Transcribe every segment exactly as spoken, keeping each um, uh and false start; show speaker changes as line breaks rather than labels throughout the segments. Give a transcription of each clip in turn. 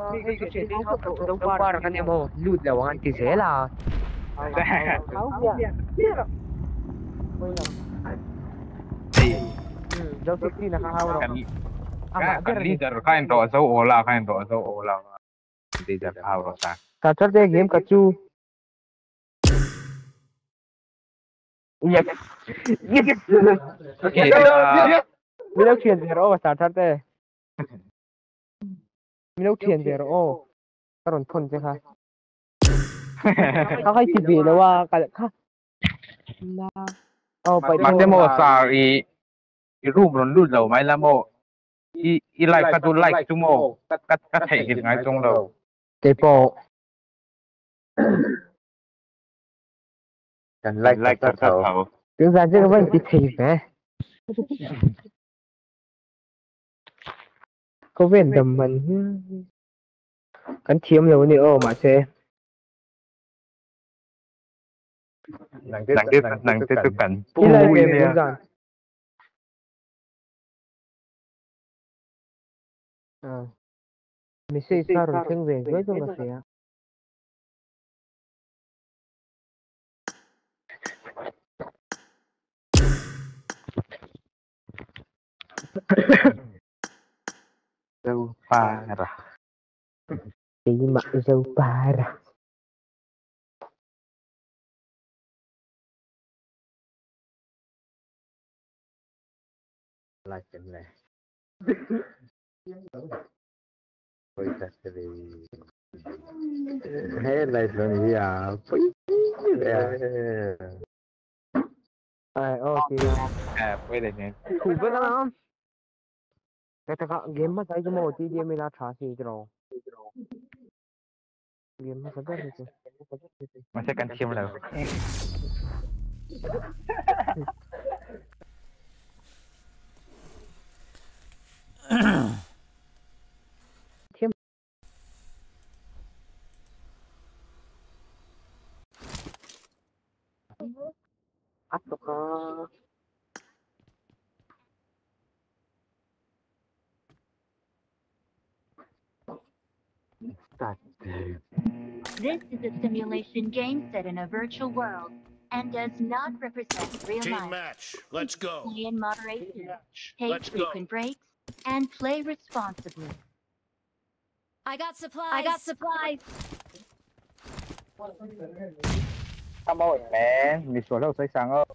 cái cái chuyện đó đâu qua ra cái này mà lút là anh thì sẽ là tháo bia đâu thích gì là khao rồi
kan kan leader kain to zo ola kain to zo ola leader khao ro sa
ta chốt cái game cả chu yes yes mình đâu chuyện gì rồi mà ta chốt đấy mình đâu chuyện gì rồi cái rồi thôn chứ haเขาให้สิบปีแล้วว่ากันค่ะเอาไป
ma te mo sa i i room ron lut lo mai la mo i i like ka tu like tu mo kat kat kat thei ki ngai tong lo
เจโป
กัน like like ka ka thau
ถึงการจะว่าติดทีไหมก็เว้นแต่มันกันเทียมเลยวันนี้โอ้มาเช
nang te nang te tu kan pu
ที่ไร
i
เป็น
ne
เหมือนกันอ่าไม่ใช่ซารุนเชิงเวงด้วยตรงนั้นเสีย
dâu pha ra
thì mà dâu ba ra
lại cái này ôi thật thì hết lại rồi gì à
à ok
à quay lại nè
ถูกไปแล้วนะแต่ถ้าเกมมาใช้ก็โมที่เดียไม่ลาช้าสิจรอเกมมาใช้ก็ได้สิ
mà sẽ cần chiêm rồi
อัดตัวก็
This is a simulation game set in a virtual world and does not represent real
Team
life.
match. Let's go.
Play in moderation, take
Let's go.
frequent breaks, and play responsibly.
I got supplies.
I got supplies.
come on man mi số lâu say sáng ơ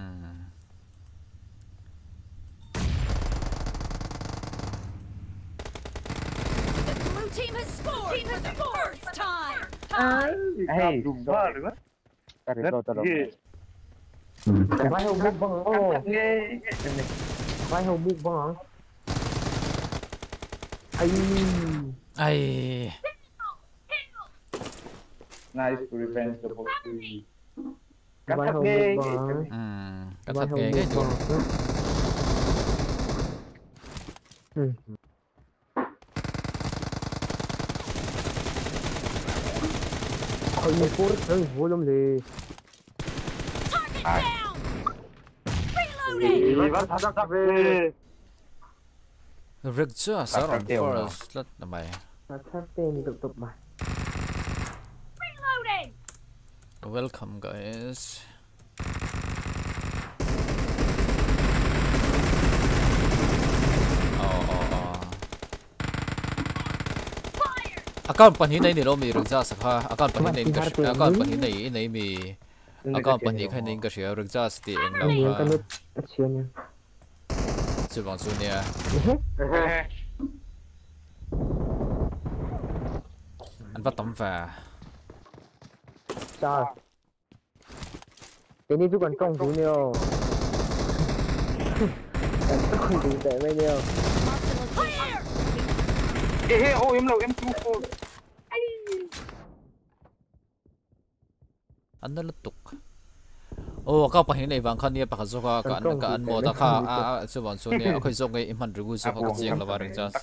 The blue team has scored for the first time.
hey super rồi ta để tôi tôi
vai hông bút băng ô vai hông bút băng ai
ai
nice revenge the box
vai hông bút băng
ừ cắt thật nghề cái chỗ
ừ Ôi, cô rất là vui lắm đi.
Target down. Reloading.
rực chưa sao rồi first rất là mày
Nó thắt tên tục tục mà.
Reloading.
welcome guys account pan hi nei ni lo mi rung ja sakha account pan hi nei ka account pan hi nei nei mi account pan hi khai nei ka share rung ja sti eng
Anh
lo
nhìn cái
ha
nút chiên nha.
chu wang chu nia an bắt tấm và
Trời. Cái này chú còn công chú nhiều. Còn công chú tệ bao nhiêu.
ê ê ô em lâu em chú cô
an na lutuk ô ka pa hin nei wang khan nia pa kha ka kan ka an mo ta kha a chu wang chu nia khoi zong ei man rigu chu ka jeng la wa ring ja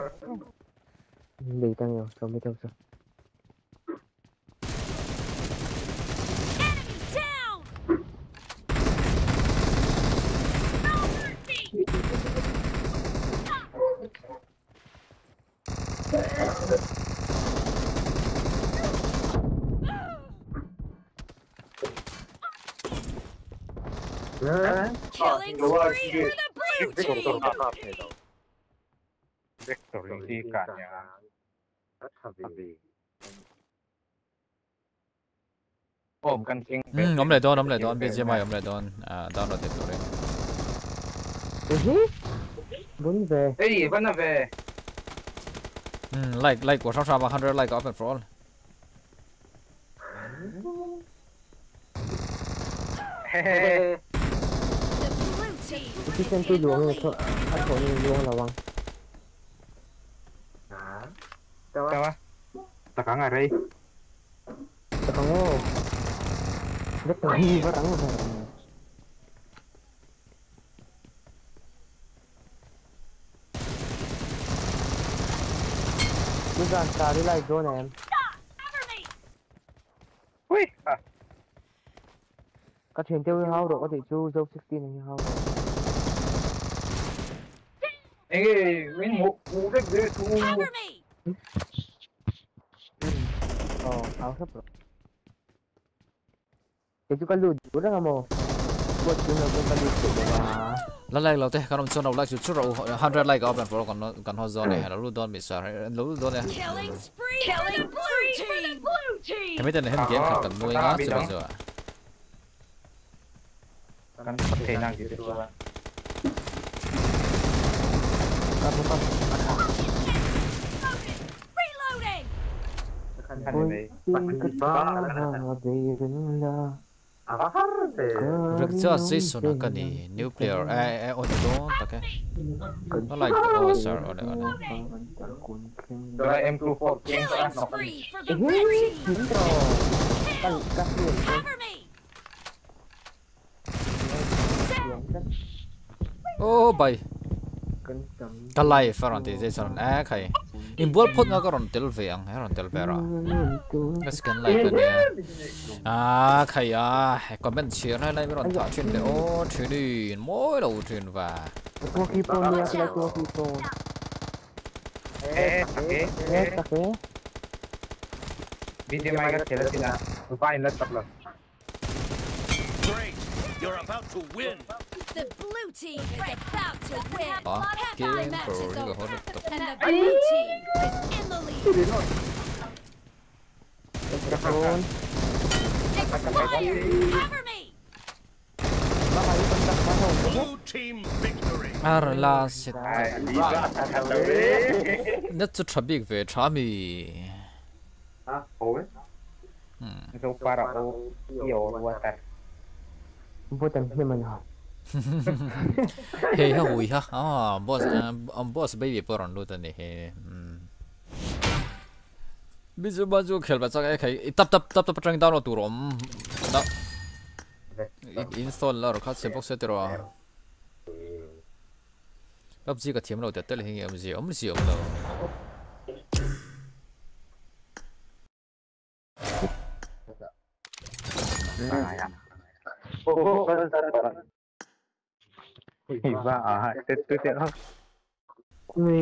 Để tăng nhiều, cho mấy đâu sao.
Down. Killing spree for the blue team.
Victory ที่การเนี่ยผมกันจริง
อืมอมเลยโดนอมเลยโดน บี จี เอ็ม I อมเลยโดนอ่าดาวน์โหลดติดตัวเลย
Bunve.
เฮ้ยวันนั้นเว้ย
อืม like like กว่าชอบๆมา one hundred like open for all
เฮ้
The blue team
Cái
is
chân
in
tôi
the
luống này
lead.
thôi. Ăn khổ này luống là bằng.
แต่ว่าตะกังอะไร
Tao không ngô. Rất là hi và đắng rồi. Cứ ra xa đi lại rồi nè em.
Cover me.
อุ้ยอ่ะ
Có thuyền tiêu hao độ có thể chu dâu sixteen này hao.
เอ้ยวิ่งหมูหมูเด็กเด็กทู
Cover me.
Ờ, áo sắp rồi. Thì chú có lùi chú đó không mồ. Một chú nào cũng có lùi chú đó mà.
แล้วไล่เราเต้ขนมชนเราไล่ชุดชุดเรา one hundred like open for all กันกันฮอซอนเนี่ยเรารู้โดนมิสซ์เรารู้โดนเนี่ย
Killing spree for the blue team. Blue team.
ไม่ได้ในเห็นเกมขัดกันมวยงั้นใช่ไหมจ๊ะ
กันพัฒนากี่ตัว
Các bố con.
Reloading.
กัน
Ôi,
เลย
xin cất ba về gần là.
เรื่องเจ้าซีสุนัขกันนี่นิวเคลียร์เออเออโอ้โดนตะแกก็ไล่โอ้สาร์โอ้เนี่ย
ตัวเอ็มทูโฟร์เก่งตัว
Killing
นอก
spree for
Ê,
the red team.
chín rồi. Tăng các liền lên.
Cover me.
โอ้ใบ
Cân tầm.
ก็ไล่ฝรั่งที่เจสันเอ้ใครอินบัวพูดงั้นก็รอนเตลเวียงให้รอนเตลเวร่าก็สแกนไล่กันเนี่ยอ่าใครอ่ะก็เป็นเชียร์ให้ไล่ไม่รอนถ่ายชิ้นเดียวโอ้ชิ้นนี้มวยเราชิ้นว่า
Tua kipo niya sila tua kipo.
เอ๊ะโอเค
Yes, take.
บีจีไม่ก็เขียนแล้วสินะตัวป้ายนั่นตัดเลย
Great! You're about to win!
The blue team is about to win.
อ๋อ
Half
เกม
time
โปร
match is
นี่ก็
over.
เขาตก
And the blue team is in the lead.
Telepon.
Expired. Cover me.
Baka yung kontak ka ho.
Blue team victory!
อาร์ลาสิต
ไอ้ดีมากทันเลย
นั่นจะทำบิ๊กเวทามี
อ่ะโอ้ยดูปลาโอเกี่ยววัวแต่
Butan naman ho.
เฮ้ยฮะหุยฮะอ๋อบอสอ่าบอสเบบี้ปรอนรู้ตัวนี้เฮ้บิจูบาจูเข้าไปสักไอ้ใครตับตับตับตับตรังดาวน์ตัวรมนะอินสตอลแล้วเขาเซ็นบ็อกเซตรอกับจีกับทีมเราเด็ดเตลิงเงี้ยมันจีมันจีมันเรา
โอ้โหอีบ้าอ่ะเต็ดเต็ดเต็ด
Ui.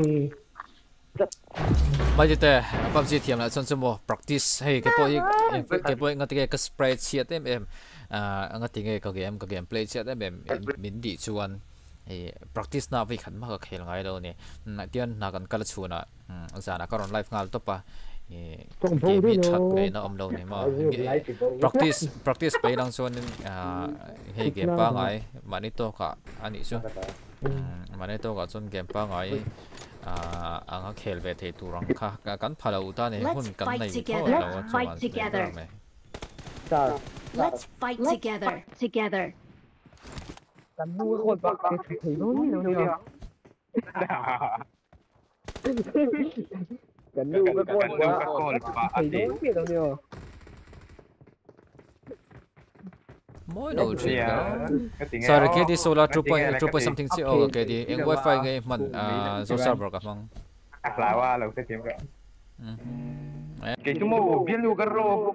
ไม่ใช่แต่ปั๊บจีทีมแล้วส่วนสมบูรณ์ practice ให้กับพวกกับพวกงั้นที่ก็ spread เชียร์เต็มเอ็มอ่างั้นที่ก็เกมก็เกม play เชียร์เต็มเอ็มมินดีชวนไอ้ practice น่าไปขันมากก็เข้าง่ายแล้วเนี่ยเดี๋ยวน่ากันก็ละชวนอ่ะอืมอาจารย์ก็รอนไลฟ์งานต่อไปเกมมีชัดเลยนะอมเราเนี่ยมา practice practice ไปลังส่วนอ่าให้เกมป้าไงมาในตัวก็อันนี้ชัวมาในตัวก็ส่วนเกมป้าไงอ่าอังเคลเวทีตัวรังค่ะกันพาเราตาเนี่ยหุ่นกันในตัวเราจวน
Sao?
Let's fight together. Together.
Làm vui khôn bạc cái thầy đúng nhiều nhiều. Cái lưu cái khôn quá. Thầy đúng nhiều nhiều.
Mỗi đầu chuyện đó. Sorry, cái đi solar two point two point something chứ oh cái đi em wifi cái mình à số server cả mong.
ลาว่าเราเทียมกันกี่ชั่วโมงเบียนลูกกระโรก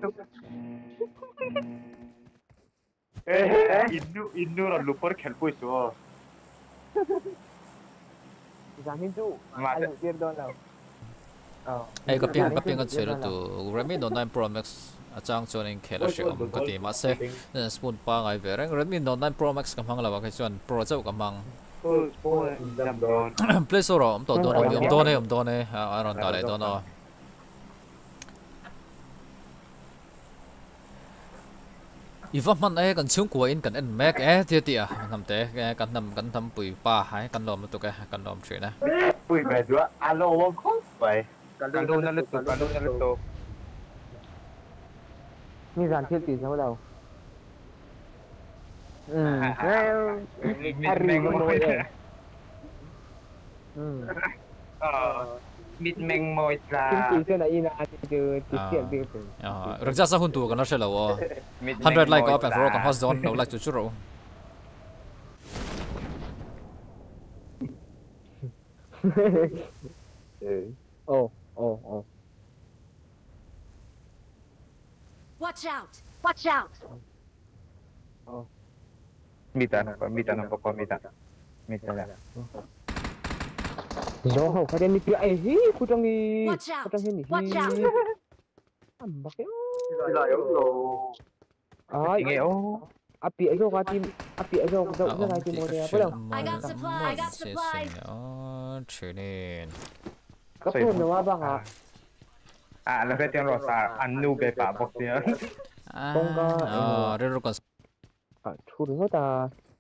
เอ๊ะอินดูอินดูเราลูกเปิดแขนปุ้ยชัว
Giang Minh Chu. Ai được tiên đón nào?
ไอ้ก็เพียงก็เพียงก็เชื่อตัว Redmi Note ไนน์ Pro Max อาจารย์ชวนเองแค่ละเชื่อมก็ตีมาเซ่สปูนปางไอ้เวร Redmi Note ไนน์ Pro Max กำลังเราว่าแค่ชวน Pro เจ้ากำลัง Play Store ผมตัวตัวนึงผมตัวนึงผมตัวนึงอ่าอารอนตาเลยตัวนึงอีว่ามันเอ้กันช่วงกว่าอินกันเอ็นแม็กเอ้เทียเตียทำเตะกันทำกันทำปุ๋ยป่าหายกันลมตัวแกกันลมเฉยนะ
Ui về giữa alo không khóc vậy.
การดูนั่นเลยตัวการดูนั่นเลยตัว
นี่ร้านที่ตีเท่าเราอืมแล้ว
มิดแมงมอย
อืม
เอ่อมิดแมงมอยจ้า
ที่ตีเท่าไหร่อีน่าจะเจอติดเสียงเดียวกัน
อ่ารักษาสักคนตัวกันแล้วใช่หรอวะ hundred like ก็เป็นโปรกันฮอสโซนเรา like จุดจุดเรา
โอ้โอ้โอ้
Watch out! Watch out!
มีแต่นะมีแต่นะปกมีแต่มีแต่ละ
โอ้โหเขาเรียนนี่คือไอ้ฮีกูต้องมี
Watch
กูต้อง
out!
เห็นนี่
Watch out!
อ่ำบักเอ้
Rồi đúng rồi.
อ๋อ
จริงไงโอ้
อาปีไอ้โยกว่าทีมอาปีไอ้โยกเราเราทีมโมเดลเพื่อน
I got supplies. I got supplies.
อ๋อเฉยนี่
ก็พูดนะว่าบ้างอ่ะ
อ่ะแล้วก็จะรอสาอันนูเบปะบอกเนี่ย
อ๋อเรื่องก่อน
อ่ะชูถึงเขาตา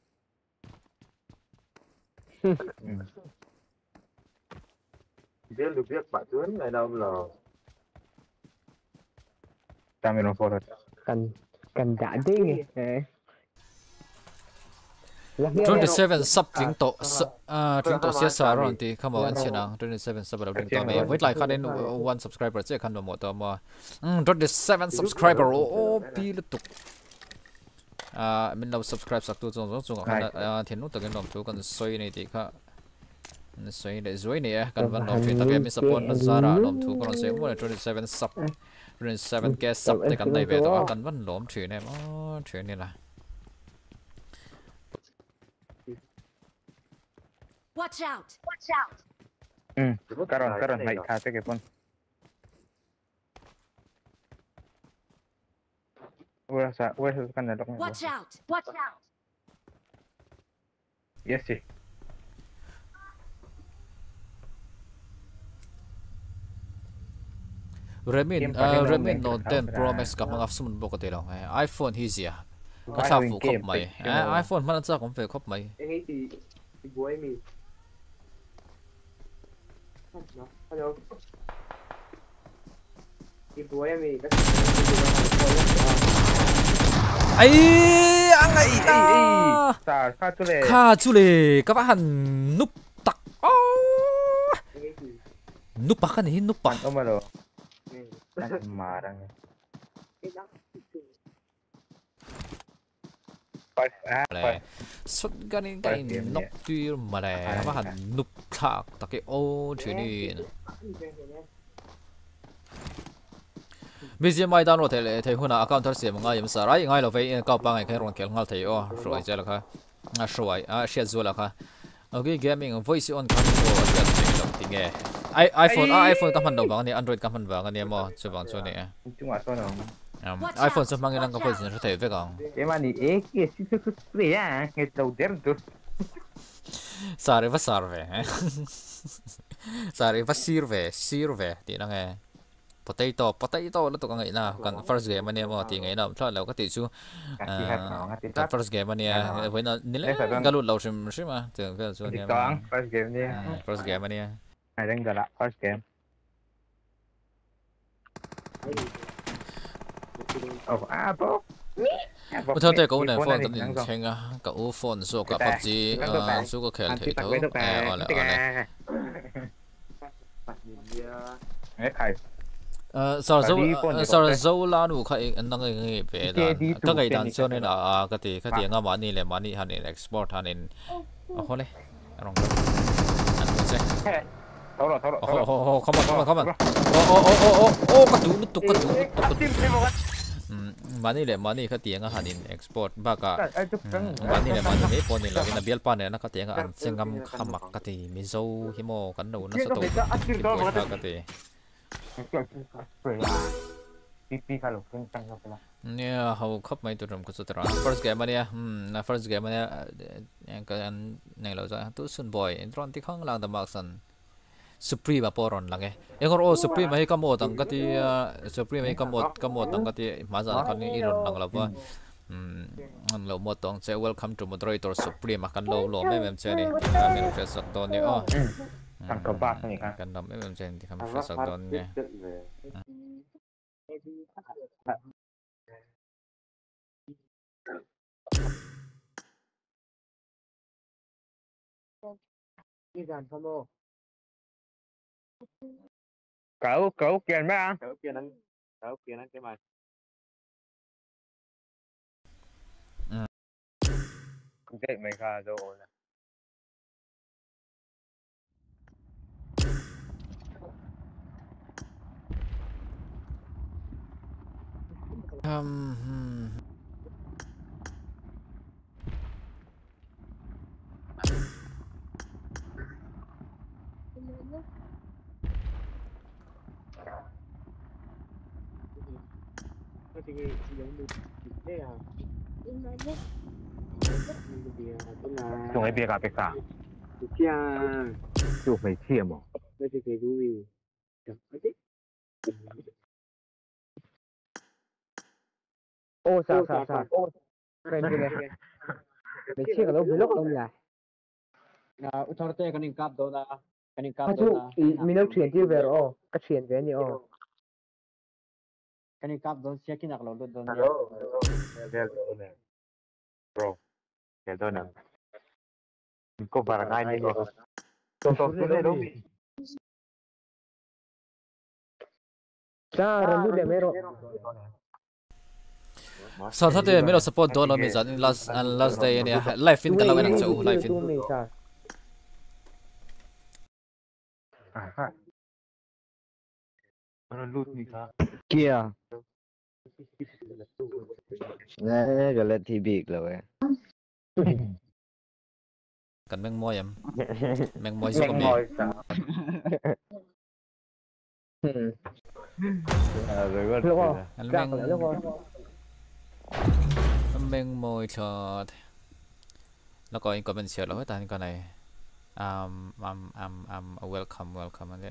Biết được biết bạn tuấn này đâu là
จำไม่ลงโฟล์
กันกันด่าได้ไงเฮ้ย
twenty-seven sub ถึงโตอ่าถึงโตเสียสารอนที่เข้ามาอันเชียนังtwenty-seven sub เราถึงโตไม่ไว้ไลค์คันเอง one subscriber เจ้าคันโดนหมดตัวมาอืมtwenty-seven subscriber โอ้ปีละตุกอ่ามันเรา subscribe สักตัวจงจงจงกันอ่าเทียนนู้นตัวกันลมตัวกันสวยในที่ค่ะสวยในสวยนี่กันวันลมที่ตะเกียบมีสปอนซาร่าลมถูกกันเสียหมดเลย twenty-seven sub twenty-seven แกสับแต่กันในเวทตัวกันวันลมถือเนี่ยอ๋อถือนี่ละ
Watch out! Watch out!
อืมการอนการอนให้ค่าเตะเก็บปนเวลาสะเวลากันนะดอก
Watch out! Watch out!
yes สิ
Redmi เอ่อ Redmi Note ten Pro Max กับมันอัพสมุนปกติแล้วไง iPhone ที่เสียก็ชอบฝูครบไหมอ่า iPhone มันจะของเฟครบไหม
em nghĩ thì thì của em mình hello thì của em mình các
ไอ้อะไรนะ
สาค่าตัวเลย
ข้าจุเลยกับหันนุบตักอ๋อ
em nghĩ thì
นุบปักกันนี่นุบปัก
เอามาเลยมาดัง
cái đó
ไปอ่ะ
อะไร
ไป
สุดกันนี่ไงนกตีมาเลยกับหันนุบทักตะเกียโอ้ทีนี่มีเสียไม่ดาวน์โหลดเทเลเทหุ่นอ่ะ account เสียมั้งไงยังสาระยังไงเราไปก็ปังไอ้แค่รอนเกี่ยวกับเทโอ้สวยจังเลยค่ะอ่ะสวยอ่ะเชียร์จัวเลยค่ะโอเค gaming voice on กันก็เชียร์จริงจริงไงไอ iPhone อ่ะ iPhone กับมันดอกบางเนี่ย Android กับมันบางเนี่ยมั้งช่วยบางช่วยเนี่ย
จังหวะตัวน้อง
iPhone สมังยังก็เป็นสิ่งที่เทไปก่อน
เอ็มอันนี้เอ๊ะเกี่ยสิสุดสุดเลยอ่ะเงี้ยเราเดิมตัว
serve serve serve serve serve ที่นั่นไง potato potato แล้วตัวกันไงนะกัน first game มันเนี่ยมั้งที่ไงนะถ้าเราก็ติดชู
ที่หัดหนองที่
แต่ first game มันเนี่ยเว้ยนะนี่แหละก็รู้เราใช่ไหมใช่ไหมถึงก็ส่วน
ที่
เนี่ย
สอง first game เนี่ย
first game มันเนี่ย
ไอ้เรื่องเดียวละ first game โอ้อ่ะปุ๊บ
我睇睇嗰年 phone 咁年輕啊，嗰 phone 數個 P U B G 啊，數個劇睇到，誒，我嚟我嚟。
mặt nhìn kia
ไอ้ไข่
誒，所以所以所以啦，如果係那個嘅別啦，嗰個單上呢啊，嗰啲嗰啲啱買呢嚟買呢係呢 export 係呢，好咧，ลองดูอันนี้ใช่
เท่าไหร่เท่าไหร่
โอ้โหโอ้โหเข้ามาเข้ามาเข้ามาโอ้โอ้โอ้โอ้โอ้โอ้กระดูกตุกกระดูกตุกกระดูกอืมมานี่แหละมานี่เขาเตียงอาหาร export บ้ากะมานี่แหละมานี่ปนนี่แหละวินาเบียลปานเนี่ยนะเขาเตียงอันเซงกัมขมักกะตีมิโซฮิโมกันดูนะสตูดิโอกันตี
pipi kalau kencang apa lah.
Yeah, how cup mai tu ram ko sutra. First game ania, hmm, na first game ania yang kan nang lo sa tu sun boy, intron ti khang lang da maksan. Supreme poron lang eh. Engor o Supreme mai kamot ang kati Supreme mai kamot kamot ang kati maza kan ni iron lang la ba. Hmm, ang lo mo tong say welcome to moderator Supreme kan lo lo me mem cheni. Kan me sak ton ni oh.
Kan kebas ni kan.
Kan dam me mem chen ti kan sak ton ni.
Đi dàn phong mô.
Cậu cậu kiền mấy anh?
Cậu kia nó cậu kia nó cái mà
Không thể mấy cái rồi.
Um, hmm.
nó thì giống như thế à
Dùng cái bia cả bia cả.
kia
Dùng mấy chiêm mà.
nó thì cái vui
Ô sao sao sao. Cái này này. Để chia cái lỗ vlog ông là.
à utharte kaning kap do na kaning kap
Không
do
chú,
na
mình đâu chuyển tiêu về rồi. Cái chuyển về nhiều.
kaning kap do sia kinak lo do na
Bro. Cái đó nè. Có barang ai đi rồi. Tôi tôi tôi đâu.
Ra rồi lúc để mẹ rồi.
So that the middle support don't know me that in last and last day in life in kalau enak jauh life in.
À. Nó lút như thế.
Kia. Nè, gọi là thì biệt rồi.
Cần meng moi em. Meng moi giúp
Meng
mình.
moi sao?
À rồi có.
Lúc không?
Anh
Ra
meng
khỏi lúc không?
meng moi cho. Nó có comment share rồi ta cái này. Um, um, um, um, welcome, welcome anh.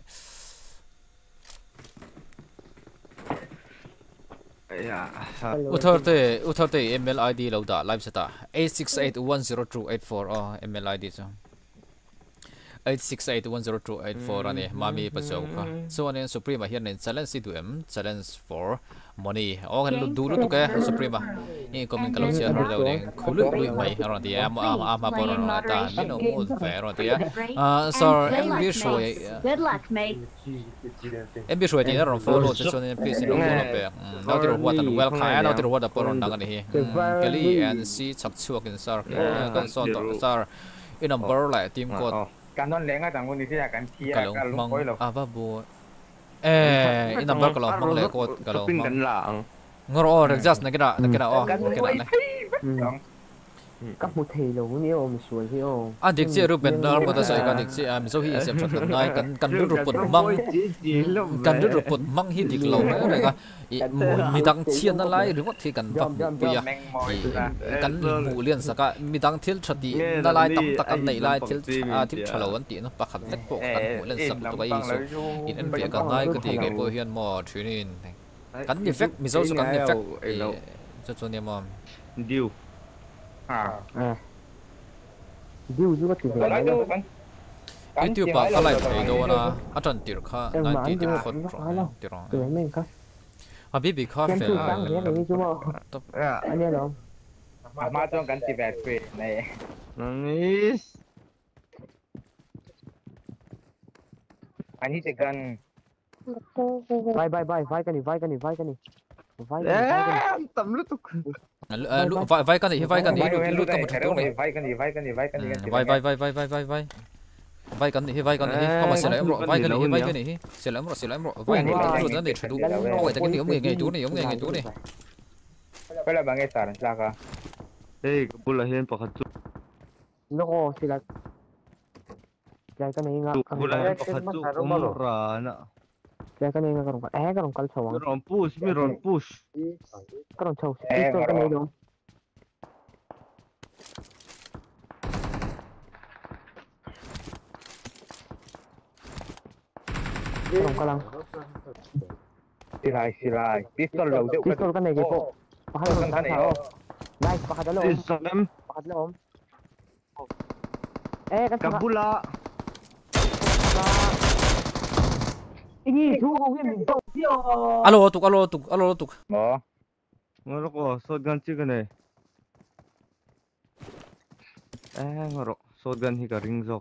Utharte, utharte email I D lo da live seta eight six eight one zero two eight four oh email I D so eight six eight one zero two eight four ani mami pacho ka so an Supreme here nen challenge si tu em challenge for money o kan lu du lu tu ka Supreme ni comment kalau share ro da ni khulu lu mai ro ti am am am pa ro na ta ni no mo fe ro ti ah so em bi sho
Good luck, mate.
em bi sho ti ro follow so so ni page no follow pe now ti ro wa tan welcome now ti ro wa da por na ni hi kali and see chak chuak in sar kan so to sar in number lại team code
Kan don lenga tang kun di sini akan kia
kalau
kan lu
mang
koi lo.
apa bu eh in number kalau mang le code kalau
Pin
mang
đánh lạng.
ngoro oh just na kira na kira oh kira na
Các một thầy lâu nhiều ông xuôi thì ông.
à dik chi ru ben dar mo ta sai ka dik chi am so hi sem chat nai kan kan ru ru put mang kan ru ru put mang hi dik lo na ka mi dang chian na lai ru thi kan pa pu ya
Meng moi ra.
kan mu lian saka mi dang thil thati na lai tam tak kan nei lai thil a thil thalo an ti na pakhat lek po kan mu len sak to ka isu in an pe ka ngai ka ti ke po hian mo thinin kan effect mi zo su kan effect cho cho ne mo
Deal.
À.
À. Điêu chứ có chuyện
Cái
gì
đó
đâu.
kan.
YouTube pa ka lai thei do na atan tir kha
Em
nine
bán
ti
cho
khot
nó
pro
khá lâu.
tir
Tụi mình có.
a bi bi kha
Em
fe
chưa tăng thế này chứ mà. Anh em đâu?
Mà mà cho kan ti bad fe này.
Nice.
Anh hit kan.
Vai vai vai vai cái này vai cái này vai cái này. Vai cái này vai cái này.
Ê, tầm lúc tục.
lu vai vai kan hi vai kan hi lu ka mu thot ni
Vai kan di vai kan di vai kan di.
vai vai vai vai vai vai vai vai kan hi vai kan hi kama se la em ro vai kan hi vai kan hi se la em ro se la em ro vai ni tu tu ni thdu oi ta ni om nge tu ni om nge tu ni
Cái là bạn nghe sẵn ra cả.
Ê, cái bố là hiên bỏ khát chút.
Nó có thì là cái cái này ngã.
Bố là hiên bỏ khát chút. Không ra nè.
cái cái này cái đồng é cái đồng cắn sầu
Mi ron push, mi ron push.
cái đồng sầu pistol cái này đúng cái đồng cắn lăng
Silai silai. Pistol lo deu.
pistol cái này cái bộ pakai đồng cắn sầu nice pakai dulu om
Islam.
pakai dulu om eh kan
Kabula.
ini chú không biết mình đâu
alo tục alo tục alo tục
Mo.
Ngoro ko shotgun chicken này. Eh, ngoro shotgun hi ka ring zok.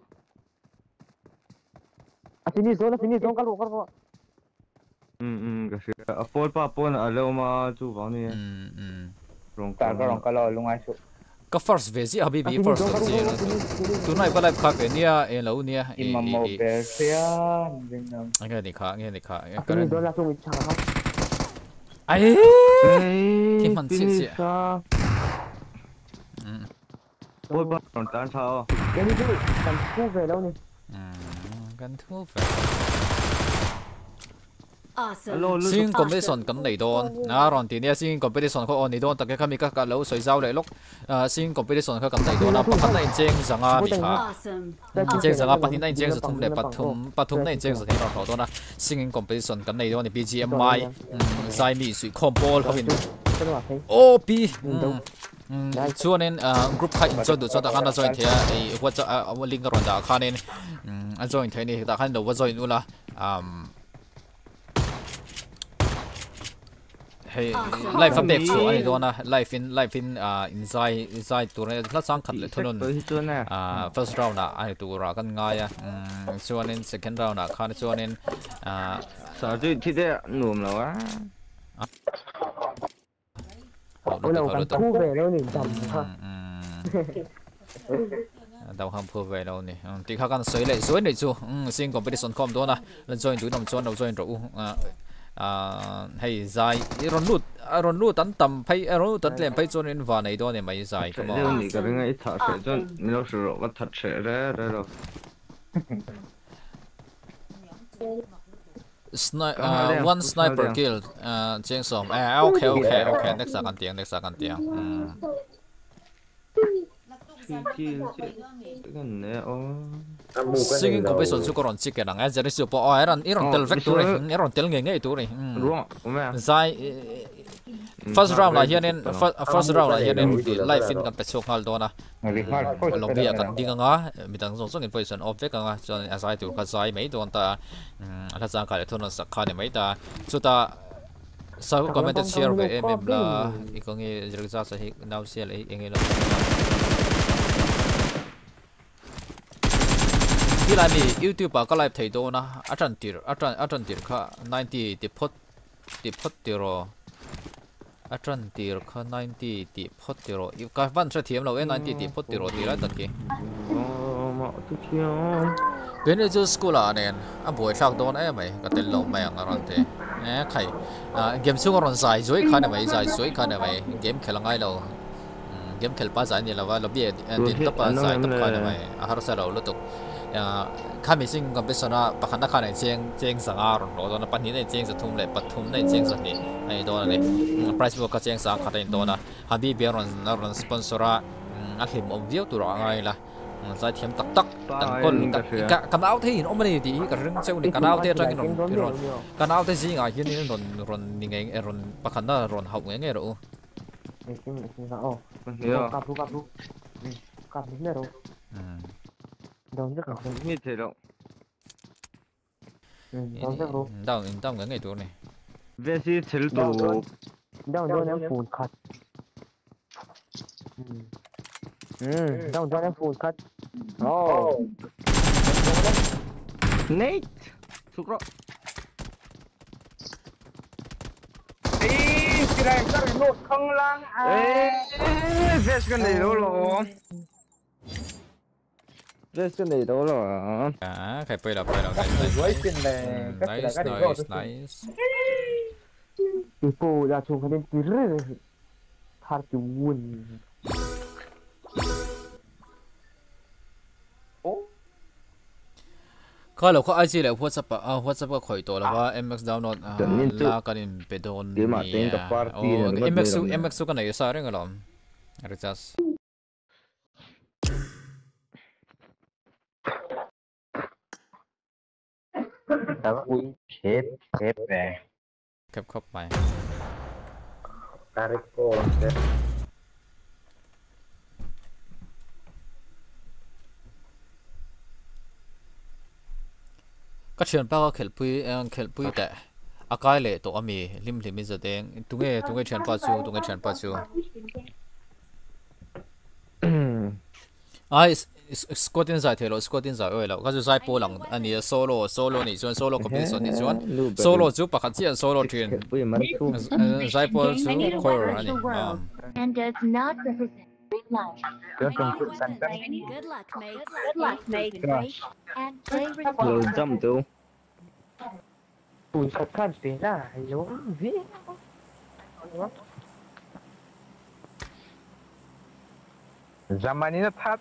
à sini zone sini zone kalau kalau
Hmm, hmm, kasi apol pa apol alo ma chu wang ni.
อืมอืม
Rong
Ta ko rong ka lo lungai su.
ก็ first เวสิอาบีบี first ก็เจียตัวไหนก็ไล่คาเฟ่เนี่ยเออแล้วเนี่ย
Imam mo persian dengan
อันนี้นี่ค่ะอันนี้นี่ค่ะ
à
ก็
sini zone langsung cakap kan
ไอ้
Eh,
Kim man sit siya.
pinisa.
อืม
Apol pa ron tan sao.
cái này cứ cần thu về đâu này
อืมกันทั่วไป
Awesome.
Alo,
ซึ่ง competition กันในโดนนะรอนทีเนี่ยซึ่ง competition เขาออนในโดนแต่ก็มีก็การเล่าสวยเจ้าเลยลูกเอ่อซึ่ง competition เขากันในโดนนะปะคันในเจงสังอามีค่ะ
Awesome.
เจงสังอาปะที่ในเจงสุดทุ่มเลยปะทุ่มปะทุ่มในเจงสุดที่เราขอตัวนะซึ่ง competition กันในโดนใน บี จี เอ็ม ไอ ไซมีสุดคอมโบเขาเป็น
cái đó thấy
โอ้ปีช่วงนี้เอ่อกรุ๊ปใครจอดดูจอดตะขันจอยเทียไอ้ว่าจะเอาลิงก์กระดานตะขันนี่อ่าจอยเทียนี่ตะขันเดี๋ยวว่าจอยนู่นละอ่าเฮ้ยไลฟ์อัปเดตชัวร์นี่ตัวนะไลฟ์อินไลฟ์อินอ่าอินไซด์อินไซด์ตัวนี้ถ้าสังกัดเลยทุนน
Tới chỗ này.
อ่า first round นะไอ้ตัวรักันง่ายอ่ะช่วงนี้ second round นะขันช่วงนี้อ่า
Sao chứ thì đấy nùm là quá.
ôi đâu cần thu về đâu này chậm ha
ดาวคำพูดไปแล้วนี่ตีข้ากันสวยเลยสวยเลยจูสิ่งของไปที่ส่วนคอมตัวนะแล้วจอยดูน้ำจวนเราจอยรู้อ่าอ่าให้ใจรอนรูดรอนรูดตันต่ำไปรอนรูดตันเล่นไปจนอินวานในตัวเนี่ยไม่ใจก็
Cái
มา
điều này cái này ít thật sẽ cho mình đâu sửa bắt thật sẽ ra ra rồi.
สไนอ่า one sniper kill อ่าเจียงสองอ่าโอเคโอเคโอเคนักสักกันเตียงนักสักกันเตียง
Chi chi chi. Cái này ô.
ซึ่งก็ไปสนสุกรอนจิกกันนะจะได้สุปอ๋อไอ้รอนไอ้รอนเทลเวกตัวนี้ไอ้รอนเทลเงี้ยตัวนี้
Đúng không? Đúng không?
ใจ first round นะเฮียเนี่ย first round นะเฮียเนี่ยไล่ฟินกันไปช่วงฮัลโดนะ
Ngalimal ko.
ลงเบียกันดีกันงะมีตั้งส่งส่งอินโฟชันออฟเฟกกันงะจนอาศัยตัวข้าใจไม่โดนตาถ้าจะการทุนสักขาเนี่ยไม่ตาสุดตาสาวคอมเมนต์เชียร์ไปเอ็มเอ็มละอีกงี้จะรู้จักสาเหตุน่าเสียเลยเองเลยที่ไลน์มียูทูบก็ไลฟ์ถ่ายตัวนะอาจารย์ตีร์อาจารย์อาจารย์ตีร์ค่ะninetyติพดติพดตีรออาจารย์ตีร์ค่ะninetyติพดตีรออีกการวันเทียมเราเอ้ninetyติพดตีรอตีไรตัดกี่
Ồ, mà tôi kêu.
เป็นในจุดสกูลอ่ะเนี่ยอ่ะบ่อยชักโดนเอ้ไหมก็เต็มลมแมงอะไรนั่นเองเนี่ยใครอ่าเกมสู้กันสายสวยขันได้ไหมสายสวยขันได้ไหมเกมแข่งง่ายเราเกมแข่งป้าสายนี่เราว่าเราเบี้ยดินตับป้าสายตับขันได้ไหมอาหารเสร็จเราลุตุกอ่าข้ามีสิ่งกับเป็นส่วนว่าปะขันนักขันในเจียงเจียงสังอารณ์เราตอนนั้นปัจจุบันในเจียงสุดทุ่มเลยปัจจุบันในเจียงสุดนี่ไอ้ตัวนี้ price book ก็เจียงสังขันในตัวนะฮับบี้เบียร์รอนรอนสปอนเซอร์อ่ะเห็นอมวิวตัวง่ายละใจเทียมตักตักตักคนกันกันเอาที่หินอมไม่ดีกันเรื่องเจ้านี่กันเอาที่จังกินรอนรอนกันเอาที่สิ่งอะไรที่นี่รอนรอนยังไงรอนปะขันน่ารอนหกยังไงรู้
cái cái cái sao ô
Con hiểu.
cặp luôn cặp luôn cặp đúng rồi đâu rất là
Không như thế đâu.
đâu rất luôn
ดาวดาวยังไงตัวนี้
Về si 제일 또.
đâu đâu em phun cắt ừ đâu đâu em phun cắt oh
Nate. Sukro.
Ê, cái này các bạn nốt không lang.
Ê, về cái này đâu rồi. Về cái này đâu rồi.
อ่าใครไปแล้วไปแล้ว
Với tiền này, các bạn
nice
các bạn
nice nice
thì cô ra chung cái đến tí rưỡi thar chung buồn
ก็เราก็ไอจีแล้ว WhatsApp อ่ะ WhatsApp ก็คอยตัวแล้วว่า เอ็ม เอ็กซ์ download อ่าลากันไปโดนนี่โอ้ เอ็ม เอ็กซ์ เอ็ม เอ็กซ์ กันไหนอยู่ซาเรื่องอะไรอ่ะรู้จัก
แต่ว่าอุ้ยเชฟเชฟแดง
เก็บครบไป
การิโก้เชฟ
ก็เชิญป้าก็เขลปุยเออเขลปุยแต่อากาศเลยตัวมีริมริมมิจะเด้งตรงเงี้ตรงเงี้เชิญป้าจูตรงเงี้เชิญป้าจูอ่ะสกอตตินใจเทโลสกอตตินใจเอ้ยแล้วก็จะใช้โปลังอันนี้โซโล่โซโล่นี่ส่วนโซโล่ก็เป็นส่วนนี่ส่วนโซโล่จูปากเจียโซโล่ทีนใช้โปจู
In
คอ
a
ร์อันนี้
virtual
อ่า
world and does not represent real life.
เรื่องตรงจุดสันกัน
Good luck, mate.
Good luck, mate. And play
เรา
responsibly.
จำตัว
อุ้ยสักขั้นเสียหน้าไอ้โยมพี่
zaman ini tat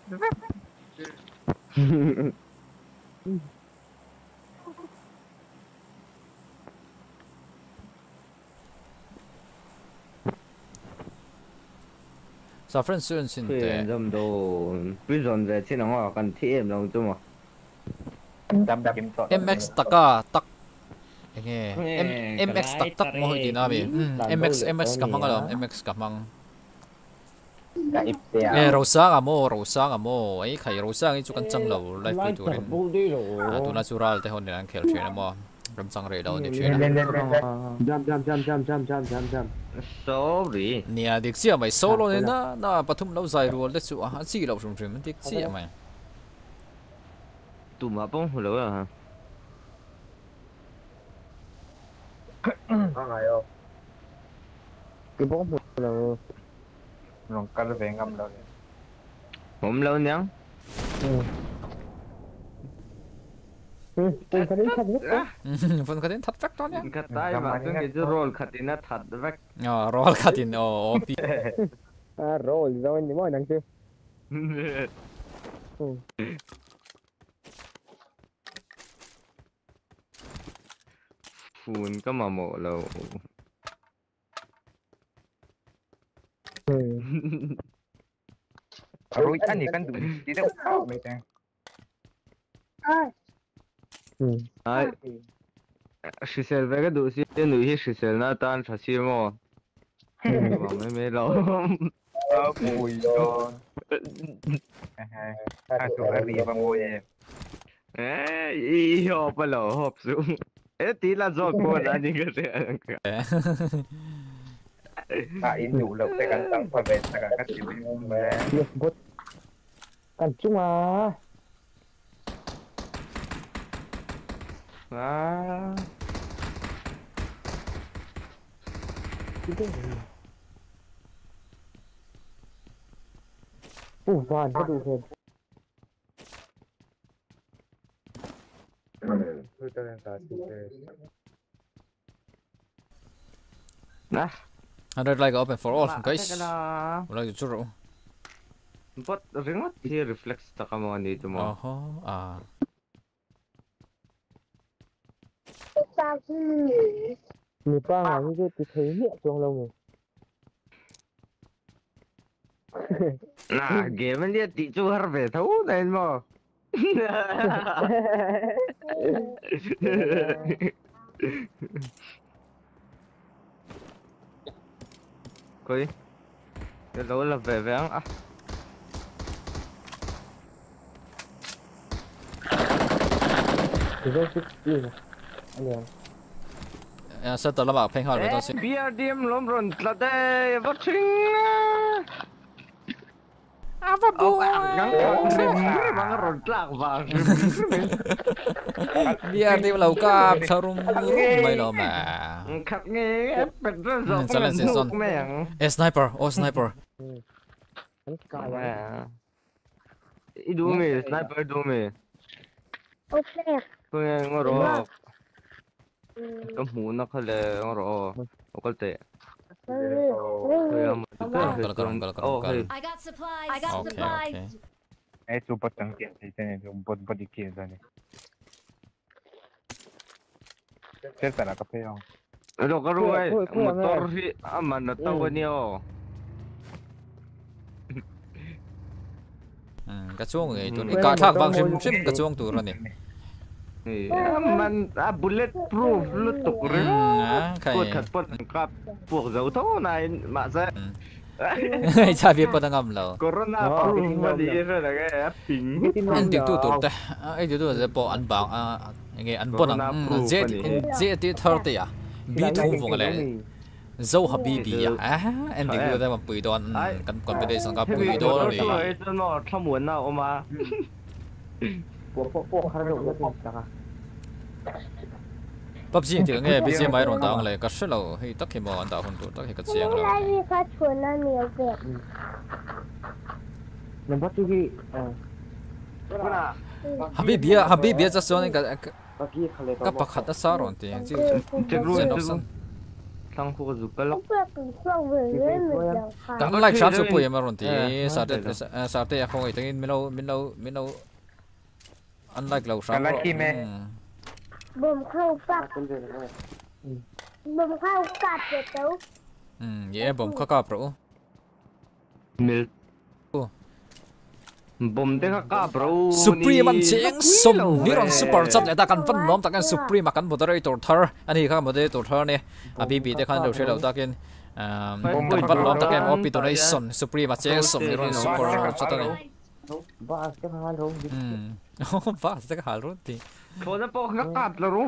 ซาฟรันซูนสิน
เพื่
เต
อนจำตัวพี่สนใจที่น้องว่ากันที่เอ็มลงจุ่ม
จำแบบกินสด
เอ็ม เอ็กซ์ ตะก้าตักยังไง M เอ็ม เอ็กซ์ ตักตักมองดีนะพี่ เอ็ม เอ็กซ์ เอ็ม เอ็กซ์ กับมังอะไร เอ็ม เอ็กซ์ กับมัง
กับอิบเซีย
เออเราสร้างอะโมเราสร้างอะโมไอ้ใครเราสร้างไอ้จุกันจังเราไลฟ์ไปตัวเองตัวน่าจูราลแต่คนเนี่ยนั่งเคลเชนนะโมรำสังเรดาวนี่เชน
เล่นเล่นเล่นเล่น
จำจำจำจำจำจำจำจำ
sorry
เนี่ยเด็กเสียไหมโซโล่เนี่ยนะน่าปฐมเราใจรัวเด็กสัวฮันซี่เราชมชมมันเด็กเสียไหม
ตุ่มมาป้องหัวเราฮะ
อะไรอ่ะ
คือพวกมึงเรา
ลองกันเวงกับเราเนี่ย
ผมเราเนี่ย
อืมอืมเป็นคนที่ขัดนิดนะ
ฟันกันทัดแฟกตอนเนี้ย
ขัดตายมาซึ่งจะโรลขัดนะถัดแวก
อ๋อรอลคัดินโอ้ปี
อ่าโรลเราเป็นยังไงนั่งชื่ออืม
ฟูนก็มาโมเรา
อืม
รู้อันนี้กันดูดีเด้อไม่แจ้ง
อืม
ไอ้สิเซลเวก็ดูสิหนูที่สิเซลน่าตานชัดชิโมบอกไม่ไม่เรา
เออปุยโดนถ้าสุอารีบางโมเย่
เอ้ยอีหอบเราหอบสูงเอ๊ะตีละจอกคนอันนี้ก็เสีย
ถ้าอินอยู่เราได้กันตั้งพอเป็นแต่กันก็สิบวิวมา
เรียกบดกันจุ้งอ่ะ
ว้า
อู้วานก็ดูเพลิน
คือตัวเองตาสีเลย
นะ
one hundred like open for all guys
กันนะ
เราจะจุดรู้
but ring whatที่ reflex ตะกามวันนี้ตัว
อ๋อฮะอ่า
มีป้าหาที่จะติดเทียจวงเราไง
น่ะเกมมันเรียกติจูฮาร์เวทหูได้มั้งคุยเดี๋ยวเราละเวเวงอ่ะ
ถือว่าชิดดีนะอันเนี้ย
เออเสร็จแล้วแบบเพลงฮอลไม่ต้องสิ
บีอาร์ดีเอ็มล้มรุนตละเดย์วัชิงอ่ะบ้าบัวงั้นมันรุนตลากบ้าง
biar dia melakukan sarungไม่รอมา
ขัดเงี้ยเป็นเรื่องสอง
อืม silence is on
แม่ง
เอ sniper โอ้ sniper
มันกลาย
แม่อีดูมีสไนเปอร์ดูมีก็ยังรอก็หูนักเลยรอก็เตะก็ยังมันก็โอ้เฮ้ย
I got supplies. I
โอเคโอเค
ไอ้ซูเปอร์ตังเกียร์ที่เนี่ยบดบดอีกเกียร์นี่เช็ดแต่ละกาแฟเอา
เราก็รู้ไอ้มอเตอร์ที่อ่ะมันต้องวันนี้อ๋อ
อืมกระช่วงไอ้ตัวนี้กาทากบางชิมชิมกระช่วงตัวนี่
นี่มันอ่ะ bullet proof ลุตุก
อื
เรื่อง
มอ่ะใคร
ปวดขัดปวดกับพวกเราเท่าไหร่มาซะ
ชาบีปตังกำเรา
โคโรนา proof มาดีใช่ไหมแกปิง
อันติดตัวตัวแต่ไอ้ตัวจะปออันบางอ่ะยังไงอันปนังเจ็ดเจ็ดที่ทอร์ตี้อ่ะบีทุ่งฟงอะไรเจ้าฮับบีบีอ่ะอันติดตัวแต่มาปุยดอนกันก่อนไปได้สังกัดปุยดอนเลย
ไอ้ตัวน้อขมวนน่ะออกมา
พวกพวกพวกคาร์โดก็ถูกจ้ะ
ปั๊บจีนที่ไงบีเซียไม่รอนตังเลยก็ใช่เราให้ตักให้มาอันตาคนตัวตักให้กระเจียงเรา
นั่นเพราะที่เออ
ฮับบีบีฮับบีบีจะส่วนนี้ก็
เมื่อกี้เขาเลย
ก็ปักขัดสารอนที่จี
จะรู้
เส้นอ
จะ
อกสั
รู้
น
ทั้งพวกจุกล็อก
กันไล่ชาร์จปุยมารอนที่สาเตสาเตะเขาไอ้ตั้งมินเอามินเอามินเอาอันไล่เราชาร์จ
บ่มเข้าปักบ่มเข้ากัดเจ้า
อืมเย่ผมข้ากาบรู้
มิลบ่มเด็กก้าบรู
สุปรีมันเชียงสมนี่รอนซูเปอร์จัดเลยตากันฟันล้อมตากันสุปรีมากันบดได้ตัวเธออันนี้ข้าบดได้ตัวเธอเนี่ยอ่ะบีบีเด็กขันเราใช้เราตากันอ่ากันฟันล้อมตากันออปิตัวในสนสุปรีมาเชียงสมนี่รอนซูเปอร์จัดเลย
บ้าจะพาลง
อืมโอ้บ้าจะหารุ่นที
เขาจะปอกนักกัดแล้วรู้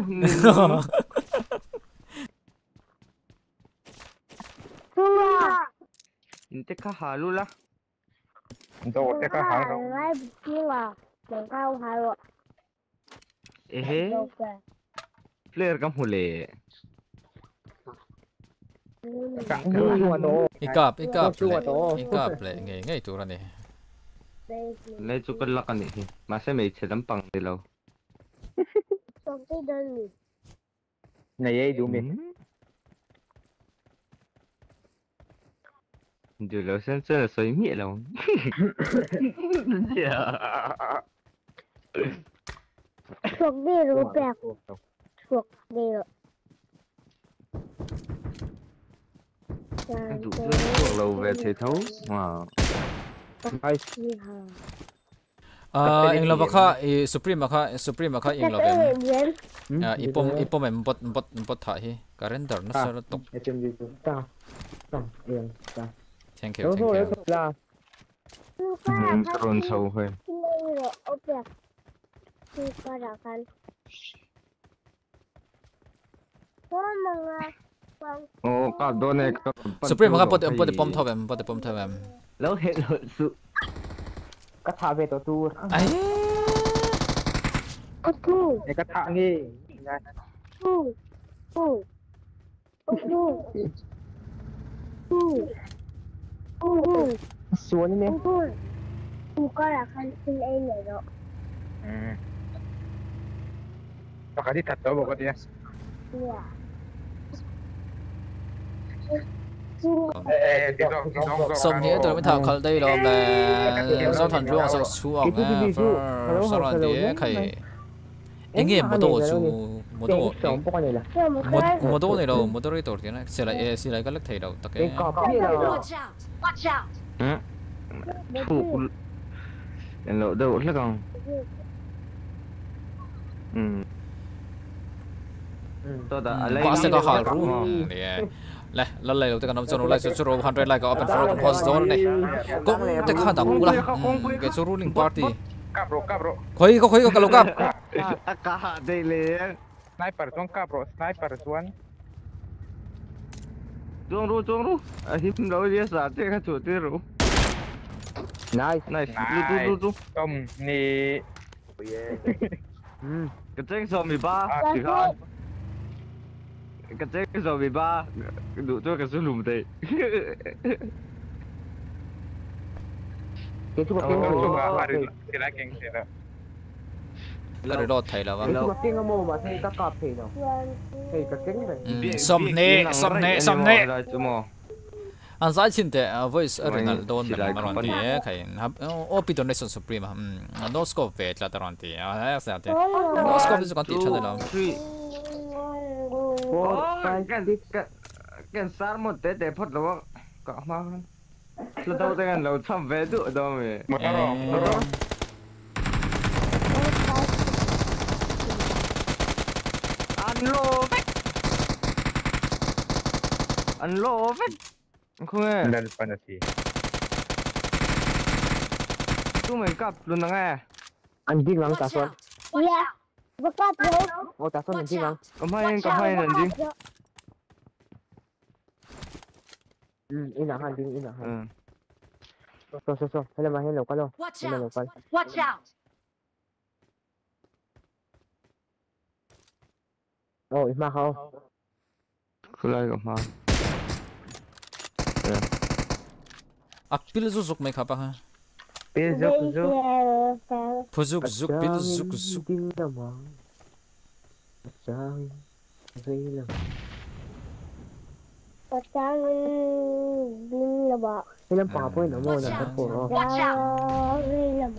ตัว
นี่จะข้าหารู้ละ
โดดได้ก็หายเรา
ไล่พี่ว่าบ่มเข้าหาอ่ะ
เอ๊ะเพลย์กับหัวเล่
กังชัวโต
อีกาบอีกาบเลยอีกาบเลยไงไงตัวนี้
ในจุกลักกันนี่มาเสไม่เฉลิมปังเดียว
ต้องไปเดิน
ในยัยดูมิ
เดี๋ยวเราเส้นเส้นสวยมีแล้วเดี๋ยว
พวกนี้รู้แปลกพวกนี้
ดูพวกเราเวทีเท่าว้าว
ที่หา
อ่าอิงเราบักค่ะอีสุปรีมาค่ะสุปรีมาค่ะอิงเราเป็น
เรียน
อ่าอีปมอีปมเอ็มบดบดบดถ่ายการเรนเดอร์นั่นสารตก
ไอเจมยูจ้าจ้าเอียงจ้า
thank you
โอ้
thank
โห
you
แล้วจ้า
ลูก
อื
ค้าม
ตรนเท่าเฮ้ย
ที่ไม่รู้เอาแปลกที่ก็ด่ากันเพราะมึงอ่ะฟัง
โอ้ก็โดนเนี่ย
สุปรีมาค่ะปดปดปมเท่าแบบปดปมเท่าแบบ
แล้วเห็นสุ
กระทะเวตัวตู
ไอ้
โอ้โห
ในกระทะนี่นะ
โอ้โหโอ้โหโอ้โหโอ้โห
สวนนี่
โอ้โหกูก็ด่ากันเป็นไอ้เหนือ
อืมปกติตัดตัวปกตินะ
เนี่ย
เอ๊ะที่ต้องที่ต้อง
สมเหตุตัวไม่ถามเขาได้หรอกแต่สาวทันช่วงสักช่วงอ่ะเฟิร์สสารเดียใครเอ็งเงี้ยโมโตจูโมโต
สองปกติเลย
เรื่องมัน
โม
แค่
โมโตนี่เราโมโตรีตัวกันนะเสียไรเอเสียไรก็เล็กไทยเราตะเกีย
เอ็งกรอบที่เรา
Watch out!
Watch out!
ถูกเห็นแล้วเดี๋ยวแล้วกันอืมตัวแต่อะไร
ว่าเสียก็หารู้เนี่ยเลยแล้วเลยเราจะกันน้ำจนเราจะรู้ฮันเดรดไลค์ก็ open for open post door นี่ก็จะข้าต่างกูละแกจะรู้ลิงปาร์ตี้
กับโรกับโร
คุยก็คุยก็กะลุกับ
อากาศได้เลย
สไนเปอร์ต้องกับโรสไนเปอร์ส่วน
จงรู้จงรู้อาทิตย์เราเรียนศาสตร์ที่เขาจุดที่รู้
nice
nice ดูดูดูดู
ต้มนี่
อืม
กระเจ้งซอมบี้บ้าสิครับกระเจ้งซอมบี้บ้าดูตัวกระสุนหลุมเตะ
เก่งทุก
ต้
เก่ง
อง
เลย
จุ่มอะไรสิละเก่งสิละ
ก็เลยรอดไทยแล้ววะ
เก่งทุกเก่งก็โม่มาใช่ก็กรอบเพลเนาะเฮ้ยก็เก่งเลย
สมเน่สมเน่สมเน่
จุ่ม
อันซ้ายชินแต่ voice อะไรนั่นโดนแบบมารอนตีใครครับโอ้ปิดตัวในส่วนสุปรีมาอืม no scope เวทละตรอนตีอ่าเสียแต่ no scope จะกันตีชันเลยแล้ว
three
four,
Oh,
five,
kan
six.
kan kan sar một té té phật lo cả mà lo tao tên lo thăm về tụ đâu mày
หมดแล้วหรอหมดแล้ว
ăn lô phết ăn lô phết không nghe
เดินไปนาที
tụi mình cặp luôn đó nghe
Anjing lang
Watch
tason.
out!
Iya. Bekat bro.
Oh tason
Watch
anjing lang.
out!
cầm hai cầm hai lần gì
Hmm, ina anjing ina.
ừ
So so so. Hello ma hello kalau.
Watch
Hello
out!
local.
Watch out!
Oh, ima kau.
cứ lại cầm hai
akpil zuzuk mai khapa ha
Pil zuk zuk.
phuzuk zuk pil zuk zuk
Ding lamang. Pasangin. Pasay lang.
Pasangin din laba.
Ilang pangapoy na mo
Watch
na
out.
puro.
Watch out!
Pasangin laba.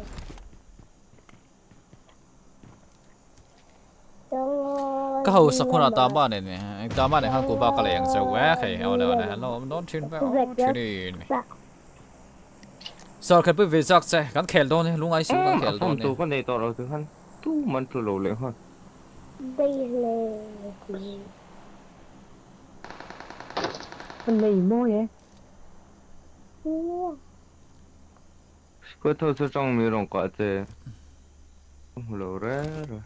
ka hau sakuna ta ba ne ne ta ba ne ha ku ba ka le yang zau wa khai au le ne no non chin ba chin sor khai pe ve zak che kan khel do ne lungai su kan khel do
không
ne
tụ con này tỏ rồi thứ hắn tu mình tụ lỗ lệ hơn
Đây là
Con này mô vậy?
cứ thôi thôi trong miệng rồng quả thế lỗ ra rồi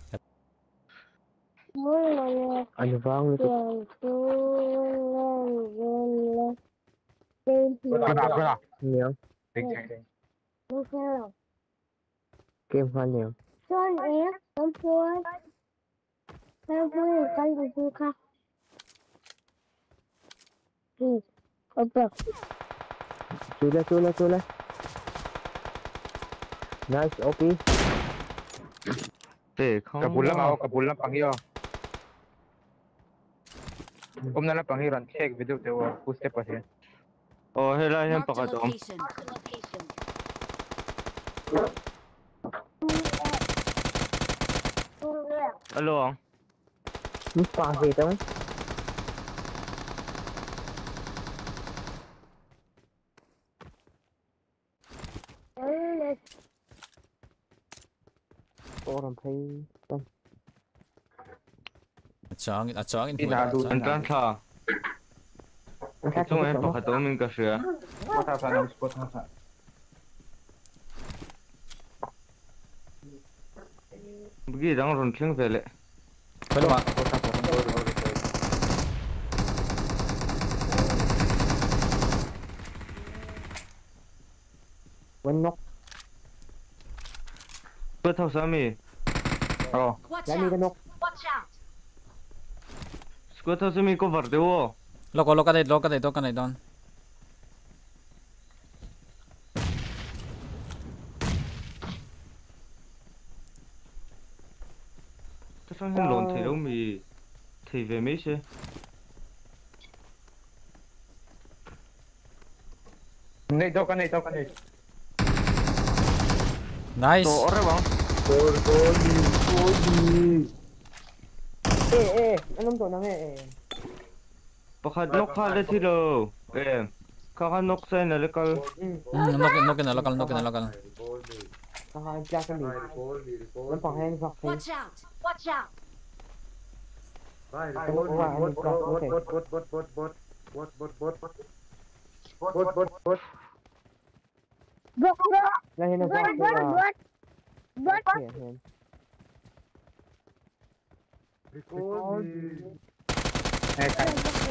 Ano ba ang luto? Niyo? Game fan niyo?
Son em, con phun. Con phun là con của phun không? Ừ, con bật.
Chula chula chula. Nice O P.
để không
กระปุนแล้วเอากระปุนแล้วปังยี่อ่ะผมนั่นแล้วปังยี่รันเช็ควิดีโอเดี๋ยวกูสเต็ปไปเถอะ
ồ hay là em
Marked
bạc
a
ở
location.
alo không
Yung pa dito. Orang thấy
chang a chang in
anh tan thà trong em bạc ở mình cả sữa
สปอร์ตท่าน้ำสปอร์ตท่า
bây giờ đang run tiếng về lệ
phải mà
One knock.
bớt thâu sao mi
โอ้
Watch
Dami ka
out!
knock.
Watch out!
bớt thâu sao mi có vật đấy ô
lo ko lo ka dai lo ka dai to ka dai don
ta sang hiện lộn thì đâu mi thì về mấy xe
ในโต๊ะกันในโต๊ะกันใน
nice
tổ đấy bóng
Eh eh, anong to nang eh.
bạc hạt nóc hạt đấy thì đâu em các hạt nóc xe này là cái
no ke no ke na lokal no ke na lokal
Kakain siya sa mid. Ang panghen sa akin.
Watch out!
Watch out!
Bot, bot,
Lahin na sa
bot,
akin.
bot, bot. Bot, bot.
Yan, yan.
ในใคร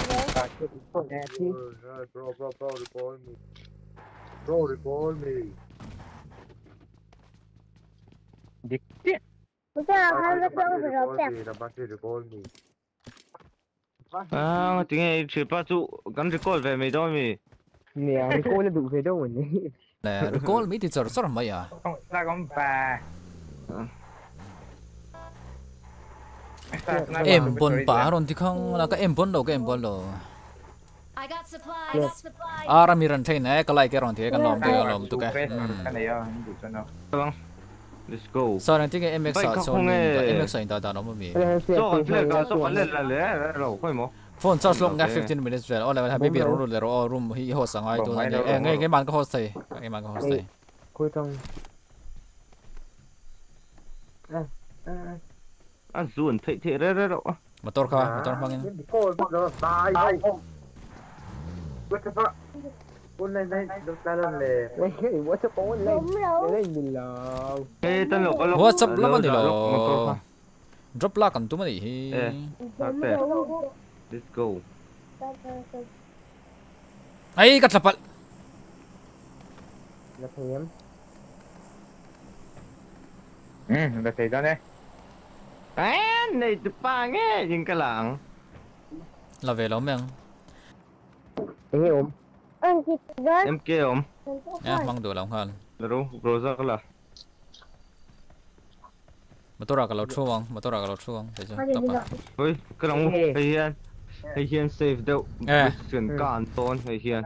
ดิกเตี้ย
Ito, harap ako bro.
à tiếng này chỉ bắt tụ gắn cái cột về mấy đôi mi
Nè, may cô na đủ về đâu rồi.
le recall mi ti chor chor mai ya
ต้องลากมันปลา
em bon pa ron ti khang la ka em bon lo ka em bon lo
I got supplies.
Yes.
ara mi ran thain ai ka lai ke ron ti ka nom te lom tu ka
กันไหนอ่ะดูจนเอา
vâng let's go
ซอยนั้นที่เอ็มเอ็กซ์ซอยนี้เอ็มเอ็กซ์ซอยนี้ตาน้องมันมี
โซ่กันเล่นกันโซ่กันเล่นละเลยเราค่อยมั้ง
phone charge long at fifteen minutes well all level happy be room le ro room hi host sangai tu na eh ngai ngai man ko host thai ngai man ko host thai
คุยตรง
อันส่วนเท่ๆเรื่อยๆ
motor kha motor phangin
โอ้ยพวกเราตายตายวัชระคนในในดตาลันเลย
เฮ้ยว่าจะโป้เล่นเล่นดิลาว
เฮ้ยตลกตลก
what's up laman di lo drop la kan tu mani hi
let's go
ai kat lapal
แล้วเพียม
อืมแบบเสร็จแล้วเนี่ย
แอนในตุ๊ป้าแง่ยิงกระหลัง
la ve lo meng
เฮ้ยผม
อันที่เดิน
เอ็มเกม
ya mang do long han
รู้โรซ่าก็ล่ะ
motor ka lo chuang motor ka lo chuang te ja top
เฮ้ยกำลังไอ้เฮียนไอ้เฮียนเซฟเดี๋ยวเสียงการต้นไอ้เฮียน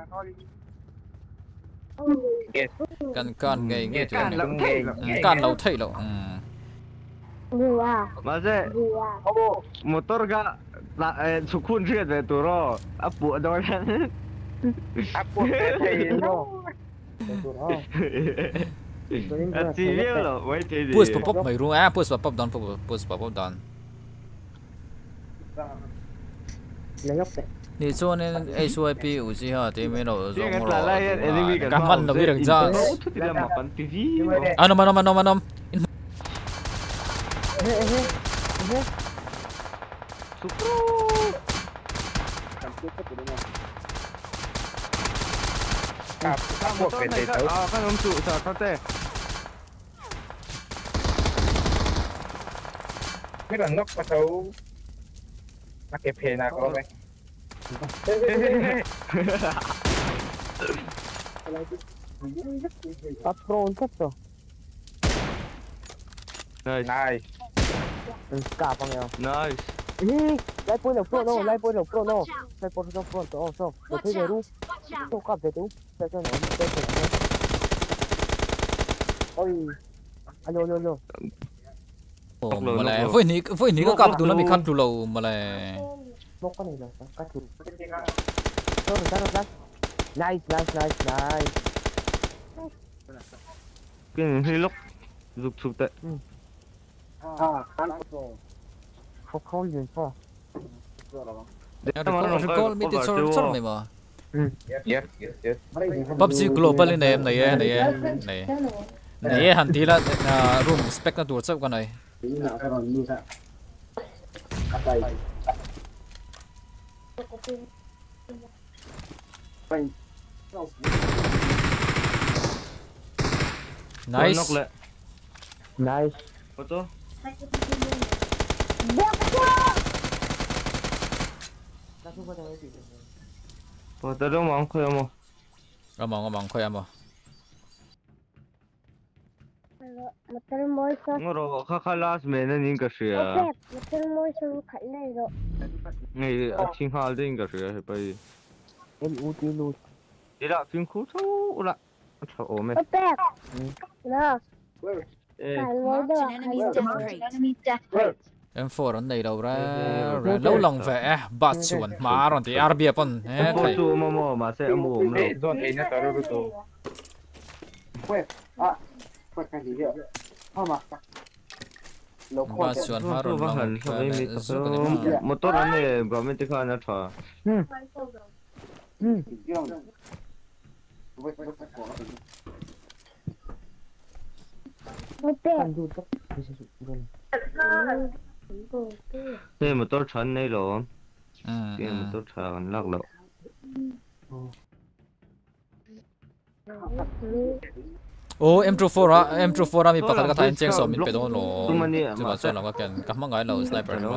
kan kan ngai ngai tu
การเราเท่
kan lo thai lo um
บัว
มาเจ้
บัว
มอเตอร์ก็ละเออสุขุนเชื่อใจตัวรออัปปุดอยกัน
อัพพวกเท่ๆเนาะ
ซีเรียลเหรอไว้ทีดี
push pop pop mai ru ah push pop pop down push pop pop down
นายกแต่
你做呢 H Y P 五 G 哈，对面了，
เรื่องอะไรเอ็นวีกัน
干嘛呢？为了这，
ทุกทีเรามาปันทีวี
啊，那么那么那么那么，
เฮ้ยเฮ้ยเฮ้ย
สุขุ
ครับถ้าพวกเป็นเต๋อ
อ่าขนมจุสาเขาเต้
ไม่ต้องนกกระเทานักเก็บเพนาเขาไหม
ปัดโปรนก็ต่อ
nice
นาย
กาปังเอล
nice
เฮ้ยไล่ปุ่นเหลวโปรโน่ไล่ปุ่นเหลวโปรโน่ไล่ปุ่นเหลวโปรโน่โอ้โซ่เดี๋ยวที่เดี๋ยวรู้โซ่กลับเดี๋ยวรู้เดี๋ยวเดี๋ยวเดี๋ยวเดี๋ยวโอ้ยอันโยโยโย
哦，มาเลยพวกนี้พวกนี้ก็กลับดูแล้วมีขั้นดูเรามาเลย
นกก็นี่เลยก็ถูกโซ่หนึ่งชั้นหนึ่งชั้น nice nice nice nice
กินให้ลูกลูกสุดเตะ
อ่าคันโซ่
เขาเขายืนพ่อ
เดี๋ยวเราก็มีติดชนชนไหมมั้ง
เยอะเยอะเยอะ
พับจี global นี่เนี่ยไหนไหนไหนไหนหันทีละอ่า room spec นะตัวเจ้ากันหน่อย
นี่นะก็รู้ซะไปไป
nice
นกเลย
nice
โอ้ตัว
เด็กตัว
พอตัวต้องมองคุยมั้ง
เอามองเอามองค่อยเอามอง
มันจะมอยซะ
งั้นเราข้าข้า last minute นี่ก็เสีย
แซ่บมันจะมอยซะขันได้หรอ
ไงทิ้งหาได้ก็เสียไป
เอ็นอูตีลูด
เดี๋ยวพิงคูทูละโอ้แม่
แซ่บนะ
เอ๊ะ
ขันไว้ด้วย
Enemy's death rate.
เอ็มโฟร์อันไหนเราเร่เราลองแฝงบัดชวนมาอันที่อาร์บีปนเฮ้ย
โอ้ตัวมั่วมาเสียมั่วมั่ว
เอ๊ะโดนเองนะตอนรู้ตัว
เว้ยอ่ะเปิดกันทีเดียวเข้ามาโลโก้
บัดชวนมา
ตั
รุ
วน บ้า
ลอง
หัน
แฝ
เขาไม่
ง
มี
สุด
ตั
กัน
ว
เลย
มอเตอร์อันนี้ก็ไม่ติดข้านะท่า
อืมอืม
ย่องเว้ยเว้ยเว้ยหัว
มันแซ่
กั
บ
นดูก็ไม่ใช่สุดเลย
นี่มอเตอร์ชั้นนี่หรอ
อืม
นี่มอเตอร์ชั้นลักแล้ว
โอ้ เอ็ม ทู โฟร์ อ่ะ เอ็ม ทู โฟร์ อ่ะมีปากกาก็ถ่ายเจียงสองมิลไปโดนหรอจะมาส่วนเราก็แกนกับมังไงเราสไนเปอร์เรา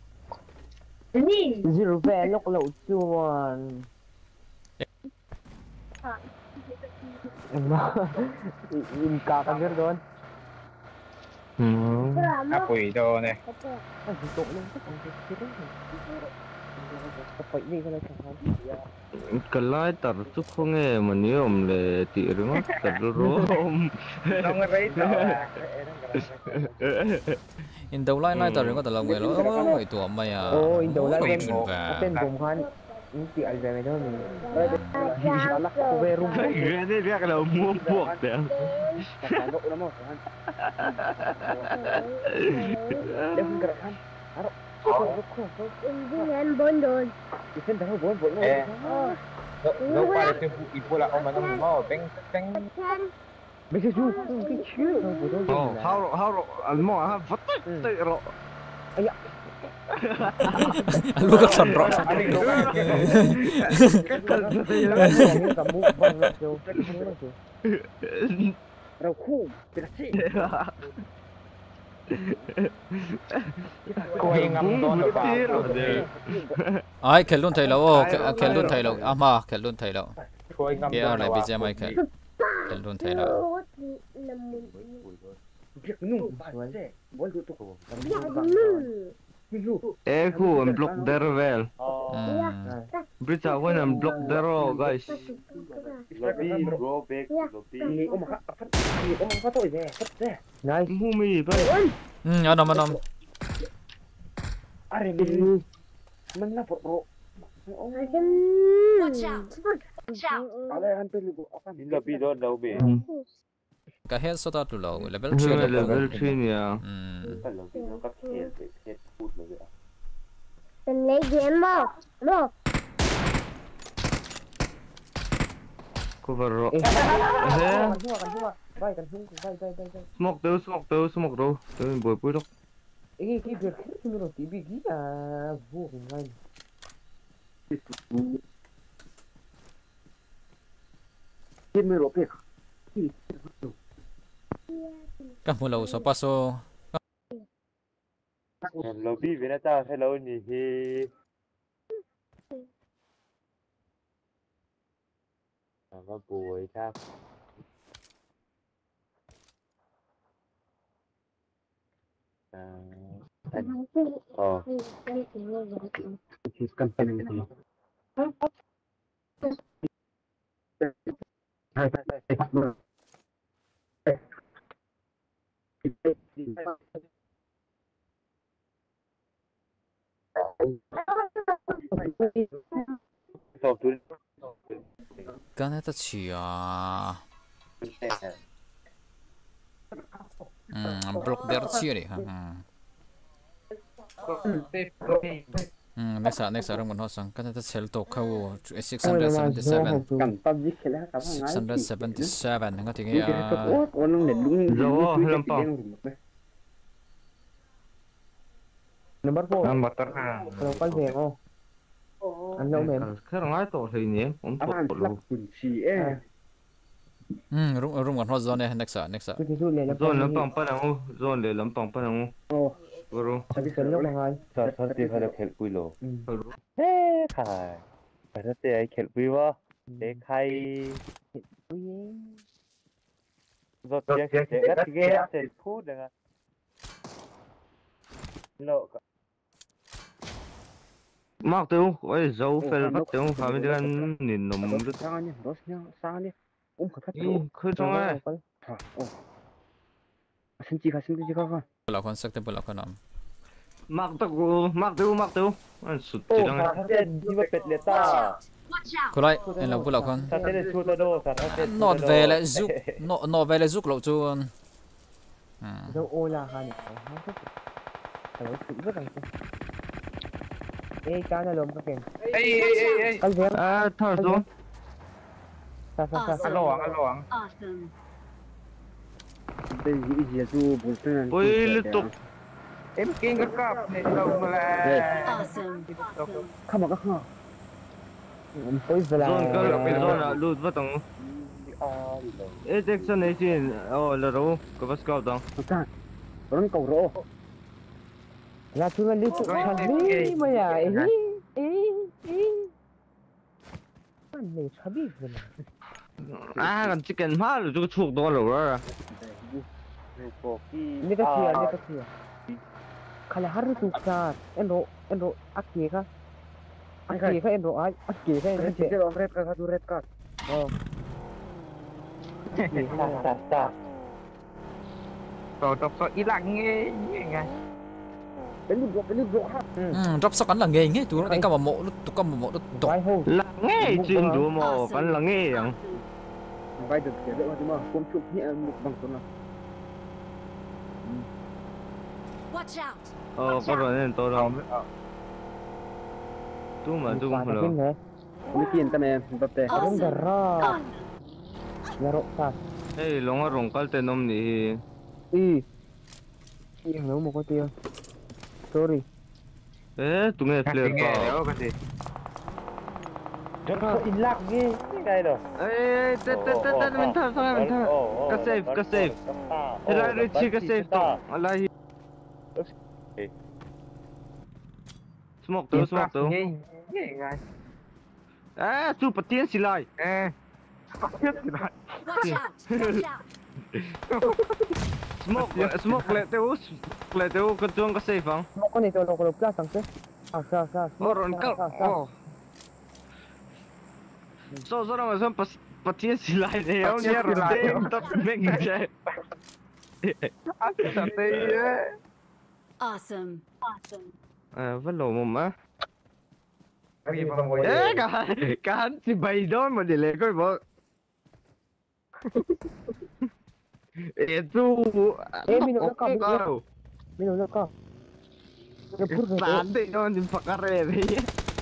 ซีโร่แฟนลกเหล่าชวนมาอินกากันเยอะโดน
อืม
อ่ะปุ๋ยโดนเนี่ย
ไอ้ตกเลยก็ต้องเก็บเก็บ phải đi cái này chẳng hạn.
cái lại tar chúc không nghe mà nhiều om lệ tị rồi mà tar rom
Đâu ngay đấy đâu.
in đầu lai lai tao rồi có tao làm người lo người tuổi mày à
Ô, in đầu lại bên
và
bên vùng khoan, những chị anh về mày thôi mình. Đây đây, là cô về room.
cái này biết là mua buộc đấy
Cả độ lắm rồi. Đây không cần ăn. Aro.
Dengan bondol.
Isin dah bon bon.
Eh. Đâu qua cái ibu là ông mà nó mau beng beng.
Bây giờ chú cái chiếu đâu rồi đâu.
oh how how anh mua ha vắt tị rồi
lu có sẵn rõ
Anh đâu cái kamu bang lah tu. Rau khu, berasi.
Cô ấy ngắm đó được ba.
ai khéo luôn thầy lâu ô khéo luôn thầy lâu à mà khéo luôn thầy lâu
Cô ấy ngắm
kia
đó
lại
là
bị
ba.
che mai khéo khéo luôn thầy lâu
Việc nung bạn sẽ muốn tụi tụi.
eh khu anh block there well
ừ
Brita when I'm block there guys
lobby go back lobby
Ni om ha, ni om ha tôi về, thế. Nice.
who me but
ừ anh ông anh ông
Are mình mình là pro.
Watch out!
Watch out!
Ada han pelu apa?
in lobby đó đâu bị
cái head số tao lâu level three
level
level
three nha
ừ
cái lobby nó cắt hết hết phút rồi ạ
Mình lấy game không? Đâu?
cover ro
Eh,
eh
kan semua kan semua. Baik kan semua, baik baik baik.
smoke đâu smoke đâu smoke đâu tôi bồi bồi đâu
Ini ki biar kita menurut T V gila, bu main. Ini menurut pek.
kamu lâu số paso
lobby bên ta hello nhỉ à có bùiครับอ่าอ๋อ
Kan pen ini. Hai hai hai.
Top tu.
cái này ta chỉ à ừ block there chia đi ha ừ next next orang muốn sang cái này ta sell to khâu six hundred seventy seven
Kan public lah kamu
six hundred seventy seven nggak tinggi ya
Orang net dung.
Zo, lempang.
Number four.
Number terang.
Kalau kau về không? Anh đâu mềm.
cái thằng ấy tổ thì nhỉ ông tổ
Anh
tổ
lắc
luôn
quần chỉ ấy.
ừ room room còn hot zone này next next
Cái thứ này là
zone lắm bằng pa nào zone để lắm bằng pa nào
Ồ,
bro
tapi selalu mahal.
Thật thật thì phải được khel quy lô.
Ừ.
Thế khai. Phải thật thì khel quy quá. Để khai. Rồi tiếng tiếng gắt ghê sẽ phút được. Lộ.
Mark tiêu ôi dấu phải bắt tiêu phải mới ăn nhìn nó muốn được
Xa nhé, đó nhá, xa nhé. Ôm khởi phát.
khơi trong ấy
Ồ. Xin chị khá, xin chị khá khá.
là con sắc bộ là con nằm
Mark tiêu Mark tiêu Mark tiêu anh sụt
Ô,
chỉ đang
thật tên như vậy bệt liệt ta.
Watch out!
cô lại em là bộ là con
Thật tên là chua tơ đô, thật tên.
nọt về lại giúp nọ nọ về lại giúp lộ chuan ừ
Dâu ôi là hai này. Phải nói sự rất là tốt. Ê, cá này lồm các kèm.
Ê ê ê ê.
Ăn vén.
à thở xuống
Xa xa xa.
Alo ang alo ang.
Awesome.
Đây gì gì chú bố tên là.
ôi liên tục
Em kinh cái cặp này đâu mà là.
Awesome. Awesome.
Không mà các khờ. Ông tới về là.
zone cơ zone là lút vào tầng ê Jackson này xin oh là đâu có bắt scout đâu
Bukan. Orang kau roh. Lah tu kan dia tu kali maya. Eh eh eh. Ni chabi kan.
à còn chicken má rồi chú chuột đó rồi
Ni kecil, ni kecil. Kalau harus tukar, endo endo aki kan. Aki kain bro, aki kain
Red
cek.
card, red card, satu red card.
Oh. Aki sah sah sah.
Rồi đọc có ý lặng nghe nghe.
Ini bro, ini bro.
um drop shot kan là nghề nghe tụi nó đánh cao vào mộ nó tụi con một mộ nó tụt
Why hold?
là nghe chuyện đủ mà vẫn là nghe rằng
Vai được cái đấy mà không chụp nhẹ một bằng số nào.
Watch out!
ờ có rồi nên tôi đâu tôi mà tôi
Bukan
không
tapi
được
nggak.
Ini kian tam em, bapte.
Kamu darah. Yarok sah.
hey long ở rong cái tên ông này
Ih. Ih, nggak mau kau tiang. Sorry.
ê tụi nghe play
Nghe
vào
đó cái gì.
Jangan ilak ni. Ni kaya dah.
ê tê tê tê tê mình thở thôi mình thở cái save cái save thế lại đi chi cái save to lại smoke tớ smoke tớ
Nghe nghe ngay.
à super tiến xì lại
Ê.
Watch out! Watch out!
smoke smoke lại tớ lại tớ cái chuông cái save không
Mau kau ni tolong kalau plus sampai. Ah, sah sah.
ô rồi cậu ô sao sao mà sao bắt tiến xì lại đấy ông nhớ rồi đấy tập mình chơi
Anh thật đi á.
Awesome! Awesome!
à vẫn lộ mồm á
Cái gì mà ngồi
ê cả cả hắn chỉ bày đó mà để lấy coi vợ ê tu
Eh, minum lekap, minum lekap.
kau
Minum nak kau. Nyebur dah.
santai dong di pakare deh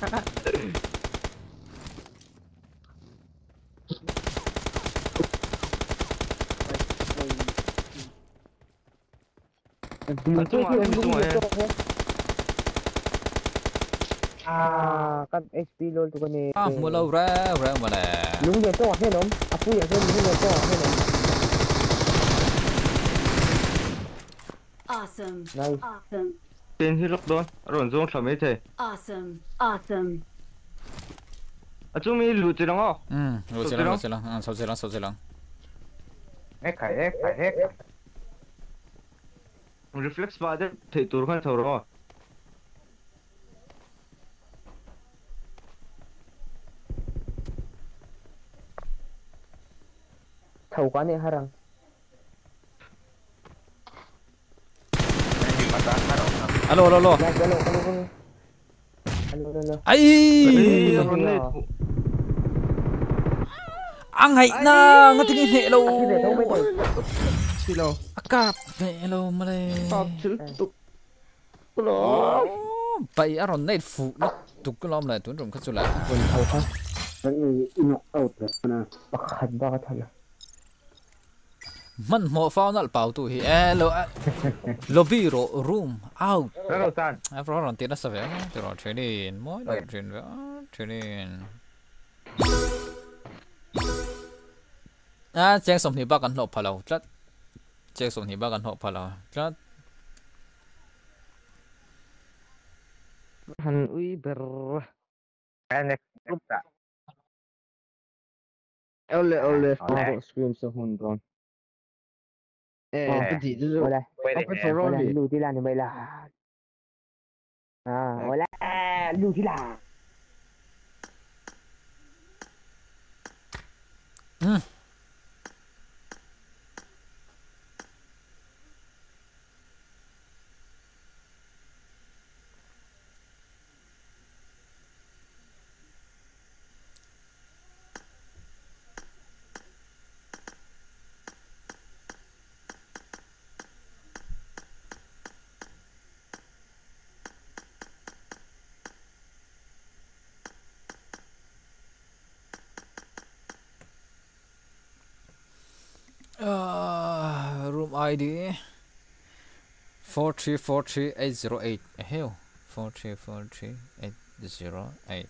Belum tu
Semua,
belum
semua, ya.
Ah, kan H P lol tu kan ni.
à mua lâu ra ra mà nè
Lung yang tu hay nom. Aku yang tu lung yang tu hay nom.
Awesome!
Nice.
Awesome!
tên hi lộc đón rồi dùng làm mấy thế
Awesome! Awesome!
à chúng mình lụt rồi không
um rồi sẽ lắm rồi sẽ lắm à sau sẽ lắm sau sẽ lắm
hết khải hết khải hết.
reflex ba đấy thì tôi không thầu rồi
Tahu kan ni harang.
alo alo alo
Ya, kalau kalau kalau. Alo alo.
ấy
Ê, con này
ăn hay na nggak tinggi hệ lâu
Aku dah tahu betul.
xí đâu
cặp hệ lâu mà đây
tao chữ tục rồi
vậy ở rồi này phụ nó tụt cái lom này tuấn trồng khát lại
Pun tahu kan.
Ini ino out dah. Mana?
Bakat bakat saja.
mình mua phao nó bảo tụi hi elo lobby ro room out
Đó đâu san.
à rồi rồi tiền nó sao vậy từ rồi training mỗi rồi training vậy training à trang sòng thì baกันหกพะเราจัดtrang sòng thì baกันหกพะเราจัด
hắn uy ber
Cái này lúc đã.
ole ole
Ole.
scream sa hun don eh
Ole.
cái gì đó
Boleh.
Quay
Apa
lại.
sorry?
Boleh lu tilan ni baiklah. Ah, boleh lu tilan.
Hmm. Uh, room I D four three four three eight zero eight. Hell, four three four three eight zero eight.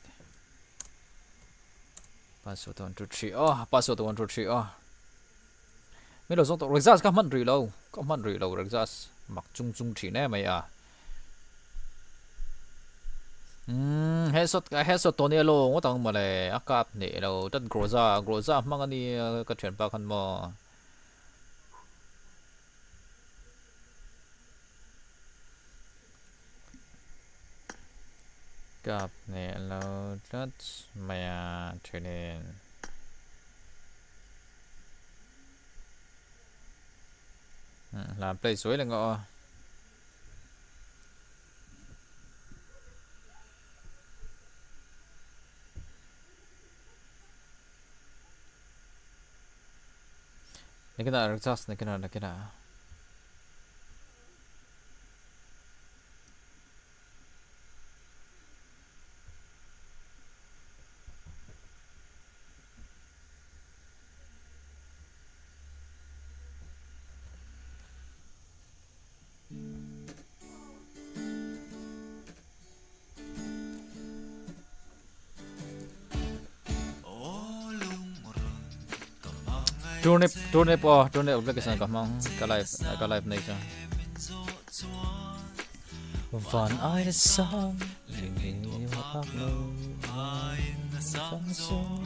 Password one two three. Oh, password one two three. Oh. Mấy đồ giống tộc Rexas các mắt rì lâu, các mắt rì lâu Rexas mặc chung chung chỉ nè mày à. Hmm, headshot headshotตัวนี้โลงว่าต้องมาเลยอากาศเนี่ยเราตัด groza groza มั่งอันนี้ก็เฉียนปากกันมา cái กับเนี่ยเราจะมาเทรนlàm play suối là ngọ này cái nào just này cái nào là cái nào Drone drone po drone application ka mang ka live ka live na isa. Van ai the song ni wa pak no song song.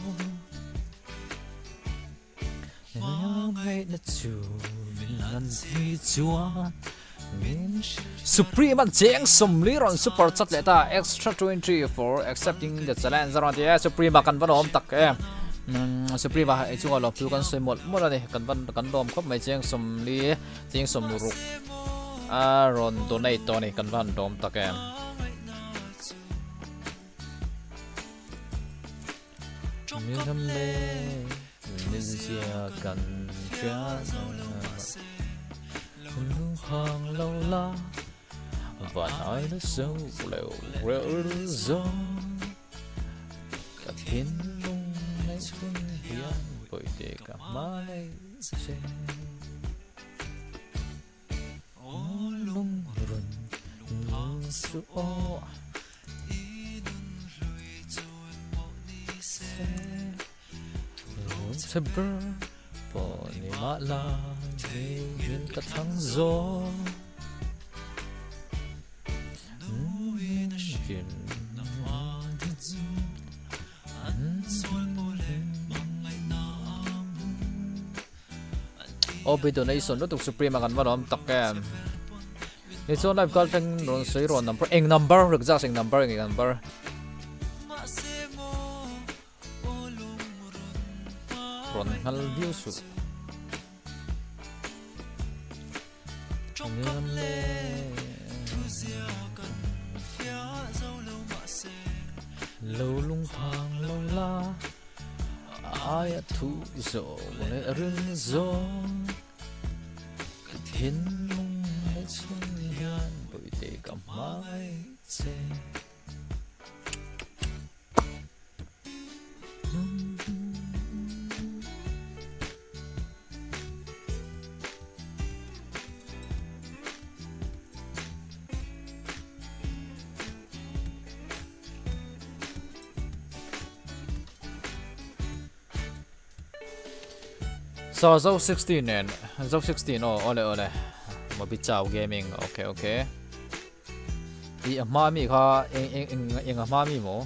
Nang hai na chu min nan thi chua min Supreme and Jeng Som Liron Super Chat Leta Extra twenty for accepting the challenge around the Supreme kan van om tak em Supreme ai chung lo phu kan soi mot mot la ni kan van kan dom khop mai Jeng Som Li Jeng Som Ruk a ron donate to ni kan van dom tak em min ham le min sia kan cha lu hang lâu la và nói nó sâu lều rỡ gió cả thiên lung lấy phương hiền bởi để cả má lấy xe ô lung rừng lung số xe bơ bỏ ni mã la duyên cả tháng gió chuyện Obi donation nó tục Supremeกันว่าล้อมตักแกในโซนไลฟ์ก็เป็นรอนสวยรอน number เอง number หรือจะเอง number เอง number รอนฮัลวิวสุดlâu lung thang lâu la ai thu dỗ lệ rừng gió thiên lung lệ xuân hiền bởi để cả mái che So Zone sixteen and Zone sixteen oh ole ole mo bi chao gaming okay okay i ma mi kha eng eng eng eng ma mi mo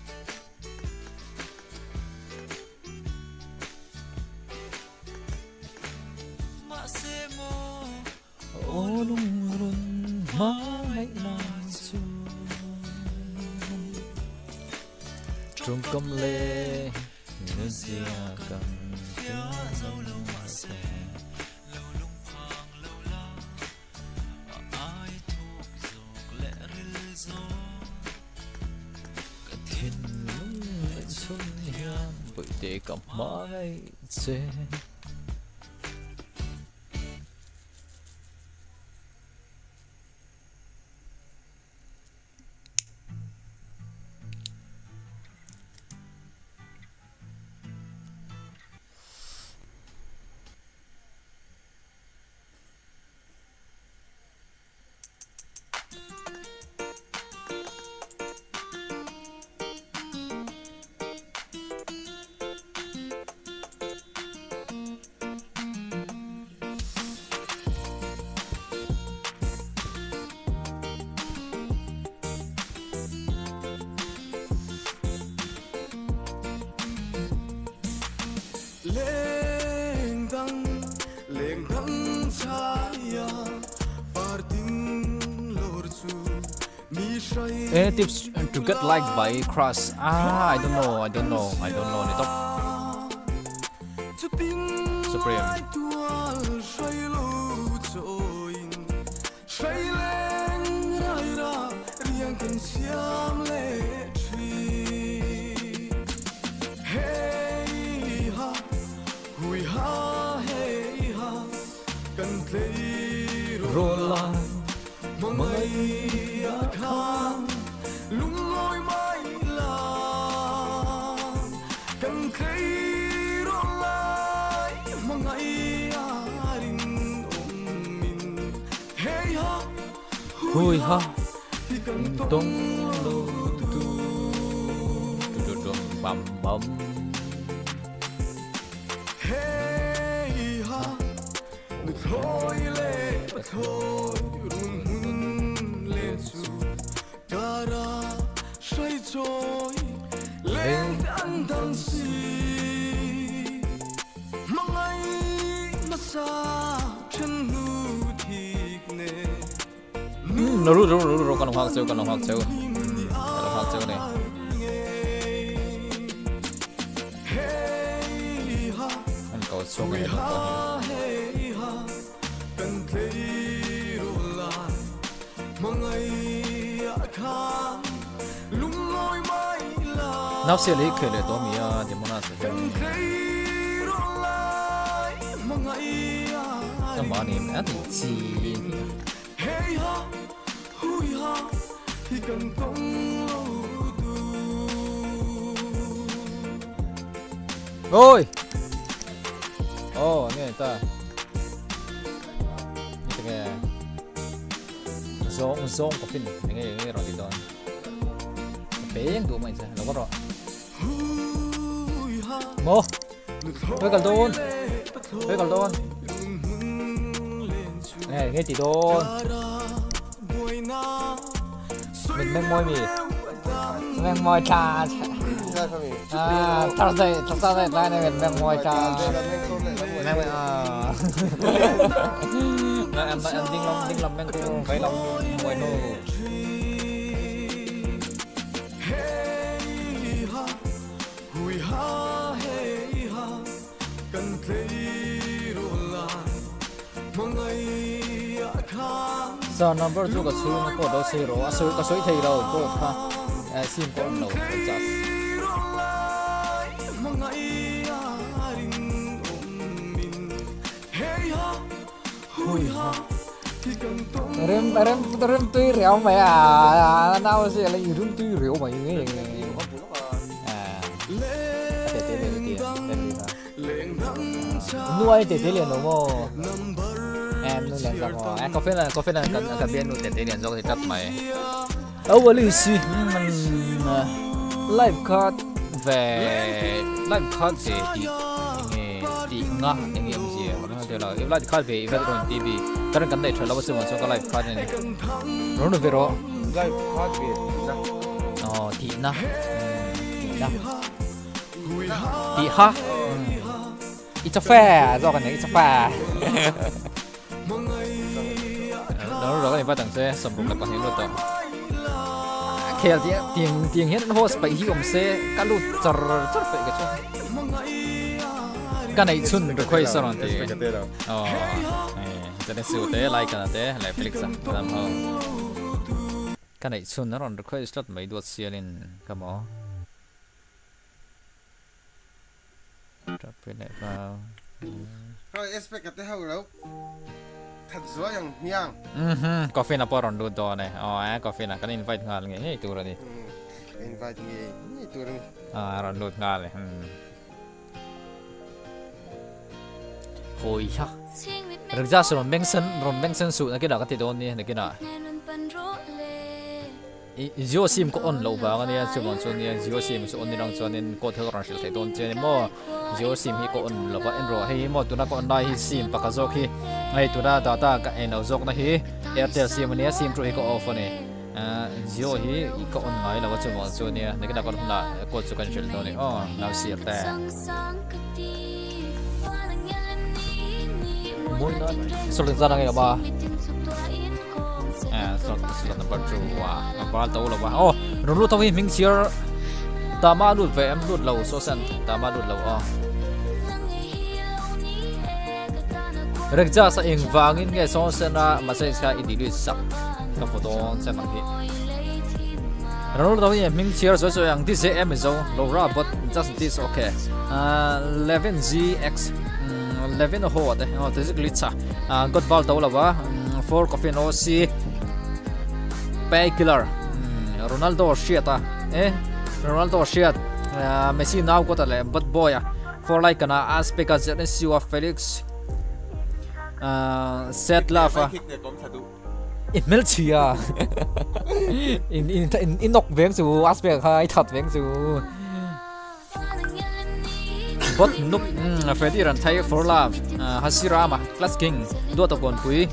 o lung run ma mai na chu trung cầm lê nên sia cầm bởi để cả mái che Any tips to get liked by crush? Ah, I don't know. I don't know. I don't know. Ni top. Supreme. Roland mấy khang lung lối mãi là cần thấy rồi lại mà ngày đình ôm mình hey ha hui ha tung lu tu tu tu bầm bầm hey ha được thôi lệ thôi run hun lên su cara say trôi lên ăn đắng xì mang ai mà xa chân nu thiệt nè nó rút rút rút rút con hoàng châu con hoàng châu con hoàng châu này anh cầu xuống này nó có nào xử lý khởi lại tổ mía thì muốn là sẽ trong bảo niệm á thì gì ôi oh nghe ta như thế zong zong có phim nghe nghe rồi thì đó bé yang tụi mày sao nó có rồi mô với cả đôn với cả đôn nghe nghe tỷ đôn mình đang môi mì đang môi trà à thật rồi thật sao đây đây này mình đang môi trà đang à em em đinh long đinh long đang cô phải long môi nô giờ number two có suy nó có đâu suy rồi suy có suy thì đâu có ha sim có đâu chắc rem rem rem tuy rượu mày à nào sẽ lấy rem tuy rượu mày nghe à nuôi để thế liền đúng không em nuôi liền sao à có phải là có phải là cần cần biết nuôi để thế liền rồi thì cắt mày đâu là gì live card về live card về thì thì ngã những cái gì nó thế là live card về event on ti vi cái này cần để cho lâu sự mà cho live card này rồi nó về rồi live card về ờ thì na thì ha ít phe do cái này ít phe đó rồi cái này tầng xe sầm rụng là có thể luôn rồi khéo thì tiền tiền hết nó phải hi om xe cả lụt chở chở phải cái chỗ cái này chun được quay sao thì ờ cho nên siêu tế like cái này lại Felix à làm hơn cái này chun nó còn được quay slot mấy đuột xe lên cái mỏ drop này vào
rồi expect cái hậu đâu thật rõ yang nhang
mhm coffee na poron do do này oh eh coffee na kan invite ngal nge hey tu rani
invite nge ni tu rani
ah ron do ngal hmm hoi ha rực ra sự mention ron mention su na kina ka ti don ni na kina Zio sim ko on lo ba ka ni chu mon chu ni Zio sim su on ni rang chuan in ko thel ron sil thei don che ni mo Zio sim hi ko on lo ba en ro hei mo tu na ko on dai hi sim pa ka zo khi ngai tu na data ka en zo na hi Airtel sim ni sim tru hi ko off ni a Zio hi ko on ngai lo chu mon chu ni na kina ko na ko chu kan sil don ni oh now see ta muốn đó số lượng ra đây là ba อ่า slot slot number two ว่ะบอลโตแล้วว่ะโอ้รุ่นรุ่นทวีมิงเชียร์ตามาลุดเวมลุดเราโซเซนตามาลุดเราอ๋อเรื่องจ้าสะเองวางอินเงโซเซนอ่ะมาเสียสอินดิลุสักกับโฟโต้เซนบางทีรุ่นรุ่นทวีมิงเชียร์สวยๆอย่างที่เซเอ็มโซโลรา but just this okay อ่า eleven Z X elevenโหดเอ๋อที่จะกลิชอ่ะอ่ากดบอลโตแล้วว่ะfour coffee no C painkiller Ronaldo shit ah eh Ronaldo shit Messi now got a but boy for like an aspect as an issue of Felix set lava in Melchia in in in in knock veng su aspect hai that veng su but nook Freddy ran thai for love Hashirama class king do ta kon pui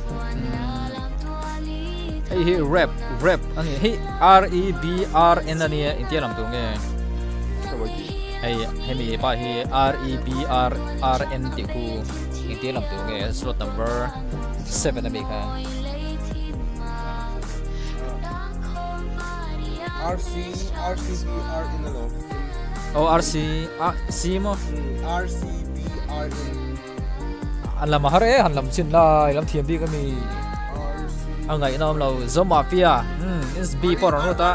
hey he rap rap ani he R E B R N ani in tia lam tu nge hey he mi pa he R E B R R N ti ku in tia lam tu nge slot number seven ami kha
R C R C B R in the low
oh R C R C mo
R C B R in
an lam har e han lam chin lai lam thiam bi ka mi ang ngai nom lo zo mafia um is b por no ta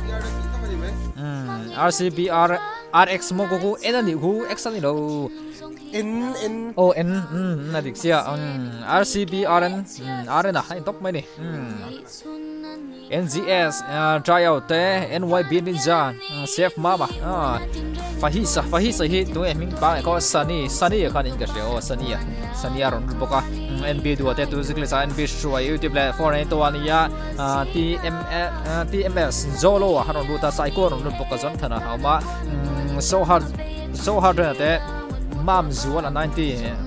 um R C B R R X mo ko ko en ani hu x ani lo
N N
oh n um na dik sia um R C B R N R N a hai top mai ni um N Z S try out te N Y B ninja safe mama ah fahisa fahisa hi tu e ming ba ko sunny sunny khan in ka se oh sunny sunny aron boka N B du te tu zikle sa N B shua YouTube la for ne to ania T M T M S zolo haron du ta psycho ron boka zon thana hama so hard so hard te mam zuala ninety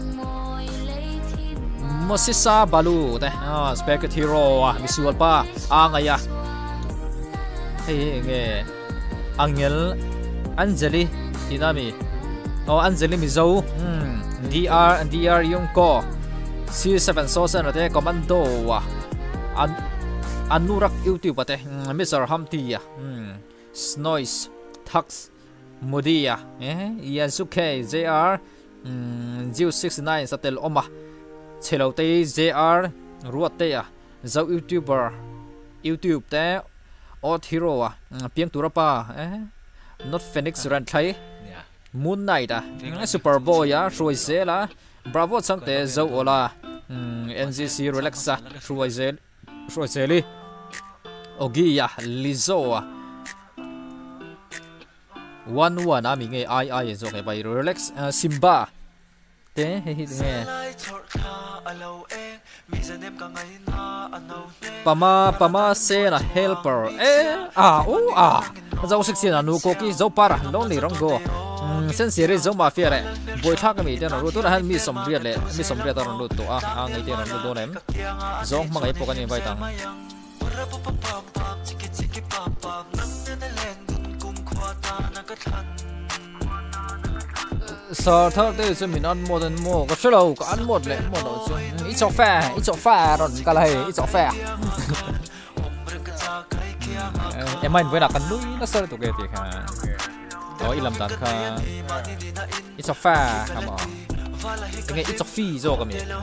Mosisa balu te ah spectator hero ah visual pa angaya hey nge Angel Anjali inami oh Anjali mizo hmm D R D R yung ko C seven sosan te commando wa an anurak YouTube te Mister Hamti ya hmm Snoise Tax Modia eh Yansuke J R hmm zero six nine satel oma chelo te J R ruat te ya zau YouTuber YouTube te ot hero wa piang turapa eh not Phoenix ran thai Moon Knight ah Super Boy ya roi zela Bravo changte zau ola N Z C relaxa roi zel roi zeli ogi ya Lizzo one one ami nge ai ai zo ke bai relax Simba te he hi nge Pama Pama se na helper eh ah oh ah zau sik sin anu ko ki zo para lonely rong go sen series zo mafia re boy thak mi te na ru to na mi som riat le mi som riat ron lu to a a ngai te ron lu do nem zong ma ngai po kan ni bai tang so thao te chu min an mo den mo ko shelo ko an mod le mo do chu i chok fa i chok fa ron ka lai i chok fa em mai với là căn núi nó sơ tụ kê thì kha có ít làm đàn kha ít chọc pha hả mà cái nghe ít chọc phi rồi cái gì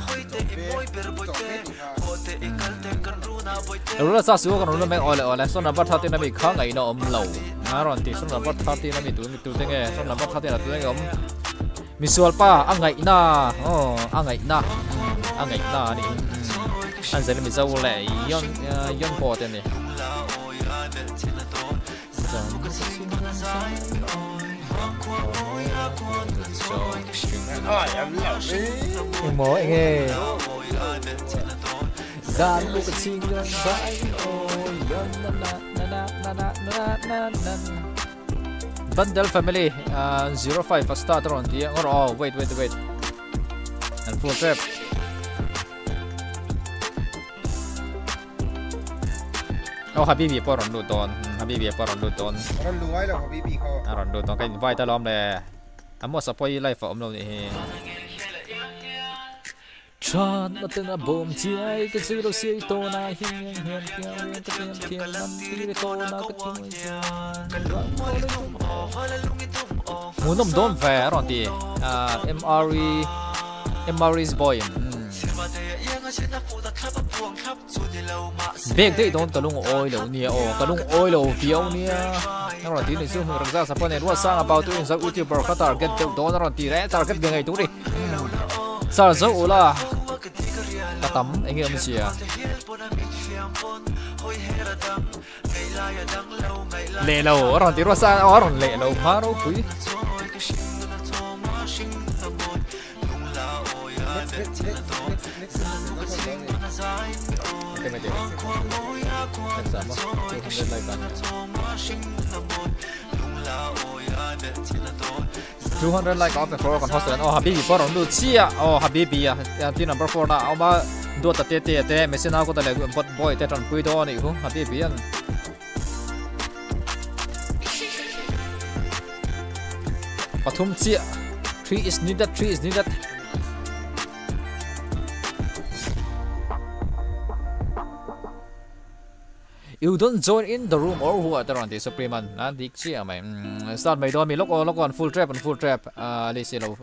rồi là sao xíu còn nó mang oil lại oil xong là bắt thao tiền nó bị khó ngày nó ấm lẩu à rồi thì xong là bắt thao tiền nó bị tụi tụi thế nghe xong là bắt thao tiền là tụi thế ấm mi sual pa ang ngày na oh ang ngày na ang ngày na đi anh sẽ làm mi dâu lại yon yon po tiền này mổ anh nghe gian bu cái xin yon vai ôi yon na na na na na na na na Bundle family uh, zero five first starter on the or oh wait wait wait and full trap oh Habibi po ron lu ton Habibi po ron lu ton
ron lu ai là Habibiเขา
ron lu ton cái vai ta lom le amo sa poi life om lo ni Chọn là tên là bồm chia cái gì đâu xí tô na hiên hiên hiên hiên hiên cái hiên hiên năm tí cái tô na cái hiên muốn nằm đón về rồi thì à em Ari em Ari's boy biết đấy đón cái lung oil đâu nia ô cái lung oil đâu phiếu nia nó là tí này xưa mình ra sắp này lúc sang about to insert YouTuber có target đâu đó rồi thì đấy target cái ngày tú đi sao dấu là ta tắm anh em gì à lệ lâu rồi thì sao ở rồi lệ lâu mà đâu quý cái này two hundred like off before còn host oh habibi for on chia oh habibi à team number four na ông ba đua tạt tê tê tê messi nào có thể lấy bot boy tê tròn quy đo này không habibi anh Pathum chia three is needed three is needed you don't join in the room or what around the supreme na dik chia mai start mai do mi lock on lock on full trap and full trap ah li si lo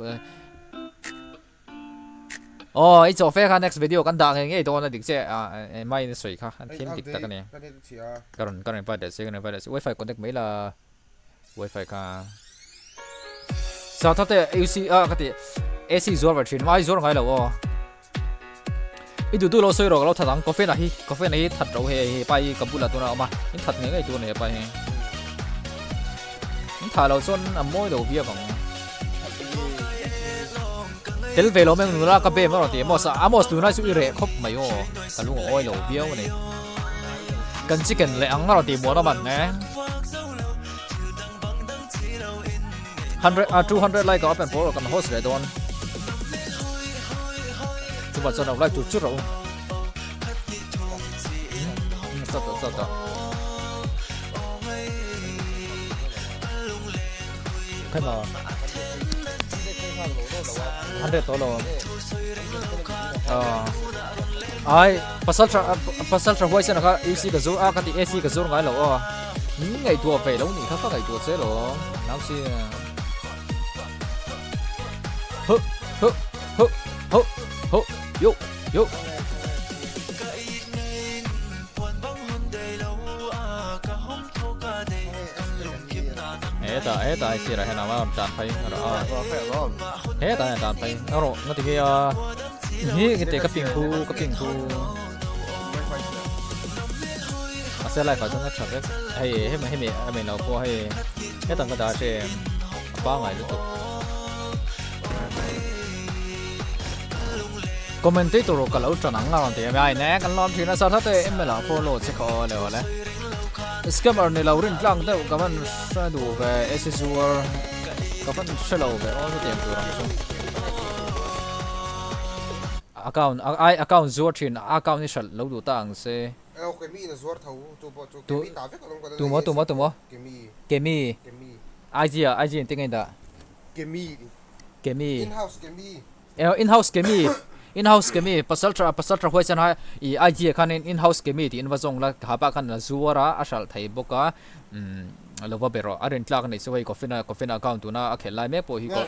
oh it's off ka next video kan da nge do na dik che ah mai ni soi kha an thim dik ta ka ne karon karon pa de se ne pa de wifi connect mai la wifi ka sa ta te ac ah ka ti ac zor va thin mai zor ngai lo ít tụi lo soi rồi lo thật lắm cà phê này cà phê này thật rồi he bay cầm bút là tụi nào mà những thật những cái tụi này bay những thà lo xuân làm môi đầu bia bằng tel về lo mình ra cà phê mà rồi thì mà sao amos tụi nó suy rẻ khóc mày ô cả luôn oi đầu bia này cần chỉ cần lại ăn nó rồi thì mua nó bằng nè hundred à two hundred like up and for còn host lại đón chúng ta sẽ lại chút chút rồi, sao đó sao đó, cái nào, hundred dollar, à, ai, pasal tra pasal tra voice này cái ac cái số, à cái ac cái số cái là, những ngày tua về đâu nhỉ, khác các ngày tua sẽ rồi, nào xí, hơ hơ hơ hơ hơ yo yo eta eta isi ra hena ma tan phai ra eta tan phai ro nó thì cái hi cái cái ping khu cái ping khu sẽ lại phải cho nó chặt đấy hay hay mà hay mình mình nào qua hay cái tầng cái đá trên ba ngày luôn commentator ka lo tran ang ron te mai ne kan lom thina sa thate em la follow che kho le wala scammer ne laurin tlang te ka man sa du ve accessor ka man shelo ve all the time ram so account ai account zor thin account ni shal lo du tang se
el ke mi na zor thau tu bo tu ke mi ta ve ka long ka
tu mo tu mo tu mo
ke mi
ke mi
ke mi
ai ji ai ji ting da
ke mi
ke mi
in house ke mi
in house ke mi in house ke mi pasal tra pasal tra question ha I idea khan in house ke mi ti in wazong la hapa khan la zuara ashal thai boka um lova bero aren tlak nei soi kofina kofina account tu na akhel lai me po hi ko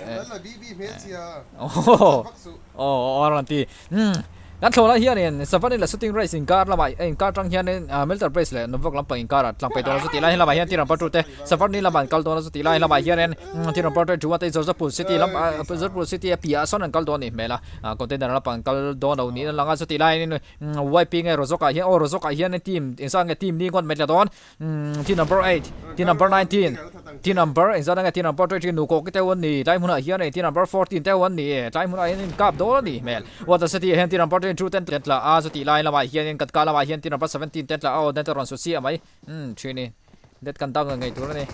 oh oh oranti hm kan thola hian savani la shooting race in car la mai in car tang hian melter brace le novok lam pang car tlang pe dona suti lai la mai hian tiram patu te savani la ban kal dona suti lai la mai hian tiram patu juwa te Joseph City lam Joseph City pia son an kal don ni mela container la pang kal don au ni langa suti lai ni wiping e rozoka hian o rozoka hian team insang team ni kon metla don team number eight team number nineteen team number insang team number twenty nu ko ke te won ni time huna hian team number fourteen te won ni time huna in kap do ni mel what the city hian team number two ten ten la a suti lai la mai hian kat kala mai hian tin number seventeen ten la o den ron su si mai hm chini det kan dang ngai tur ni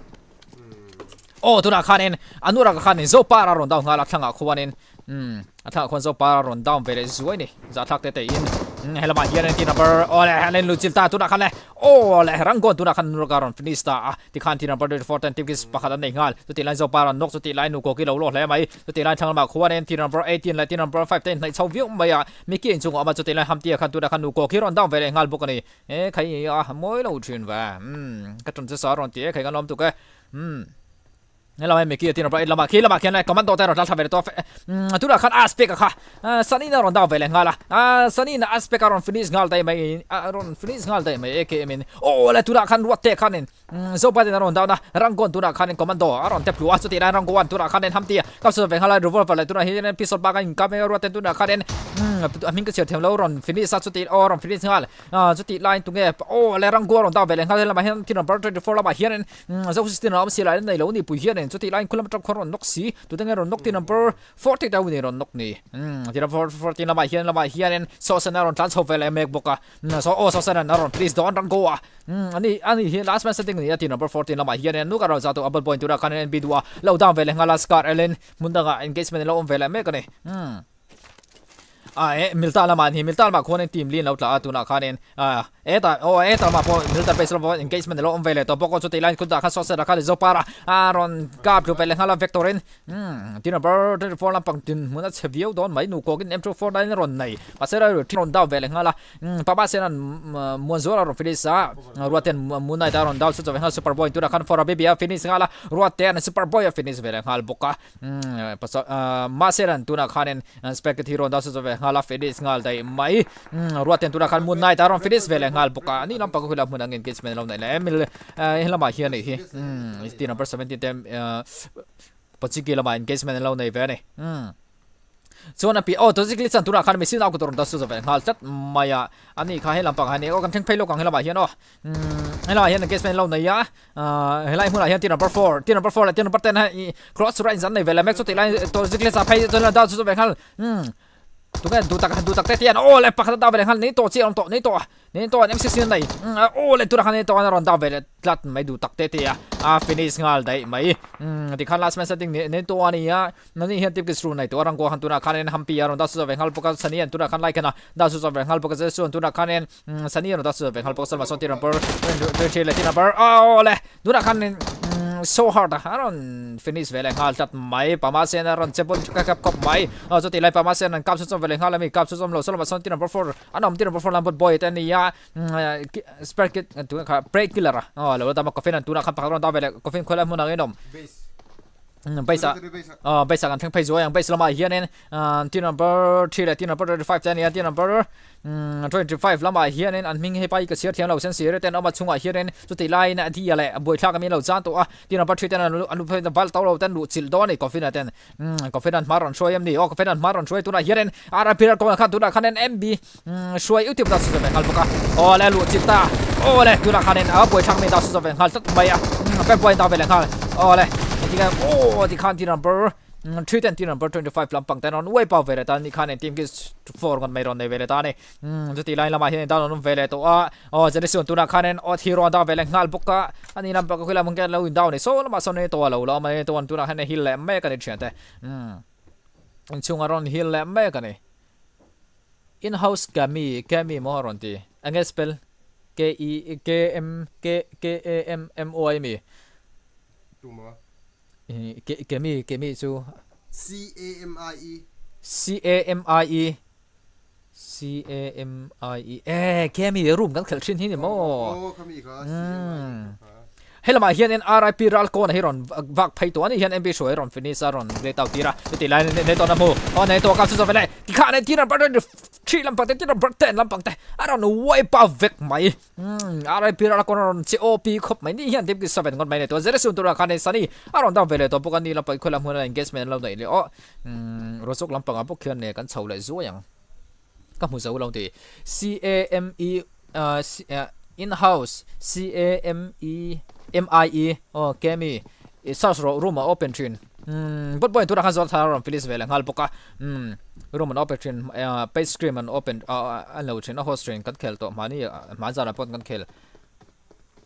o tuna khanin anura khanin zo para ron daw ngala thanga khuanin hm atha khon zo para ron daw vele zuai ni za thak te te in เฮลมาเฮียนทีนัมเบอร์โอเลเล่นลูจิลตาตุนักขันเลยโอ้เลรังกอนตุนักขันนุการอนฟินิสตาที่ขันทีนัมเบอร์ที่สิบสี่ทีมกิสปะขันในงานสุดที่ไลน์โซปารอนนกสุดที่ไลน์นูโกกิโลโลเลยไหมสุดที่ไลน์ทางมาขวานเอ็นทีนัมเบอร์สิบแปดและทีนัมเบอร์ห้าในชาววิวไม่อะมีกี่จุงออกมาสุดที่ไลน์ฮัมตีขันตุนักขันนูโกกิรอนดาวเวลงานบุกนี่เอ๊ะใครอ่ะมวยเราชินว่าอืมก็จนจะสารอนตีใครกันล้อมตุกอืมนี่เราไม่มีกี่ทีนัมเบอร์ละมาขี้ละมาขี้ในคอมมานโดแต่เราทำไปตัวตุนักขันอาสเปกค่ะซันนี่น่ารอนดาวเวลงานละซันนี่น่าอาสเปการอนฟินิสงานได้ไหมอารอนฟินิสงานได้ไหมเอเคเอ็มโอ้แล้วตุนักขันวัดเตะขันโซปาเดนารอนดาวนะรังกอนตุนักขันคอมมานโดอารอนเตปลัวสุดที่ไลน์รังกอนตุนักขันทำตีก็สุดเป็นอะไรรูฟอร์ฟเลยตุนักเฮียนพิสอลบากันกับเมรัวเตตุนักขันมิงก็เชื่อเทียมแล้วรอนฟินิสสุดที่อารอนฟินิสงานสุดที่ไลน์ตุงเอโอ้แล้วรังกอนรอนดาวเวลงานละมาเห็นที่นัมเบอร์ยี่สิบสี่ละมาเฮียนเจ้าสุดที่น้องสิไลน์ในเหล่านี้ปุยเฮียนสุดที่ไลน์คุณละมาจับคนรอนนกสีตัวตั้งแต่รอนนกที่นัมเบอร์สี่สิบดาวนี่รอนนกนี่ที่นัมเบอร์สี่สิบละมาเฮียนละมาเฮียนโซเซนารอนทรานส์โฮเวลเมกบุกะโซโอโซเซนารอนพลีสดอนรังโกะอันนี้อันนี้ last man setting นี่ที่นัมเบอร์สี่สิบละมาเฮียนนุกเราจะตัวอัพเปิลพอยต์ตัวละคะแนนบีดัวเราดาวเวลงานละสกัดเอเลนมุนดังอ่ะ engagement เราอมเวลเมกันนี่อ่าเอ๊ะมิลตันละมันฮิมิลตันมาคนในทีมลีนเราตลาดตัวนักขันเองอ่าเอ๊ะแต่โอ้เอ๊ะแต่มาพอมิลตันไปสำหรับ engagement เราอมเวลตัวพวกสุดที่ไลน์คุณตาข้าสอดเสร็จแล้วก็จะปาระอารอนกาบดูไปเลยฮะเราเวกตอรินอืมที่นัมเบอร์ยี่สิบสี่ลำปังตินเหมือนจะเบี้ยวโดนไหมหนูโกกิน เอ็ม ยี่สิบสี่ได้ในรอนไหนภาษาเราที่รอนดาวเวลฮะละอืมป้าบ้าเซนันมวนซัวเราฟินิสอ่ะรัวเตนมุนไนดารอนดาวสุดจะเป็นฮะซูเปอร์บอยตัวนักขันฟอร์เบบี้ฟินิสฮะละรัวเตนซูเปอร์บอยฟินิสเวลฮะบุกะอืมภาษามาเซนันตัวนักขันสเปกที่รอนดาวสุดจะเป็นฮะละฟินิสฮะได้ไหมรัวเตนตัวนักขันมุนไนดารอนฟินิสเวลฮะบุกะนี่ลำปังคุยลำมุนอังเงินกิสเมนเราไหนแล้วมิลเอ่อละมาเฮียนี่อืมที่นัมเบอร์สิบเจ็ดเต็มเอ่อปัจจุบันละมา engagement เราในเวนี่อืมส่วนปีโอ้ตัวจิกลิสันตัวนักขันไม่สิ้นเอากุตรนดัสสุดเป็นฮัลจัดมายาอันนี้ข้าให้ลำปังอันนี้ก็กันทั้งเพลโลกังให้ละมาเฮียนอ๋ออืมให้ละมาเฮียน engagement เราในยะเอ่อให้ละมุนละเฮียนที่ number four ที่ number four และที่ number ten ให้ cross right สันในเวลาแม็กซ์สุดที่ไลน์ตัวจิกลิสันให้ตัวนั้นดัสสุดเป็นฮัลอืมตัวกันดูตักดูตักเตี้ยนโอ้เลยปักดาวเวลฮันนี่ตัวเชี่ยวตัวนี่ตัวนี่ตัวนี่สิ่งไหนโอ้เลยตัวขันนี่ตัวนั้นรอนดาวเวลลัดไม่ดูตักเตี้ยอ่าฟินิชงาลได้ไหมอืมที่ขัน last man setting นี่นี่ตัวนี้อ่ะนั่นนี่เห็นทิปกิสรูนไหนตัวรังโกหันตัวนักขันนี่ฮัมปีอาร์อนดาวสุดเวลฮัลปกติสันนี่ตัวนักขันไล่กันนะดาวสุดเวลฮัลปกติส่วนตัวนักขันนี่สันนี่อาร์อนดาวสุดเวลฮัลปกติสมาส่วนที่นัมเบอร์เป็นเชลเลที่นัมเบอร์โอ้เลยตัวนักขันนี่so hard aron finish veleng hal tat mai pamasen aron chepon kakap kop mai so ti lai pamasen an kap so veleng hal mi kap so lo so ma son ti number four anom ti number four lam boy tan ya spark tu ka break killer oh lo ta ma coffin an tu na khan pakron da vele coffin khola mun ngenom Baisa, oh baisa kan thang phai zo yang baisa lama hian en tin number three la tin number twenty-five tan ya tin number twenty-five lama hian en an ming he pai ka sir thiam lo sen sir ten ama chunga hian en chu ti lai na thi ale boi thla ka mi lo chan to a tin number three tan anu phai bal taw lo tan lu chil do ni coffin ten coffin an maron shoi em ni o coffin an maron shoi tu na hian en ara pirar ko khan tu na khan en mb shoi utip da su me hal boka o le lu chita o le tu na khan en a boi thak mi da su ve hal tat mai a pe point da ve le hal o leที่กันโอ้ที่ขันที่ number three ที่ number twenty-five ลำปังแต่นอนเว้ยเป่าเวลตานี่ขันในทีมกิส four กันไม่รอนในเวลตานี่จุดที่ไลน์ละมาเห็นตาโนนเวลตัวอ๋อจะได้ส่วนตัวนักขันอ๋อที่รอนดาวเวลงานบุกกะอันนี้ลำปังก็คือละมึงแกเราอินดาวนี่โซ่ละมาโซนในตัวเราเรามาในตัวตัวนักขันในฮิลแลมแม่กันในเฉียนแต่ช่วงอารอนฮิลแลมแม่กันนี่ in house แกมีแกมีมอรอนตีอังเกสเปล K E K M K K A M M O I มีเกเกมีเกมีซู
C A M I E
C A M I E C A M I E เอ๊ะเกมีรูมกันเขินชิ้นที่นี่มั้งโอ้เขามีครับเฮลมาเฮียนเอ็น R I P รัลโกนเฮรอนวักไพ่ตัวนี่เฮียน M B ช่วยรอนฟินิสรอนเกรตเอาตีระติไลน์ในตัวน้ำมูอ๋อในตัวกับสุดๆไปเลยที่ข้าในที่นั่นประเด็นที่ลำปังแต่ที่นั่นประเด็นลำปังแต่อารอนไว้ป่าเวกไหมอืม R I P รัลโกนรอน C O P ครบไหมนี่เฮียนทีมกิสเวนก่อนไหมในตัวเจริญสุนตัวราคาในสันนี่อารอนดาวเวลตัวพวกนี้ลำปังคนละหัวใน engagement เราไหนเลยอ๋ออืมรสกลำปังอ่ะพวกเขียนเนี่ยกันเฉาเลยซัวอย่างก็มือเฉาเราดี C A M E เอ่อ in house C A M E M I E โอเคมีซาสโรรูมมา open train อืมบทบอยตัวนักขันจอดทารอนฟิลิสเวลฮัลปกะอืมรูมมัน open train เอ่อ page screen มัน open อ่าอันเรา train อ่ะ host train กันเคลตัวมานี่มาจาระปนกันเคล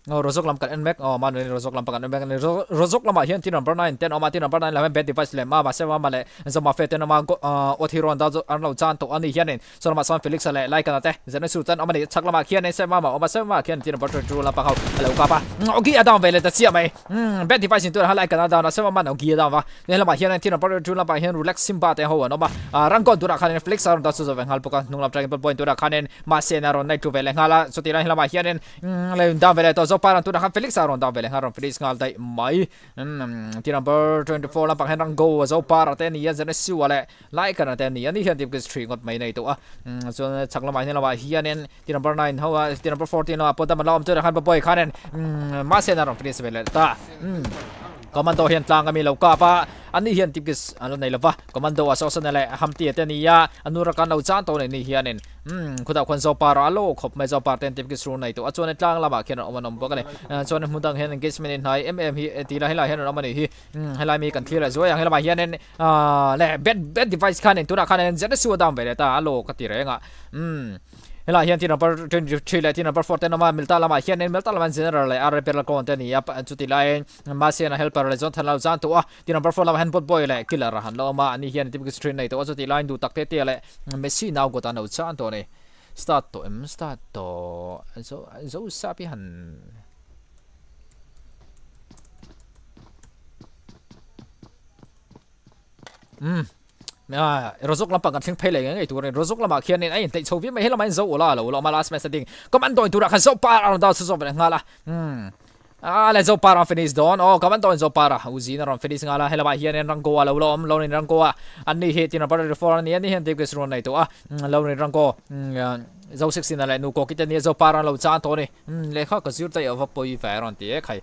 oh rozok lam kan en mek oh man ni rozok lam kan en mek ni rozok lam hian tin number nine ten oma tin number nine la bed device le ma ba se ma ma le zo ma fe ten ma go othiron da zo an lo chan to ani hian in so ma san felix le lai kan te zena su tan oma ni chak lama hian se ma ma oma se ma hian tin number two la pa khau lo ka pa ogi adam ve le ta sia mai bed device tu ha lai kan da na se ma ma ogi da wa le ma hian tin number two la pa hian relax simba te ho no ma rang kon tu ra khan felix ar da su zo ven hal poka nung lam track point tu ra khan ma se na ron nai tu ve le ngala so ti la ma hian le da ve le to zo paran tu ra felix aron da vele haron felix ngal dai mai ti number twenty-four la pang hen rang go zo para te ni ya zene siu ale lai kana te ni ani hian tip ke string ngot mai nei to a so chakla mai la wa hian en ti number nine hawa ti number fourteen la poda ma lom tu ra han boy khanen ma se na ron felix vele ta commando hian tlang ami lo ka pa ani hian tip ke alo nei lova commando aso san le ham ti te ni ya anura kan lo chan to ni hian en um khuda khon zo para alo khop mai zo par ten tip ke sru nei to achone tlang lama khian omanom bokale chone mudang hen engagement in hai mm hi ti la hela hen omani hi hela mi kan thira zo yang hela ma hian en le bed bed device khan en tura khan en zeta su dam vele ta alo ka ti renga um hela hian ti number twenty-three la ti number fourteen ma milta lama hian en milta lama general le ar per la content ni ap chuti lai ma se na helper le zon thala zan to a ti number four lama han pot boy le killer han lo ma ani hian tip ke string nei to chuti line du tak te te le messi now go ta no chan to ne start to em start to zo zo sapi han um à rozok lam pangat thing phele ngai tu rozok lam khian in ai te chovi mai hela mai zo la lo lo ma last message ding commando tu ra khan zo par around da zo ba ngala um ah le zo para finish don oh commando zo para uzi na ron finish ngala hela mai hian rang go lo lo om lo ni rang go ani he tin par for ni ani hen te ke sron nai to a lo ni rang go zo sixteen la nu ko kitan ni zo para lo chan to ni le kha ka zur tai ava poi fa ron ti khai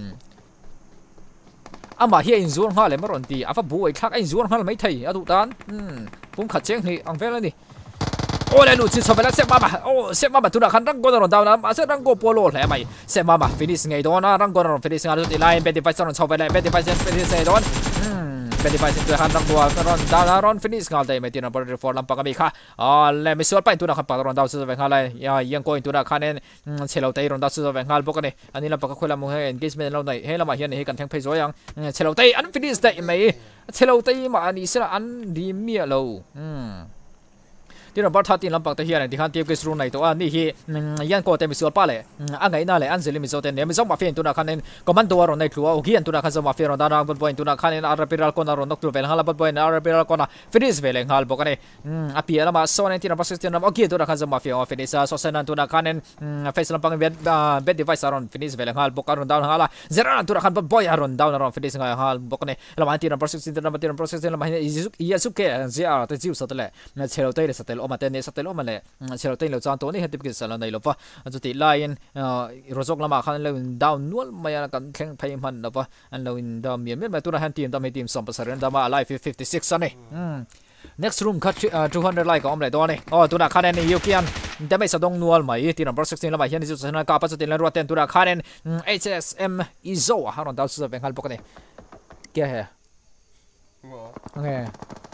ama hi in zuan ha le maron ti afa bu ai thak ai zuan ha mai thai adu tan pum khat cheng ni ang vel ni o le nu chi chobela se mama o se mama tu na khan rang go ron down na se rang go polo le mai se mama finish ngai don na rang go ron finish ngai ti line be device ron chobela be device finish se don be device tu han rang go ron down ron finish ngal dai mai ti number four lam pa ka mi kha a le mi sol pai tu na khan pa ron down se ve kha lai ya yang ko tu na khan en chelo tai ron down se ve ngal bok ni ani lam pa ka khola mo he engagement lo nai he lama hian he kan thang phei zo yang chelo tai an finish dai mai chelo tai ma ani sira an di mi lo ti number thirteen lam pak ta hian di khan tip ke sru nai to ani hi yan ko te mi sol pa le angai na le anjeli mi zo te ne mi zo ma fen tu na khan en commando ron nai thua o gian tu na khan zo ma fen ron da na point tu na khan en arpiral ko na ron nok tu vel hala point arpiral ko na finish vel ngal bok ne api ala ma so ne ti number sixteen lam ogi tu na khan zo ma fen finish so senan tu na khan en face lam pang bed bed device ron finish vel ngal bok ron down hala zero tu na khan boy ron down ron finish ngal hal bok ne lam ti number sixteen lam ti number sixteen lam ya su ke zia ta jiu sa tele na chelo tai le sa tel ma te ne sa tel ma le chelo tai lo chan to ni hetip ke sala nei lo fa chuti line rozok lama khan lo down nual maya kan thleng phai man na pa an lo in da mi me tu na han team da me team som pasaren da ma live fifty-six ani next room cut two hundred like om le do ni oh tu na khan ni yukian da me sa dong nual mai ti number sixteen lama hian ju sana ka pa chuti la ro ten tu na khan H S M izo ha ron da su bengal pok ni kya hai okay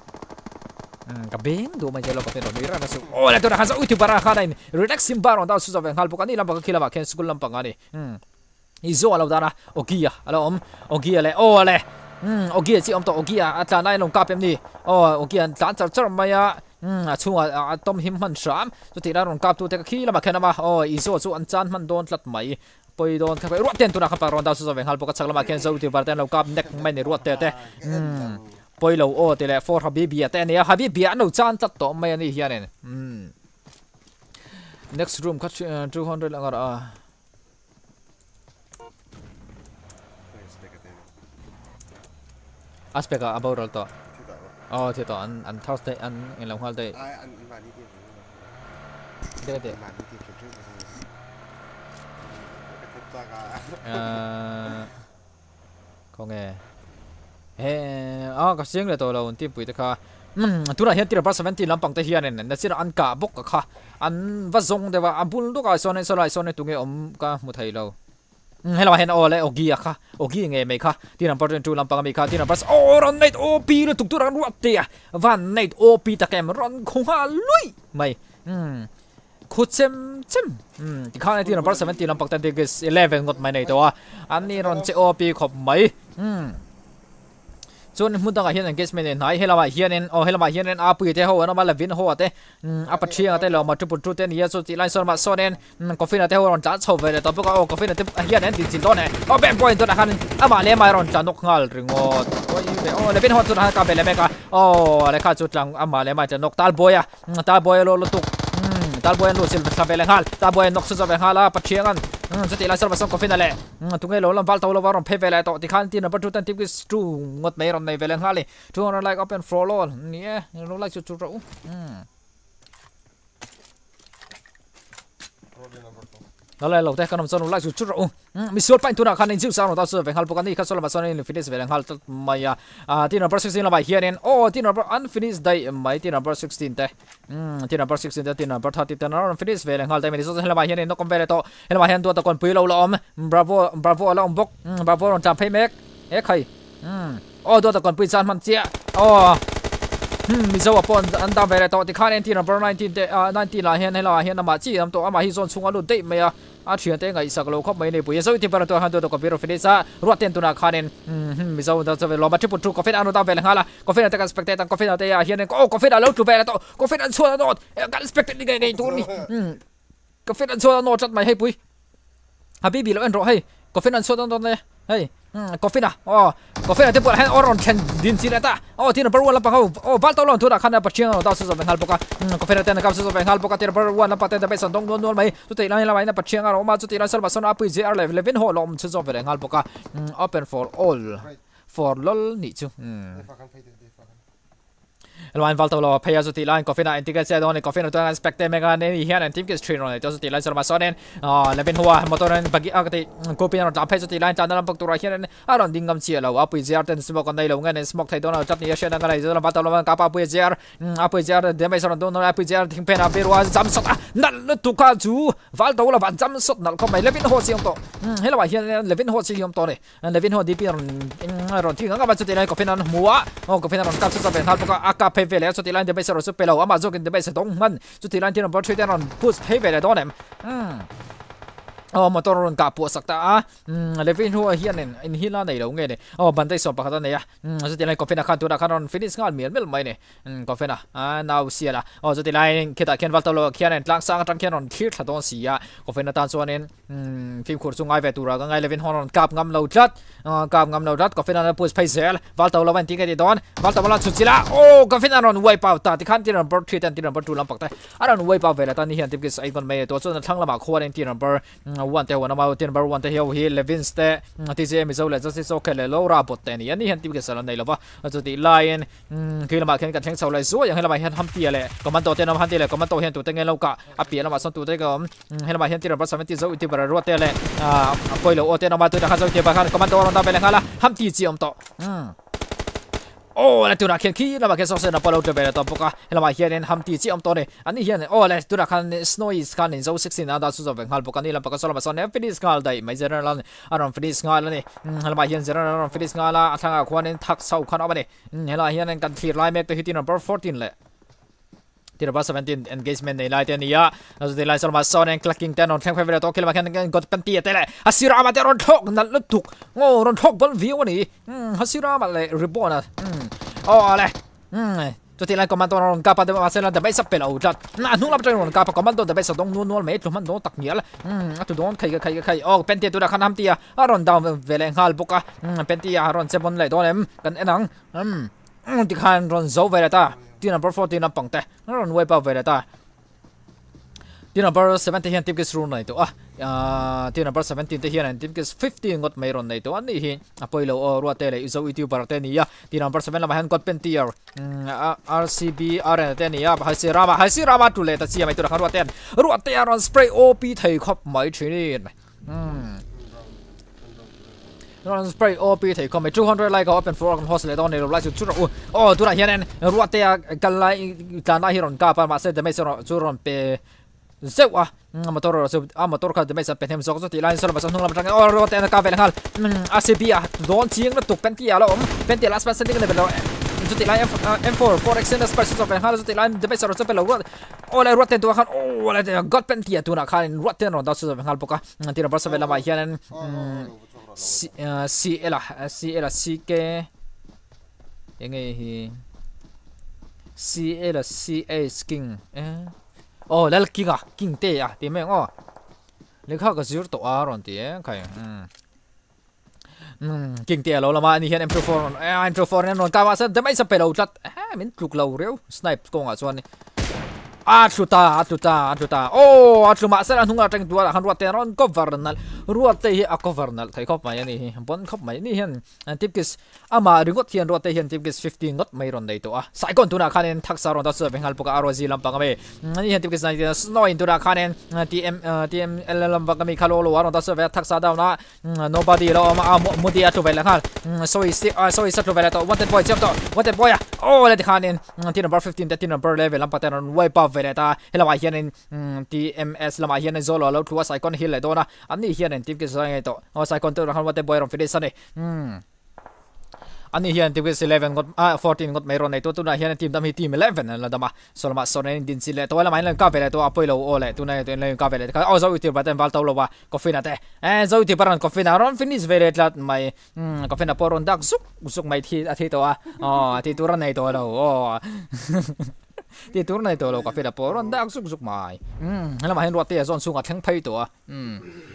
kabeng do mai jelo ka pen ro mira na su oh la to na khan uti para khan in relax sim baron da su bengal pok ani lam pa khila ba ken school lam pa ngani izo alo dana ogia alo om ogia le oh le ogia chi om to ogia atla nai long ka pem ni oh ogia tan char char maya chunga tom him man sham chu ti ra ron kap tu te khi la ma khana ma oh izo chu an chan man don tlat mai poi don kha ro ten tu na kha pa ron da su bengal pok chak la ma ken zo ti bar ten lo kap nek mai ni ro te te poi lo o te le for habibi ate ne habibi no chan tat to mai ani hian en next room cut two hundred langar a aspeka about all to oh the to an an thursday an in long hal day
ai an ma ni ti
de de
ma ni ti chu chu ta ga
à có nghe he à cái tiếng là tôi là ổn tim bụi thế kha tu là hiện tại là seventy làm bằng tay hiền này là chỉ là ăn cả bốc cả kha ăn vắt zong đấy và ăn bún lúc cái son này son lại son này tụi nghe om cả một thầy lâu hay là hiện ở lại ogi kha ogi nghe mấy kha thì làm part two làm bằng mấy kha thì làm part oh run night op nó tụt tụt run ruột tiệt van night op ta kem run không ha lui mày khu chim chim um thì khang này thì number seventeen number ten thì eleven ngọt mày nàyตัวanhนี่รอนเจโอปีขบไหมอืมส่วนมุ่งต่างกันเห็น engagement เนี่ยไหนเฮลามาเฮียนโอเฮลามาเฮียนอาปุยเตะหัวน้องมาเลวินหัวเตะอืมอาปัชเชียงเตะเรามาจุดปุจุเตะนี่ส่วนที่ไลน์ส่วนมาโซนเองกาแฟน่ะเตะหัวรอนจัดโชว์ไปเลยต่อไปก็โอ้กาแฟน่ะเตะเฮียนเนี่ยดิจิตอลเนี่ยโอ้แบงค์พอยต์ตัวนั้นอามาเลยมารอนจัดนกงาลริงโอโอ้ยโอ้เลวินหัวตัวนั้นกับเบลเมกาโอ้เลยข้าจุดหลังอามาเลยมาจะนกตาลบอยอ่ะตาลบอยโลโลตุกตาลบอยลูซิลเป็นคาเบลฮัลตาลบอยนกสุดจะเป็นฮัลล่ะปัชเชียงจะตีไลน์ส่วนมาส่งกาแฟนั่นแหละตรงนี้เราลำพัลตัวเราว่าเราเพย์เวลาต่อที่ขั้นที่นับจุดตั้งที่ก็จูงดไม่รอนในเวลาฮัลเลยจูงเราไล่ก็เป็นฟลอร์เนี่ยเราไล่จุดจุดเราแล้วเลยเราแต่ขนมส่วนเราไล่จุดจุดเรามีส่วนไปตัวนักขันในจิ๋วสาวเราต่อสู้เป็นฮัลปกติขั้นส่วนมาส่วนในฟินิชเวลาฮัลไม่อะที่นับสิบสี่เราไปเฮียนโอ้ที่นับอันฟินิชได้ไม่ที่นับสิบสี่แต่ที่นับสิบสี่แต่ที่นับทัดที่แต่เราฟินิชเวลาฮัลแต่ไม่ได้ส่วนเราไปเฮียนนกคอมเบลโตเราไปเฮียนตัวตะกอนปุยเราล้อมบราโวบราโวเราบุกบราโวเราจับเพย์เมกเอ๊ะใครโอ้ตัวตะกอนปุยจานมันเจ้าโอ้มีเจ้าปนอันดาเวลาต่อที่ขั้นที่นับสิบเก้าแต่อ่าสิบเก้าเราเฮียนให้เราเฮียนนำมาจีนำตัวอามาฮิซอนซุงอาลุเตไม่อะอาเชียนเตงไงสักโลกไม่เนี่ยปุยเจ้าที่เป็นตัวหันตัวตะกอนปุยเราฟินิชรวดเต็มตัวนักขันมีเจ้าตัวเวลามาที่ปุถุกาแฟอันนู้นดาเวลาฮัลละกาแฟนั่นแต่การสเปกเตตังกาแฟนั่นแต่เฮียนโอ้กาแฟนั่นเราถูกเวลาต่อกาแฟนั่นชัวร์โนดการสเปกเตนี่ไงไงตัวนี้กาแฟนั่นชัวร์โนดจัดไม่ให้ปุยฮับบี้บีแล้วเอ็นรอให้กาแฟนั่นชัวร์โนดเลยเฮ้ยกาแฟน่ะอ๋อกาแฟนั่นที่ปวดให้ออรอนเชนดินซีเลต้าอ๋อที่นั่นปรวนแล้วปะเขาโอ้บ้านตัวเราตัวนักขันเนี่ยปัจเจียงเราต่อสู้กับเบงฮัลปกะกาแฟนั่นแต่นะครับสู้กับเบงฮัลปกะที่นั่นปรวนแล้วปะแต่ไปสั่งตรงนู้นนู้นไหมจุดที่เราให้เราไปนั่นปัจเจียงเรามาจุดที่เราสลับสนอาปุยเจอร์เลเวลวินโฮลอมสู้กับเบงฮัลปกะ open for all for ลลนี่จูเราอันฟัลตัวเราพยายามจุดที่เรากาแฟน่ะอินทิเกรตเซดอนกาแฟน่ะตัวนั้นสเปกเตอร์เมกาเนี่ยเฮียนทีมกิสทรีนเราจุดที่เราสลับสนเองอ่าเลวินหัวมอเตอร์นั้นบางทีอ่ะก็ที่กูเป็นเราจับให้จุดที่เราจานนั้นปักตัวเราเฮียนอ่ะเราดิ้งกำเชียร์เราอาปุยเจอร์เต็นสโมกันได้เราเงินสโมกไทยตัวเราจับนี่เชียร์นั่งกันเลยเราบัตรเราบังคับอาปุยเจอร์อาปุยเจอร์เดี๋ยวไม่สนตัวเราอาปุยเจอร์ทิ้งเพนอาเบรัวจำสุดอ่ะนั่นลุตุกาจูฟัลตัวเราบัตรจำสุดนั่นก็ไม่เลวินหัวเสียงโตให้เราเฮียนเลวินหัวเสียงโตเลยเลวินหัวดีปีเราเราที่งั้นก็มาจุดที่เรากาแฟนั้นหัวโอ้กาแฟนั้นเราจับสุดจะเป็นฮัลปกะอากาเพเวลจุดที่เราเดี๋ยวไม่สนสุดไปเราอามาโจกันเดี๋ยวไม่สนตรงมันจุดที่เราที่เราบอลช่วยได้เราพูดเพเวลตัวเนี่ยอ๋อมาตัวรอนกับปัวสักตาอืมเลวินหัวเฮียนเนี่ยอินฮิลาในเราไงเนี่ยอ๋อบันไดสอบปากตัวเนี่ยอืมจุดที่เรากาแฟนักขันตัวนักขันรอนฟินิชงานเหมือนไม่ไหมเนี่ยอืมกาแฟน่ะอ่าน่าเสียละอ๋อจุดที่เราคิดว่าเขียนวัลตัวเราเขียนเนี่ยหลังสร้างตั้งเขียนรอนคิดถ้าต้องเสียกาแฟน่ะตอนส่วนนี้อืมฟิล์มขวดสูงไอเวตัวเราก็ไงเลวินหัวรอนกับงำเราจัดอ่ากับงำเราจัดกาแฟน่ะพูดไปเสียวัลตัวเราวันที่กันที่ตอนวัลตัวเราสุดสิละโอ้กาแฟน่ะรอนไวเปล่าตาที่ขันที่รอนบอลทรีตันที่รอนบอลตูลำปักแต่อ่ารอนไวเปล่าเวลาตอนนี้เห็นที่กิสไอคอนไม่ตัวส่วนทั้งละมาควรที่รอนบอลวันแต่วันนั้นมาที่number one ที่เขาเฮเลวินส์เตะที่เจมิโซเลจะสิโซเคเลโลราบทเนี่ยนี่เห็นที่กิสเราในละว่าจุดที่ไลน์คือละมาเห็นกันแข่งเสาเลยสวยอย่างให้ละมาเห็นทำเตียเลยก็มันโตเต็นำพันเตียเลยก็มันโตเห็นตัวเต็งเงินเราก็อภิละมาส่วนตัวเต็งก็ให้ละมาเห็นที่เราประสานที่จะอุทิศบารรัวเตเลยอ่าปอยเราโอเต็นำมาตัวนะครับจะอุทิศบารก็มันโตเราทำไปเลยงั้นละทำที่เจียมโตโอ้แล้วตัวนักเขียนขี้แล้วมาเขียนสองเส้นแล้วพอเราจะไปแล้วต่อปกะแล้วมาเขียนทำตีจีอมตัวเนี่ยอันนี้เขียนโอ้แล้วตัวนักขันสโนว์สกันเนี่ยจะสิบสี่นาดาสุดจะเป็นฮัลปกะนี่แล้วปกะสโลมาสอนเนี่ยฟินิชงานได้ไม่เจริญแล้วอารมณ์ฟินิชงานแล้วเนี่ยแล้วมาเขียนเจริญอารมณ์ฟินิชงานละทางขวาเนี่ยทักเสาขันเอาไปเนี่ยแล้วเขียนกันทีไลน์แม็กตัวฮิตที่ number fourteen เลยที่ number seventeen engagement ในไลน์เทียนี่อ่ะแล้วที่ไลน์สโลมาสอนเนี่ย clicking แต่นอนแข่งไปเวลาตัวคิดมาแข่งกันกดเป็นตีแต่เลยฮัสซิรามาแต่รอนทอกนั่นลุกถูกโง่รอนทอกบนวิวนี่ฮัสซิรามาเลยรีบอนะโอ้อะไรอืมจุดที่เราคอมมานโดนกับปะเดี๋ยวมาเสร็จแล้วเดี๋ยวไปสับเปล่าจัดน่าหนุ่มรับใจโดนกับปะคอมมานโดเดี๋ยวไปสับตรงนู้นนู้นไม่ถูกมันโดนตักเหนียวละอืมอ่ะถูกโดนใครใครใครโอ้เป็นเตี้ยตัวละขนาดเตี้ยอ่ะรอนดาวเวลงฮัลบุกอ่ะอืมเป็นเตี้ยรอนเซบอนเลยตัวเนี่ยกันเอ็นังอืมอืมที่ขันรอนโซเวลตาที่นับเบอร์fourteenนับปังเตะรอนเวปาเวลตาที่ number seventeen เฮียนทีมกิสรูนในตัวอ่ะที่ number seventeen ที่เฮียนทีมกิสfifteenงดไม่รอนในตัวอันนี้เฮียอ่ะพอยเรารัวเตะเลยอุตส่าห์วิธีบาร์เตนี่อ่ะที่ number seven เรามาเห็นกดเป็นตีร์ R C B R เตนี่อ่ะให้ซีรามาให้ซีรามาตุเลยแต่เสียไม่ตัวละครรัวเตะรัวเตะรอนสเปรย์ O P ไทยครบไม่ใช่นี่อืมรอนสเปรย์ O P ไทยครบไม่two hundredไลค์ก็เป็น four กันฮอสเลยตอนนี้เราไล่จุดจุดโอ้ตัวละเฮียนรัวเตะกันไล่กันไล่ฮิรอนกาปามาเสร็จแต่ไม่สนจุดรอนเปเจ้าอ่ะมาตัวเราสุดอ่ะมาตัวเขาจะไม่สับเป็นเทมสองสุดที่ไลน์สลับมาสองทุ่งลำจังโอ้รถแต่นักกาเฟลฮัลอาร์ซีบีอ่ะโดนเชียงแล้วตกเป็นที่อ่ะแล้วผมเป็นที่ลาสเป็นสิ่งที่เลยเป็นเราจุดที่ไลน์ เอ็ม โฟร์ four extended space จบไปฮะจุดที่ไลน์เดบิสรจะเป็นเรารวดโอ้เลยรวดเต็มตัวครับโอ้เลยก็เป็นที่ตัวนักขันรวดเต็มรอนดาวสุดไปฮะปกติที่เราประสบเวลามาเฮียนซีซีเอล่ะซีเอล่ะซีเกยังไงฮีซีเอล่ะซีเอสกิงเออโอ้แล้วกิงอ่ะกิงเตะอ่ะที่แม่งอ๋อเล็กข้าวก็ซื้อตัวอ่ะรอนที่ใครอืมอืมกิงเตะเราละมานี่เห็น เอ็ม โฟร์ เอ็ม โฟร์ เนี่ยนอนกาวาซะจะไม่สเปรย์เราจัดเฮ้ยมันลุกเราเร็วสไนป์กงอ่ะส่วนนี้อาชุตาอาชุตาอาชุตาโอ้อาชุมาเสร็จแล้วทุ่งอาจังตัวละหันรัวเตะร้อนก็วาร์นัลรัวเตะเฮียก็วาร์นัลไทยครบไหมนี่บอลครบไหมนี่เห็นทิปกิสอามาดึงก็เทียนรัวเตะเห็นทิปกิสสิบห้างดไม่รอนได้ตัวสายก่อนตัวนักขันเองทักษะรอนดัชเป็นฮัลปกอารวาซีลำปังกันไปนี่เห็นทิปกิสในสโนว์ตัวนักขันเองทีเอ็มทีเอ็มเอลลำปังกันไปคาร์โลโลรอนดัชเป็นทักษะดาวนะ nobody แล้วมาอามุดีอาทูเวลนะครับ sorry sorry สัตว์เวลตัว wanted boy เจ็บตัว wanted boy อ่ะโอ้เลยที่ขันเองที่ number fifteen ที่ number eleven ลำปังแต่รอนไว้ปั๊บเวลตาเฮลมาเฮียนที เอ็ม เอส ลำมาเฮียนโซโล่แล้วทัวร์ไซคอนฮิลเลยตัวนะอันนี้เฮียนทีมกิสอะไรตัวอ๋อไซคอนตัวเราคันว่าเตะบอลรอนฟิลิสันเลยอืมอันนี้เฮียนทีมกิสelevenก็อ่าfourteenก็ไม่รอนในตัวตัวนั้นเฮียนทีมดำฮีทีมelevenนั่นแหละดำมาโซลมาโซนนี้ดินสิเลยตัวละไม่เล่นกาเฟเลยตัวอพอยโลโอเลยตัวนั้นตัวเล่นกาเฟเลยเขาเอาเจ้าอยู่ที่บัตรบอลตัวละว่ากาแฟน่ะแต่เออเจ้าอยู่ที่ปารันกาแฟน่ะรอนฟินิชเวลต์ละไม่อืมกาแฟน่ะพอรอนดักซุกซุกไม่ที่อาทิตย์ตัวอ๋ออาทิตย์ตัวนั้นในตัวเราโอ้ที่ตัวนั้นตัวเรากาแฟน่ะพอรอนดักซุกซุกไม่อืมแล้วมาเห็นรถเตะโซนสูงอ่ะทั้งเพย์ตัวอืม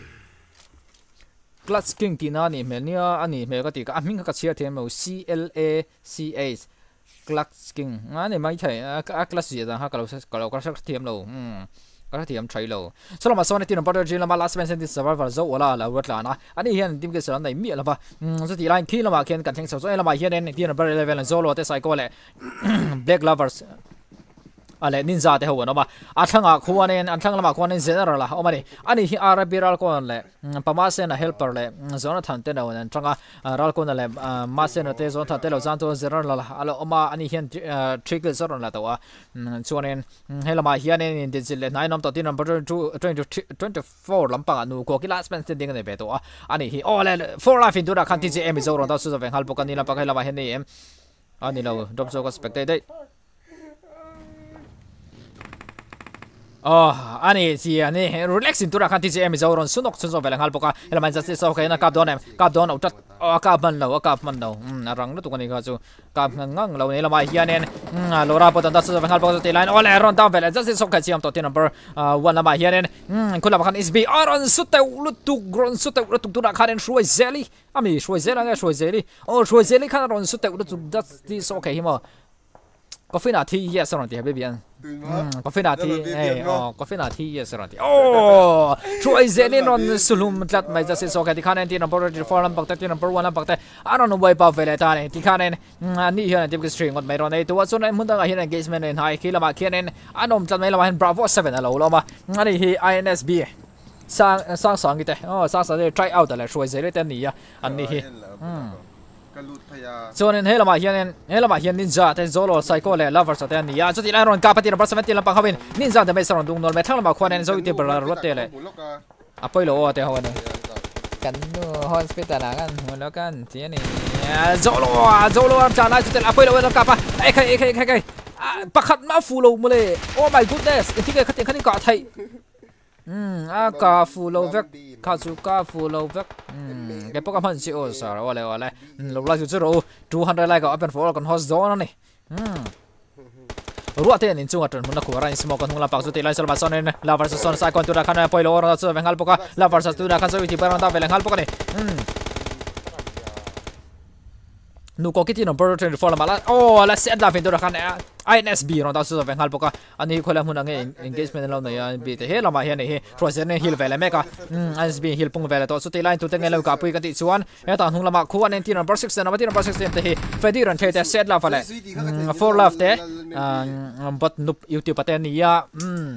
กลัสกิ้งที่นั่นนี่เมเนียอันนี้เมก็ตีก็อ่ะมิ่งก็เชียร์เทียมเอา C L A C H กลัสกิ้งอันนี้ไม่ใช่อ่ะกลัสเสียนะฮะก็เราก็เราก็สักเทียมเราอืมก็เทียมใช้เราสำหรับมาโซนที่นำปัตตานีเรามา last man sentence survivor จะว่าเราวัดแล้วนะอันนี้เห็นทีมเกษตรในมีอะไรบ้างอืมสุดที่ไลน์ที่เรามาเขียนกันทั้งสองส่วนเรามาเห็นที่นำปัตตานีเลเวลโซโล่แต่ไซโก้เลย black loversอะไรนินจาเท่ากันเนาะมาอันทั้งอ่ะควรเนี่ยอันทั้งละมาควรเนี่ยเจนอะไรล่ะโอ้มาดิอันนี้อาราบิรัลคนเลยพม่าเซนเฮลเปอร์เลยโซนทันเตนเอาเนี่ยทั้งอ่ะรัลคนเลยมาเซนเตโซนทันเตนเอาจันตัวเจนอะไรล่ะอะไรโอ้มาอันนี้เห็นทริกเกอร์โซนละตัวส่วนเนี่ยเฮลมาเฮียเนี่ยดิจิเลยนายน้องตัวที่นัมเบอร์two twenty twenty fourลำปังนูโกกิลาสเปนเซนดิ้งในเบตัวอันนี้โอ้เลย for life อินดูระคันที่จะเอ็มโซนตัวสุดเป็นฮัลปกันนี่ลำปังเฮลมาเห็นนี่เอ็มอันนี้เราดรอปโซก็สเปกเตได้อ๋ออันนี้สิอันนี้รู้เล็กสินตัวละคันที่จะเอ็มจะรอนสุนกสุนทรเวลาฮัลปกะเฮลมันจะเสียสาวแค่นั้นกับโดนเอ็มกับโดนเอาจัดอ๋อกับมันเรากับมันเราอืมรังนั่นตัวนี้ก็จู่กับงังเราเนี่ยเรามาเฮียเนี่ยอืมโลราปตันตัดสุดเป็นฮัลปกะตีไลน์โอ้เลยรอนดาวเวลาจะเสียสาวแค่ที่อัมตัวที่นัมเบอร์อ่าวันละมาเฮียเนี่ยอืมคุณละมาคัน S B อ๋อรอนสุดเตวลุตุกรอนสุดเตวลุตุกตัวละคันช่วยเซลี่อามีช่วยเซลี่ไงช่วยเซลี่โอ้ช่วยเซลี่คันรอนสุดเตวลุตุกดัดที่สาวแค่ที่มั้งก็ฟินาทีเยสรอนที่เบบี้อันก็ฟินาทีเอออ๋อก็ฟินาทีเยสรอนที่โอ้ช่วยเซนี่นอนสุลุมจัดไม่จะเสียสกัดที่ข้าเนี่ยที่นัมเบอร์ที่ฟอร์ลำปักแต่ที่นัมเบอร์วันลำปักแต่อารอนไว้ป่าวเวลาตาเนี่ยที่ข้าเนี่ยอันนี้เห็นที่เป็นสตริงก็ไม่รอนในตัวส่วนในมุนตั้งเห็น engagement ในไฮคีละมาเขียนเนี่ยอันนั้นจัดไม่ละมาเห็น Bravo seven อะไรแล้วมาอันนี้ที่ I N S B สร้างสร้างสองกี่แต่อ๋อสร้างสองที่ try out แต่ละช่วยเซนี่แต่นี่อ่ะอันนี้ที่ส่วนนี้เฮลมาเฮียนเฮลมาเฮียนนินจาแต่โซโล่ไซโก้เลยลาฟาร์สแต่นี่อ่ะจุดที่ไลน์รอนกาปติระเบิดสมัยที่ลำพังเขาเป็นนินจาแต่ไม่สรอนดุงนอลไม่ทั้งลำบากควรเนี่ยโซยูที่บราร์รถเตะเลยอ่ะไปโลเตะเขาเนี่ยกันดูฮอสพิตาลกันหัวแล้วกันที่นี่โซโล่โซโล่จานายจุดที่อ่ะไปโลแล้วกาปะเอ้ยใครเอ้ยใครใครใครประคัดมาฟูโลมาเลยโอ้ my goodness ที่เกิดขึ้นที่เกาะไทยอืมอากาฟูโลเวกคาซูกาฟูโลเวกอืมแกพวกมันสิโอสารว่าอะไรว่าอะไรเราเราจะรู้two hundredไลค์ก็อัพเป็นฟอลกันฮอสโซนนี่อืมรู้ว่าเท่านี้จุงอัตมันนักขวานสมองกันหุ่นละปักสุดที่ไลน์สลบัสโซนนี่ลาฟาร์สโซนสายคอนตูราคันไปโลอร์นัสเวงฮัลปกะลาฟาร์สตูราคันสวิติเปอร์นันตาเวงฮัลปกะนี่อืมนูก็คิดที่นัมเบอร์twenty-fourละมาละโอ้แล้วเซตลาฟินตัวละคัน I N S B รอนดาวสุดเวงฮัลปกะอันนี้คนละหุ่นอะไร engagement เราเนี่ยบีเตเฮลมาเฮียนี่เฮทรอยเซนฮิลเวลเมกะอืม I N S B ฮิลปุ่งเวลตัวสุดที่ไลน์ตัวเต็งเงากับปุยกันติดส่วนเฮตอนหุ่นละมาคู่อันนี้ที่นัมเบอร์sixteenนัมเบอร์ที่นัมเบอร์sixteenเตเฮเฟดี้รันเทเตเซตลาฟัลเลย four left เตอ่าบัดนุบยูทูบปะเตนี่อ่ะอืม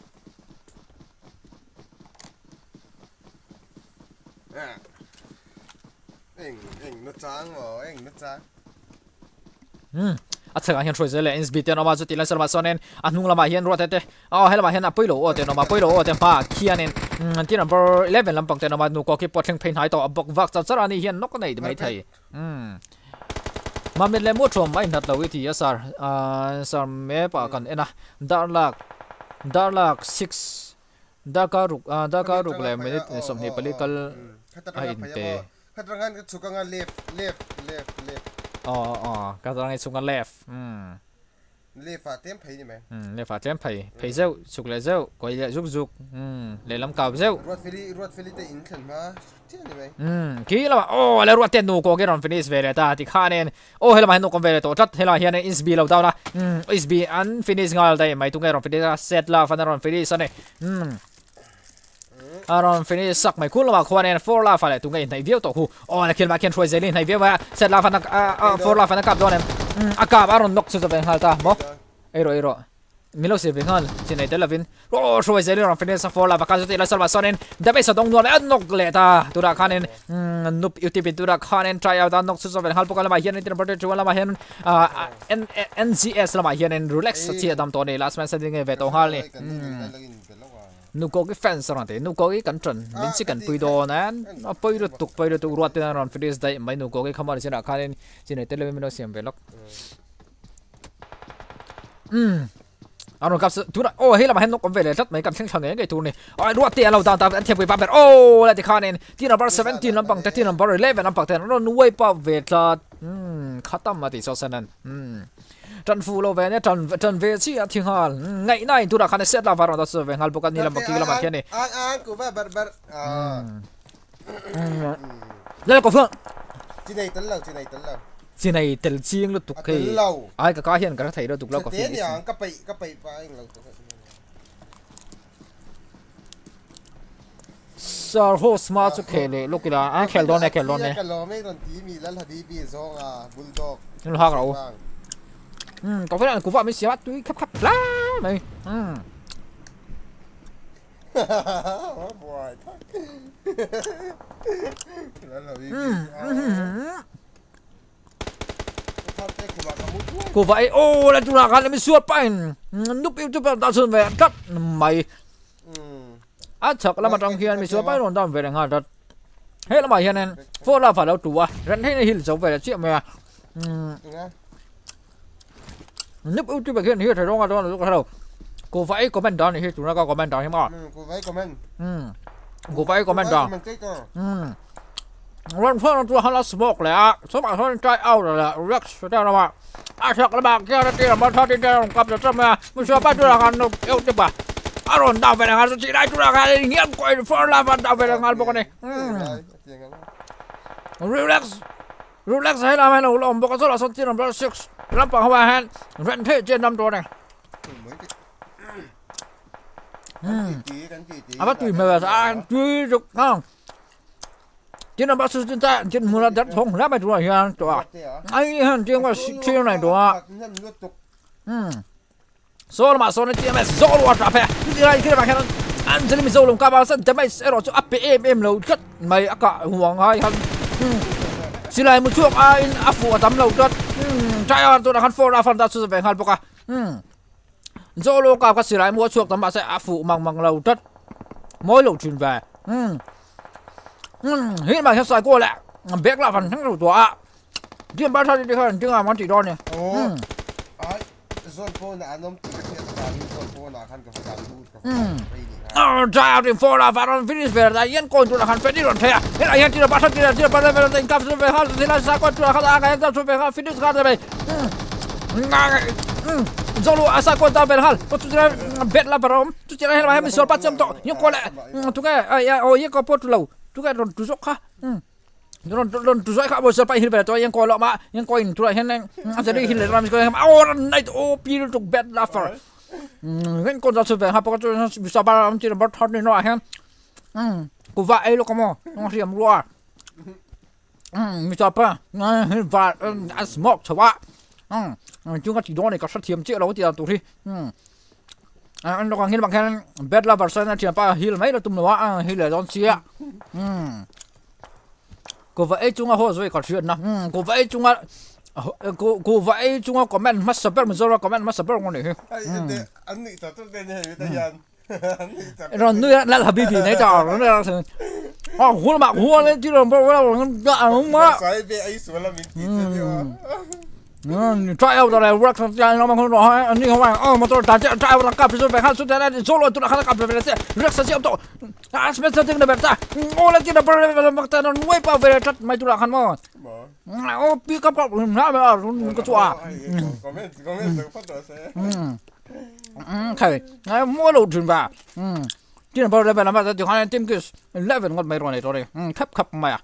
เอ็งเอ็งนัดจ้างเหรอเอ็งนัดจ้าง
อืมอัศกันช่วยเซเลนส์บีเตนออกมาจุดที่ไลน์สลบัสโซนอันนุ่งละมาเฮียนรัวเตะอ๋อเฮลมาเฮียนอ่ะปุยโลเตนออกมาปุยโลเตนป้าเคียนินที่นัมเบอร์elevenลำปังเตนออกมาหนูก็คิดปวดทั้งเพนหายต่อบอกวักจัดสระนี่เฮียนนกก็ไหนไม่ไทยอืม mà mình lên mua trộm anh thật là cái thì sar à sar mẹ bà còn ena dar lạc dar lạc six dar cả rục à dar cả rục lại mình sầm này bali kal ai inte
Katrangan sukangan left left left left.
ờ ờ katrangan sukangan left um
left à tem phai ni mày.
um left à tem phai phai dâu suk lại dâu coi lại rục rục um lấy lắm cào dâu.
Ruột phili ruột phili te in khan ma. Thế ni mày.
um kỹ là oh lại ruột tiền nụ có cái ron finish về ta thì khá nên oh hay là mày nụ còn về to chất hay là hiện nay isb lâu tao na um isb un finish ngal đây mày tung cái ron finish set là phần ron finish này um aron finish sak mai kul ma khwan en four la fa le tu ngai nai viau to hu o la khil ma ken troi zelin nai viau wa set la fa na four la fa na kap don em akap aron nok chu ben halta mo ero ero milo se ben hal chinai telavin ro troi zelin aron finish four la va ka te la salva sonen da be sa dong nuan an nok le ta tu ra khanen nup utip tu ra khanen try out nok chu ben hal pokal ma hian tin number two la ma hian n g s la ma hian en relax chi dam to ne last man sa ding ve to hal ni nu có cái fans rồi thế nu có cái cẩn thận mình chỉ cần bơi đồ nè nó bơi được tục bơi được tục ruột tên rồi finish đây mấy nu có cái không mà trên đã khai lên trên này tên lên mình nó xem về lóc um anh nói gặp sự tu đã ô hay là mà hết nó còn về lại rất mấy cặp sinh thằng ấy cái tu này ôi ruột tiền lâu tao tao anh thêm với ba bẹt ô lại thì khai lên team number seventeen năm bằng team number eleven năm bằng tên nó nuôi bao về là um khát tâm mà thì sao xem um trận phụ lâu về nhé trận trận về chi thiên hà ngày nay tôi đã khán xét là vào đó sự về hal bukan ni làm baki làm kia này
anh anh của ba bar bar à
đây có phương
chị này tấn lâu chị này tấn lâu
chị này tấn chiêng luôn tục khi ai cả cá hiện cả thấy đâu tục lâu có
phim thế nhở các bậy các bậy ba anh lâu
sao host mà chút khéo này lúc kia là anh khéo đó này khéo đó này
khéo đó mấy con tí mi lăn hạt đi bị gió à bulldog
nó hắc rồi um có phải là của vợ mình xé bắt túi khắp khắp lá mày um của vậy ô là chúng ta gần mình suốt bay núp yêu chúng ta đã sơn về cắt mày à chắc là mà trong kia mình suốt bay rồi tao về đằng hà thật hết là mày hiện nay phố là phải đâu chủ à rắn thế này hình giống về là chuyện mày núp ưu tiên về hiện hiện thấy đâu đó là lúc đầu cô vẫy comment đó này chúng ta có comment đó không ạ
cô vẫy comment
cô vẫy comment đó run phơi tôi hắn là smoke lại à số bạn hơn try out rồi là rex cho nó mà à thật là bạn kia thì là bạn thôi đi ra cầm được trong mà mình cho bắt tôi là hắn yêu tiếp à à rồi đào về là hắn chỉ đây tôi là hắn nghiêng quay phơi là bạn đào về là hắn bọn này relax relax hay là hay là lòng bọn số là số tiền number six lắm bằng hoa hen rent thế trên năm đô này à bắt tùy mà ra tùy được không trên năm bác sư trên ta trên mua đất không lắm mà rồi hiền đó anh hẳn trên qua chiêu này đó số mà số này chỉ mà số lo trả phải cái này cái này anh chỉ mình số lồng cá bao sân chỉ mày sẽ rồi cho áp em em lâu cất mày ác cả hoàng hay hẳn chỉ là một chút anh áp phụ tấm lâu cất trai anh tôi đã khăn phô ra phần ta sử dụng hal bốc à số lồng cá có chỉ là mua chuột tấm bạn sẽ áp phụ bằng bằng lâu cất mỗi lâu chuyển về hiện mà theo sai qua lại biết là phần thắng đầu tuổi riêng ba thôi đi hơn chứ là món chỉ đo này ra thì phô là vào finish về là yên coi tôi là hắn finish rồi thế à hiện tại hiện chỉ là ba thôi chỉ là chỉ là ba thôi thành cặp về hơn thì là sao coi tôi là hắn cái tao về hơn finish ra rồi Zolo asa ko ta ben hal ko tu ra bet la barom tu chỉ là hay mình sửa bắt chấm to nhưng có lẽ tu cái ai ôi có pot lâu tu cái ron tu zok ha ron ron tu zok ha bo sửa phải hin về to yang ko lo ma yang ko in tu la hen anh sẽ đi hin le ram ko ham oh này oh pi tu bet la far gen ko za về ha ko tu bisa ba am chỉ là bắt hot ni no hen ko va ai lo como no riam ruа mi sa pa hin va a smoke chwa chúng ta chỉ đó này có sát thiểm triệu đâu thì tụi đi anh nó còn nghe bằng cái bed la version chỉ pa hill mấy là tụm nó hill là don chia cô vậy chúng ta hồ rồi có chuyện nào cô vậy chúng ta cô cô vậy chúng ta comment master mình rồi comment master ngon này
anh nghĩ tao tôi tên này người ta dàn
rồi nuôi là là bị bị này trò nó là thường à hùa mà hùa lên chứ rồi bao lâu nó không má
Sai be ai số là mình
try out rồi work try nó mà không rồi anh đi không phải ờ mà tôi đã try out là cặp rồi phải hai số tiền này solo tôi đã khai cặp rồi phải rất là siêu to à xem sao tiếng này beta ô lên tiếng này beta mà ta nó nuôi bao về chắc mày tôi đã khai mà ô pick up up nó mà có chua
comment comment phát rồi sẽ
thầy ngày mua đồ truyền vàoที่นั่นพอเลเวลนั้นมาจะอยู่ข้างในทีมกิสเลเวลงดไม่รอในตัวเลยขับขับมาอ่ะ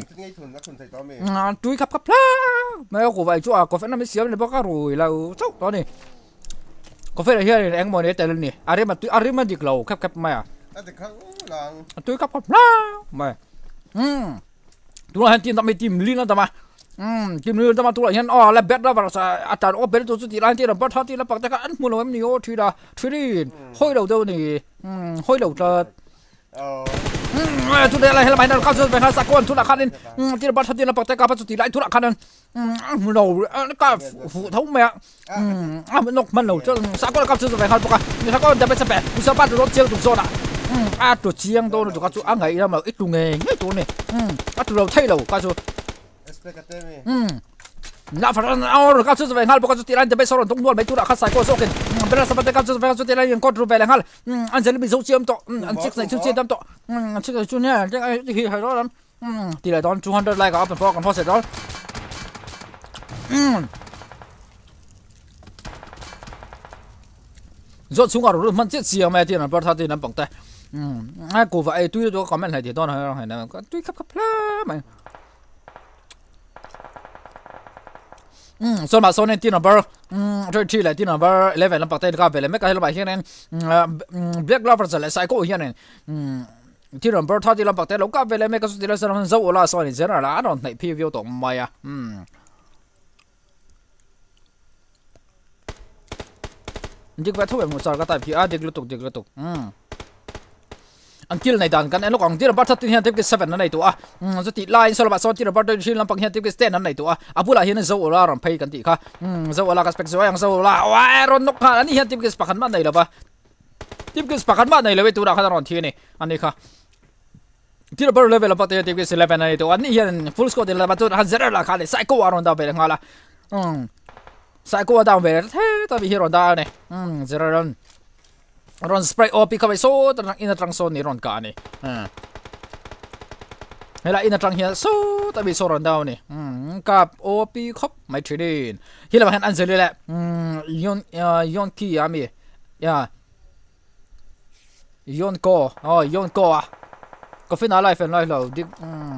จุยขับขับล้าไม่เอากูไปจู่อ่ะกาแฟน้ำไม่เสียเลยบอกก็รวยแล้วเจ้าตอนนี้กาแฟเฮียนี่เอ็งมองเนี่ยแต่ละนี่อะไรมาตุยอะไรมาดิกเราขับขับมาอ่ะจุยขับขับล้าไม่ตัวเห็นทีมทำไมทีมลีนแล้วทำไมทีมลีนทำไมตัวเห็นอ๋อแล้วเบ็ดแล้วว่าอาจารย์โอ้เบ็ดตัวสุดที่ร้านที่เราบัตรที่เราปักแต่ก็อันมูลเราไม่มีโอ้ทีละทีนี้ห้อยเราเดี๋ยวนี้ห้อยเราจะทุเรียนอะไรให้เราไปนั่นเข้าสู่เป็นสักคนทุลักขันที่เราบัตรที่เราปักแต่ก็ปัจจุบันไรทุลักขันนั้นเราก็ฝูเท่าแม่มันนกมันเราจะสักคนเข้าสู่เป็นขันปกติสักคนจะเป็นสเปซอุตสาหกรรมรถเชียงถูกโซนอ่ะอ่ะตัวเชียงตัวนึงตัวก็จู่อ่ะไงแล้วมันอีกตัวเงี้ยตัวนี้อ่ะตัวเราใช่เราก็จู่น่าฟังเอาเราเข้าสู่เป็นขันปกติร้านจะไปสอนตรงนู้นไปทุลักขันใส่ก้นโซกันเป็นสมัติเข้าสู่เป็นขันสุดที่เรายังกดรูปเป็นขันอันจะมีโซเชียลต่ออันชิคใส่โซเชียลต่อชิคใส่ชุดเนี่ยจะไอ้ที่ให้เรานั้นทีละตอนtwo hundredไลค์ก็เอาเป็นพอกันพอเสร็จแล้วยอดสูงกว่าเรามันเจ็ดเสียงแม่ที่นั่นเพราะท่าที่นั่นปังแต่ไอ้กูว่าไอ้ตุ้ยตัวคอมเมนต์ให้ที่ตอนนั้นให้นั่นก็ตุ้ยขับขับพลาไหมส่วนมาโซนที่นับเบอร์ที่ที่เลยที่นับเบอร์elevenแล้วปักเต้นก็ไปเลยไม่ก็ให้เราไปเฮียนั่นเบล็กลอฟร์จะเลยไซโก้เฮียนั่นที่นับเบอร์ท่าที่เราปักเต้นเราก็ไปเลยไม่ก็สุดที่เราจะทำเจ้าละโซนเจนอะไรอ่ะตอนในพีวิวตัวไม่อะดิกไปทั่วไปหมดจอก็ตายพี่อ่ะดิกลุตุกดิกลุตุกอันกิลในดันกันไอ้ลูกของที่เราบัตรที่เฮียนทิพย์กิสเซเว่นนั่นในตัวสุดที่ไลน์สลับโซนที่เราบัตรที่เราปักเฮียนทิพย์กิสเตนนั่นในตัวอ่ะพูดอะไรเฮียนเจ้าละรำเพย์กันตีค่ะเจ้าละก็สเปกซ์ว่าอย่างเจ้าละว้ายรอนนกค่ะอันนี้เฮียนทิพย์กิสปักขันบ้านไหนล่ะปะทิพย์กิสปักขันบ้านไหนเลยไปตัวละขนาดนั้นทีนี่อันนี้ค่ะที่เราบัตรเลเวลบัตรทิพย์กิสเลเว่นนั่นในตัวอันนี้เฮียนฟุลสกอร์ที่เราบัตรฮันเซอร์ละค่ะเลยไซโก้อารอนดาวเวลงาละไซโก้ดาวเวลเฮ้ยตอนนี้เฮียรอนดาวเนี่ยเจอร์รอนรอนสเปรย์โอปีเข้าไปโซ่ตรงอินทรังโซนนี่รอนกันนี่เฮ้ยละอินทรังเฮียโซ่ตอนนี้โซรอนดาวนี่กับโอปีครบไม่ถึงดินเฮียเราเห็นอันเซลีแหละยอนยอนคีอามียายอนโกอ๋อยอนโกอ่ะก็ฟินอะไรฟินอะไรเราดิ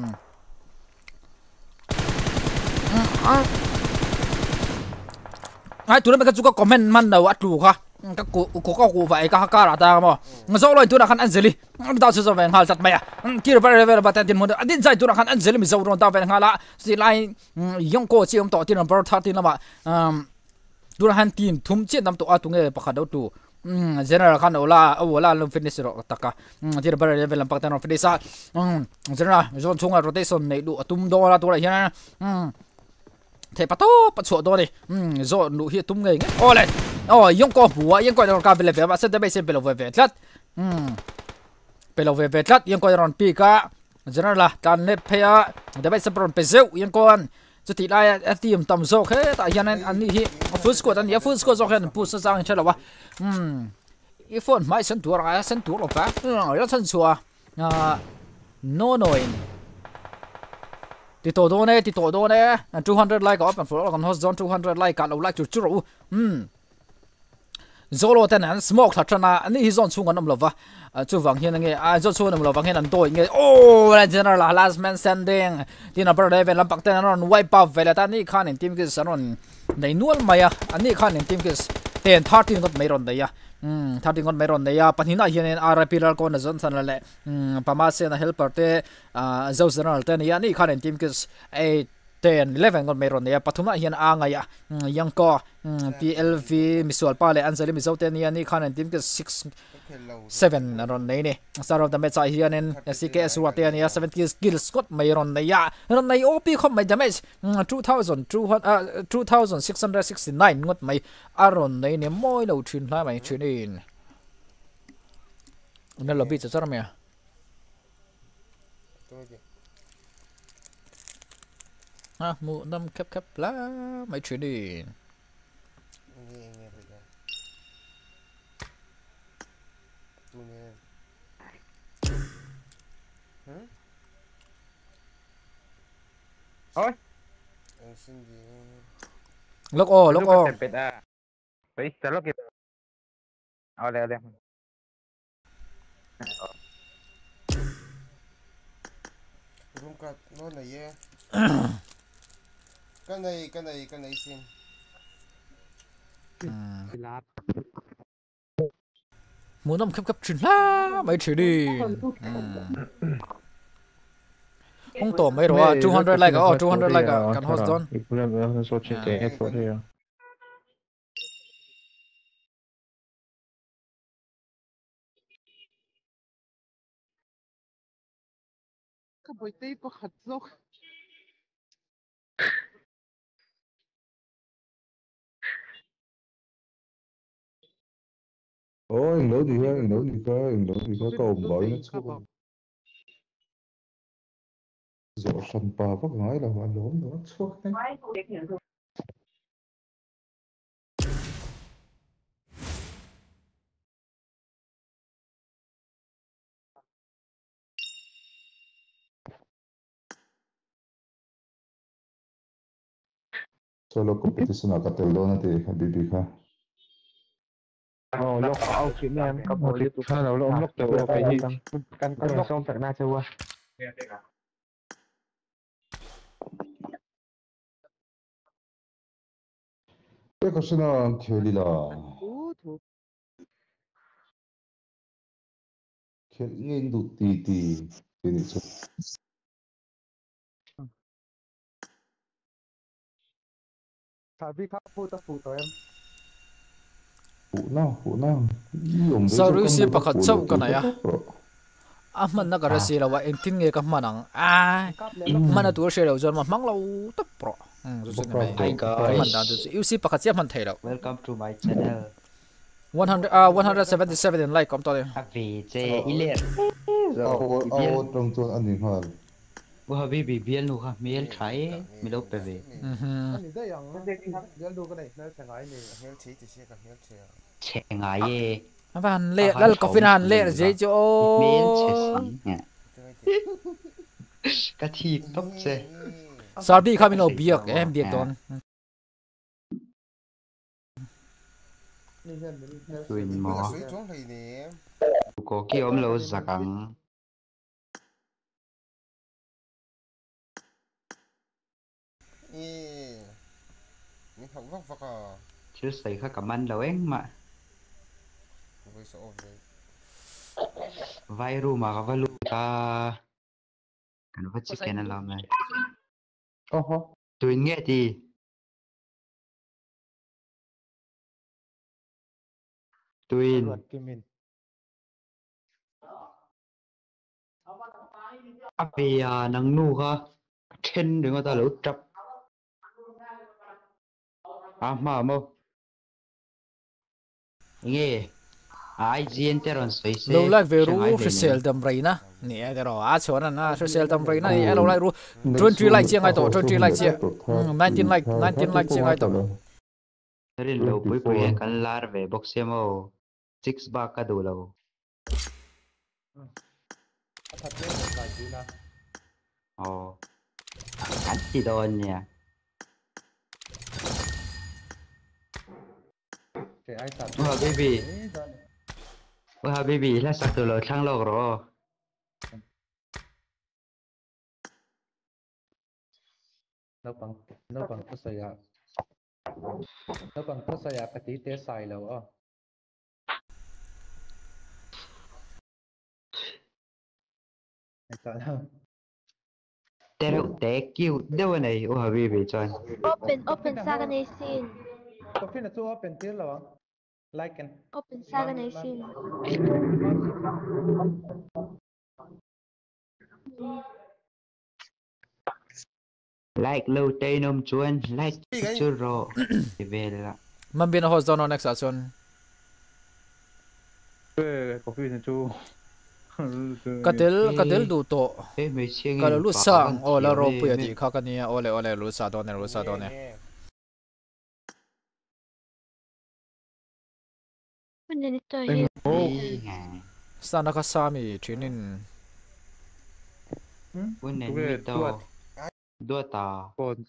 ไอ้ตัวนั้นมันก็จุกก็คอมเมนต์มันนะวัดดูค่ะก็กูกูก็กูไปก็ฮักการ์ดตามมั้งโซ่ลอยตัวนักขันอันเซลีดาวสุดสบายฮัลจัดไหมอ่ะที่เราไปเรื่อยๆบัตรที่มันอันนี้ใจตัวนักขันอันเซลีมิโซ่รอนดาวเป็นฮัลละสิไลน์ยองโก้เชี่ยมต่อที่เราไปทัดที่เรามาตัวนักขันทีมทุ่มเชี่ยนำตัวอัตุงเอ๋ปะขัดเอาตัวเจเนอเรลขันโอลาโอลาลงฟินิชรอตักกะที่เราไปเรื่อยๆลำพักแต่เราฟินิชอ่ะเจเนอเรลโซนช่วงโรเตชันในดูตุ้มโดนละตัวอะไรเงี้ยเทปะโต้ปัดสวดตัวนี่โซนดูเฮียตุ้มเงี้ยโอ้เลยโอ้ยังก็หัวยังก็ต้องการเป็นเลเวลว่าเซตเบสเป็นเลเวลเวทลัดเป็นเลเวลเวทลัดยังก็รอนปีกะฉะนั้นล่ะการเล่นเพย์เดเบสเป็นเป็นเซลยังก็จุดที่ได้ทีมต่ำโซ่แค่แต่ยันอันนี้ที่ฟูสกอตอันนี้ฟูสกอตโซ่แค่ผู้สร้างใช่หรอวะอีฟอนไม่เส้นตัวอะไรเส้นตัวหรอปะแล้วเส้นชัวอ่าโน่นอยติดตัวโดนเนี่ยติดตัวโดนเนี่ยtwo hundredไลค์ก็อัพกันฟอร์กันฮอสโซนtwo hundredไลค์กันเราไลค์จุดจุดรู้โซโล่แต่นั้นสโมกทัดชนะอันนี้ฮิซอนช่วงกันน้ำลบวะจู่ฟังเฮียนั่งเงี้ยอ่าจู่ช่วงน้ำลบฟังเฮียนั่นโตอย่างเงี้ยโอ้แล้วเจเนอเรล last man standing ที่นับประเดี๋ยวเป็นลำปักแต่นั่น wipe out เวลาตอนนี้ข้าหนึ่งทีมกิสนั่นในนวลมาอ่ะอันนี้ข้าหนึ่งทีมกิสเต็นทาร์ติงก็ไม่รอนได้ยะอืมทาร์ติงก็ไม่รอนได้ยะปัจจุบันเฮียนั่นอาร์พีลก็น่าจะสั่นนั่นแหละอืมประมาณเซนเฮลเปอร์เต้อ่าเจ้าเจเนอเรลแต่เนี่ยนี่ข้าหนึ่งทีมกิสไอten eleven kon meron ya pathuma hian anga ya yang ko P L V misual pa le anzali mizo ten ya ni khan team ke six seven ron nei ni start of the match hian en C K S wa ten ya seventy skills got meron nei ya ron nei O P khom mai damage two thousand two thousand six hundred sixty-nine ngot mai aron nei ne moi lo thin hla mai thin in nên lobby cho cho mày à mu năm khép khép lá mấy chuyện đi
ôi
lúc ô lúc ô
เป็ดอ่ะไปจะลอกกี่เอาเลยเอาเลย
Không có nó này yeah. Cái này cái này cái này xin.
mu năm khép khép chuyện lá mấy chuyện đi không tổ mấy rồi two hundred like oh two hundred like can host on
Cái buổi tối có khát dốc.
Ồ, anh nấu gì cơ, anh nấu gì cơ, anh nấu gì cơ, cầu gọi nó xuống. Rõ sân bà bắt nói là mà lốm nó xuống đấy. Solo competition ở Catalona thì Habibi kha.
Ồ, lúc ông kiếm em có một YouTube channel lúc lúc từ cái gì căn căn lúc xong phải na chơi qua.
Cái cái nào chơi đi là. Chơi nghe đủ tì tì cái này chứ.
Thà vì khắp phụ ta phụ tụi em.
Phụ nào, phụ nào.
Sao rồi xí bạc châu cái này à? À mình nó cái gì là vậy em tin nghe cái mà nằng à mình nó tuổi sẽ đầu rồi mà mang lâu tất pro. Ừ, rồi này này. Cái mình đã rồi yêu xí bạc châu mình thấy đâu.
Welcome to my channel.
one hundred uh one hundred seventy-seven in like kom to đi.
Happy J Ilet.
Ồ, ồ, trong trong anh nhìn hoa.
Bố Happy bị biến luôn ha, miếng trái, miếng lốp về.
Anh đây yang, dia lu cái này nó sẽ ngái này.
Hiếu chí thì sẽ gặp hiếu chí.
Trẻ ngái ye.
Mà hắn lệ, là có phiên hắn lệ là gì chứ?
Miếng trẻ xí nhỉ. Cái thịt tóc xe.
Sao đi không biết biếc, em biếc đón.
Tụi mò. Có kia ôm lâu giặc ăn.
Mình học vóc vóc à.
Chứ xảy khác cảm ơn đâu em mà. Vai ru mà vai lu ta. Cần phải chicken ăn làm này.
Ồ.
Tụi nghe thì. Tụi. Api à nắng nu ha. Trên đừng có ta lũ trap. À mà mô. Nghe. Ai gen teron soi se.
Lâu lại về ru sel đầm rây na. Nè cái đó à chỗ này na sel đầm rây na. Lâu lại ru twenty like chiang ai tổ twenty like chiang. nineteen like nineteen like chiang ai tổ.
Thế nên lâu bụi bụi anh cần lar về box em ô. Six ba cả đủ lâu.
Thật lên một vài chữ nào.
Ồ. Anh chỉ đồn nha. Wah baby, wah baby, lah satu lo thang lo rồi.
Nó bằng nó bằng có sợi à, nó bằng có sợi à cái tí té xài lâu à. Sao nào?
Tero te kêu đâu này, wah baby cho.
Open, open Saga Nation.
Open là chỗ open tiếng là like and
Open Saga Nation.
Like lâu tây nôm chuan, like chưa rõ. Thì về là.
Mình bên host down on next action.
Ê, có phim này chú.
cái tel cái tel đủ to cái lúa sang ô là rau bưởi thì khác cái này ô lệ ô lệ lúa sa đó này lúa sa đó này sa nó có sa mi chuyện nên
Bữa nay mi to đua ta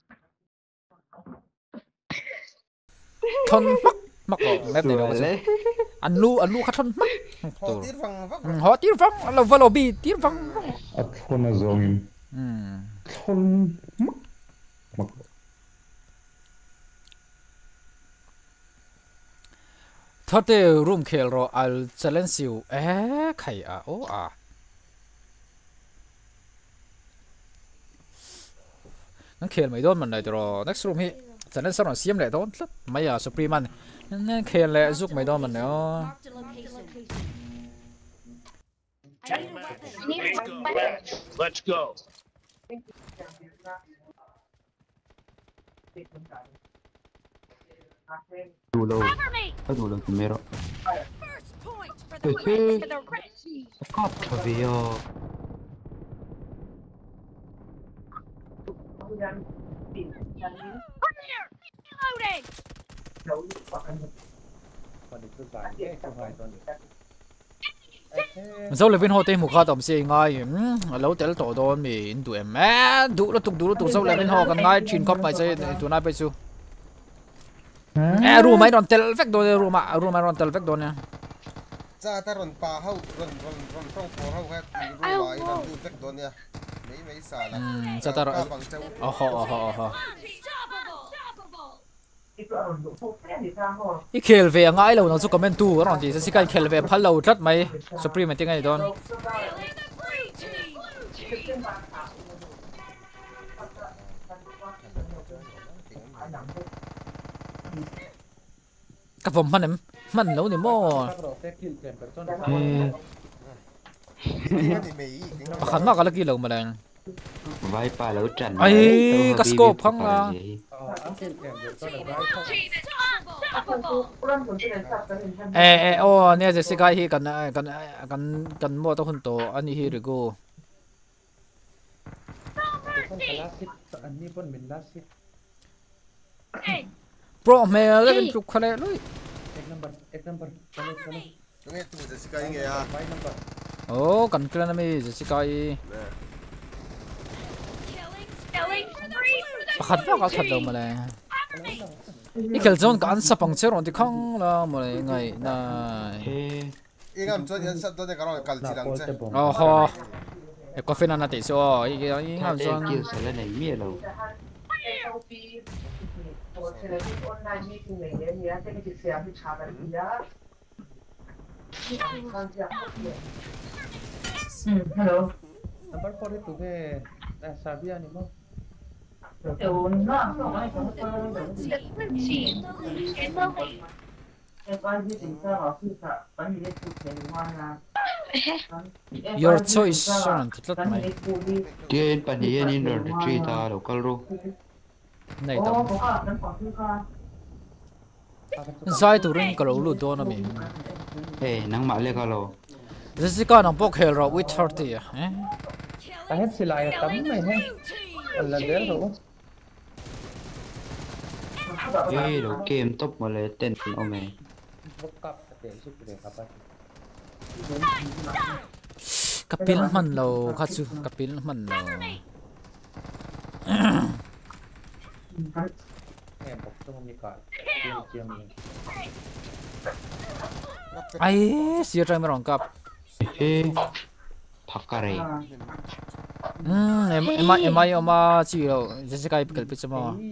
thon mắc mắc rồi mép này đâu ăn lu ăn lu khát thon mắc họ tiếng vắng là vào lobby tiếng vắng
at con là zongin thon mắc mắc
thật thế room khel rồi al challenge you eh khai à ô à nó khel mấy đôi mình này rồi next room hi cho nên sau đó xiêm lại đó mấy à supreme nên khel lại giúp mấy đôi mình nữa
Let's go.
đủ lâu có đủ lâu primero Perché coppa via
dẫu là viên hồ tây một khát tầm xe ngay lâu tới tổ đó mình tụi em mẹ đủ nó tục đủ nó tục dẫu là viên hồ cần ngay chuyên copy mai chơi tụi này bây giờ eh rumah itu tel efek do rumah rumah ron tel efek do nya
cha ta ron pa hau ron ron ron tong ko hau ha rumah ron tu efek do nya mấy mấy xả là
cha ta ron oh oh oh oh cái khel về ngay lâu nó giúp comment tu rồi thì sẽ cái khel về phá lâu rất mấy supreme tiếng này đó cái vòng mình mình nấu thì mò khẩn mà cái là kia lâu mà đang
vai pa lẩu trần
ấy cái scope không à ê ê ô nè giờ cái hi cần cần cần cần mua tao hơn tổ anh hi rồi cô bro mẹ lấy cái chụp khale lấy ô cần cái này mới giờ cái khát vào cái thật đâu mà này cái kiểu zone cái ăn sập bằng chơi rồi thì không là mà này ngày này oh ho cái cà phê này thì sao cái cái ăn zone
kêu sẽ là này mía lâu
hello.
Number four itu ke Sabia ni mo.
Your choice, son. Tidak mai.
Dia pandai ni dah cerita lokal ro.
Này đâu. Sai turun kalau lu do na mi.
Eh, nang male kalau.
Jessica nang bok hero with thirty à.
Ta hết xì lại tấm này ha. Là đéo rồi.
Eh, lo game top male ten o me.
Kapil man lo katsu kapil man lo.
Em bọc trong mi card. Chiêm
ai siêu trai mà rong cặp
Pakare.
Hmm, em em em em em mà chỉ đâu, chỉ cái cái bị sao mà.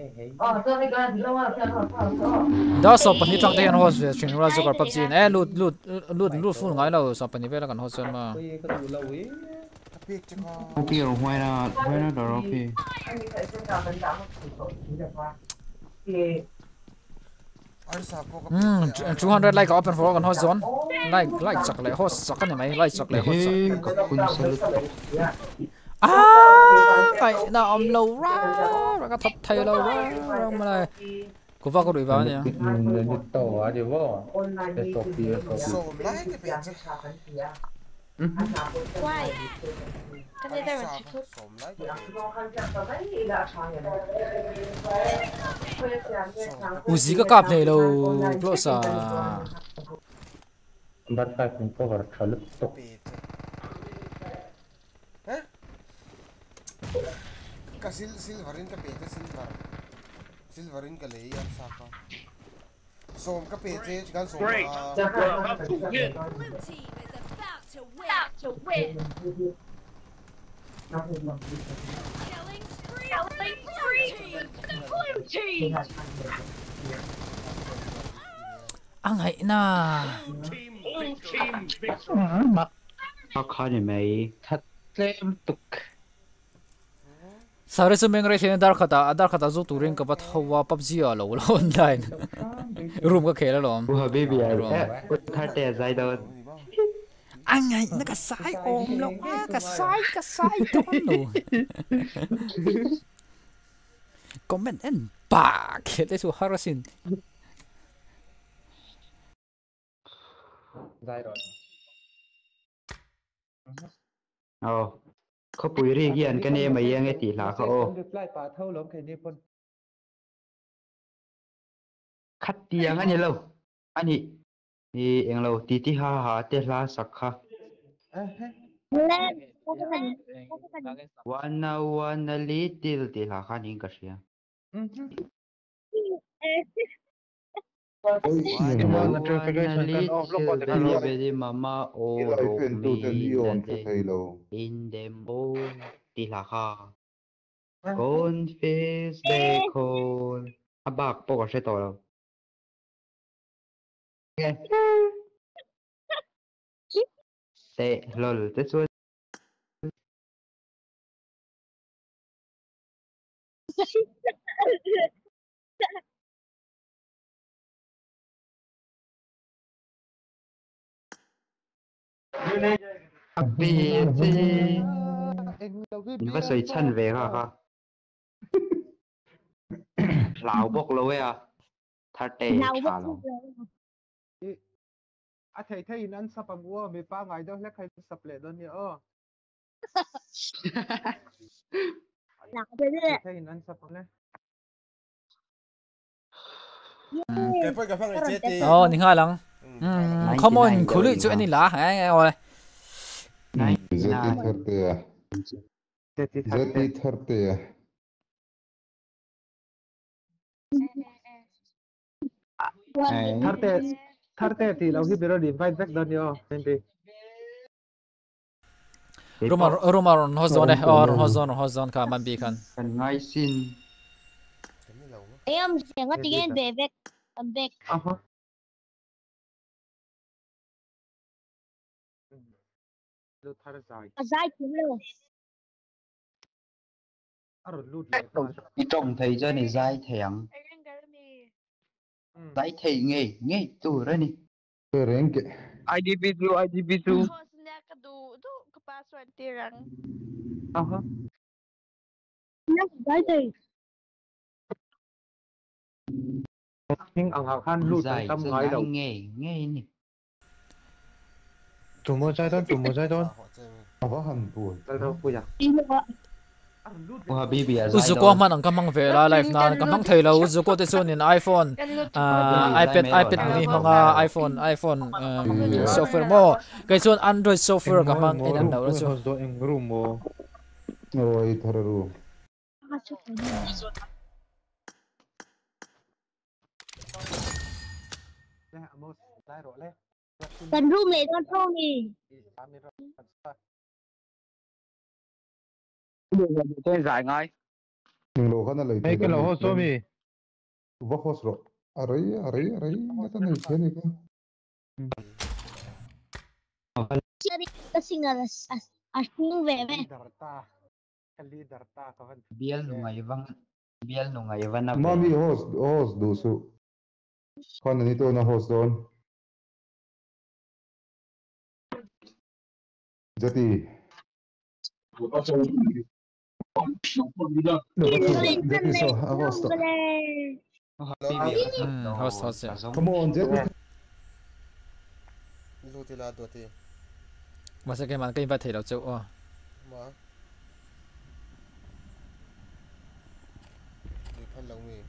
Đó số phần trong tay anh host về chuyên ra giúp các bạn eh lút lút lút lút full ngay đâu số phần về là cần host mà.
Ok rồi ngoài ra ngoài ra đó ok.
Hmm, two hundred like open for cần host zone. Like like chắc lại host chắc cái này mày like chắc lại host. À, cái nào ông lâu ra, rồi cái thấp thay lâu ra, rồi mà này, cô vào có đuổi vào nhỉ?
Why? Kan det där var typ
som like
Uzi ka kap nei lo close à
bắt tay cũng có vật khá lực tục
ka sil silverin ka pete silver silverin ka lei ar saka som ka pete kan som
Great. We're about to win.
Blue team is about to win.
About to win.
Killing spree
Killing spree for the blue team.
ang hay na
Blue team victory.
mặc
How can you make
thật lem tục
sare su meng re chen dar khata dar khata zu turing ka bat hawa pubg a lo lo online room ka khela lom
Ủa baby à thắt tè dây đâu
anh ấy nó cả sai ôm lắm cả sai cả sai con nụ comment en ba cái su harasin
dài rồi
Ồ có bùi ri gian cái này mà yên cái tỷ là có ô
được lại bà thâu lắm cái này con
khát tiếng anh lâu anh nhỉ thì em lâu tí tí ha ha tê la sắc ha
Lên.
one one little tê la ha những cái gì Baby mama oh in them oh tê la ha con face de con à bạc bỏ sẽ tỏ đâu tệ lol tết xuân bị gì nó sợi chân về hả hả lão bốc lối à thà tệ trả lòng
à thầy thầy nên sắp bằng mua mấy ba ngày đó lấy khai sắp lệ đó nhở
Nào thế đấy.
thầy nên sắp bằng đấy
cái phải cái phải cái chết đi
oh ni nga lang come on khuli chu ani la ha oi
Zeti tharte à Zeti tharte à
tharte tharte thì lâu khi bây giờ invite back đó nhở nên đi
Roma Roma ron hozone or hozone hozone ka man bi kan
cần ngay xin
Em sẽ có tiếng về về về
lút thar dài
dài chúng luôn.
à rồi lút
đi trồng thầy cho này dai thèm dai thầy nghe nghe tu rồi nè
Pereng ke
I D P two I D P two
aha
Nó dài thì
nhưng ang han lút
dai
tâm ngay đầu
nghe nghe nè
two more side on two more side on
apa han buồn
đâu bây giờ
đi nữa.
Ủa baby à
uzu ko man ang kamang ve la life na kamang thei lo uzu ko te chun in iPhone iPad iPad ni mga iPhone iPhone software mo kai chun Android software kamang in an lo chu
do in room mo
oi thararu
nè amos dài rồi lên
Cần room này con không thì
tôi giải ngay
ning lo khana lai
mấy cái lỗ số mi
va khos ro arai arai arai ngata nei che ne ka
chưa đi cái sinh là à không về về.
darta kali darta kawan
biel nu ngai vang biel nu ngai van na
mami host host du su khana ni to na host don Zeti Zeti so agosto
host host
come on Zeti
Luti la tuati
mà sẽ cái màn cái invite đâu chỗ à
mà đi phân lòng mi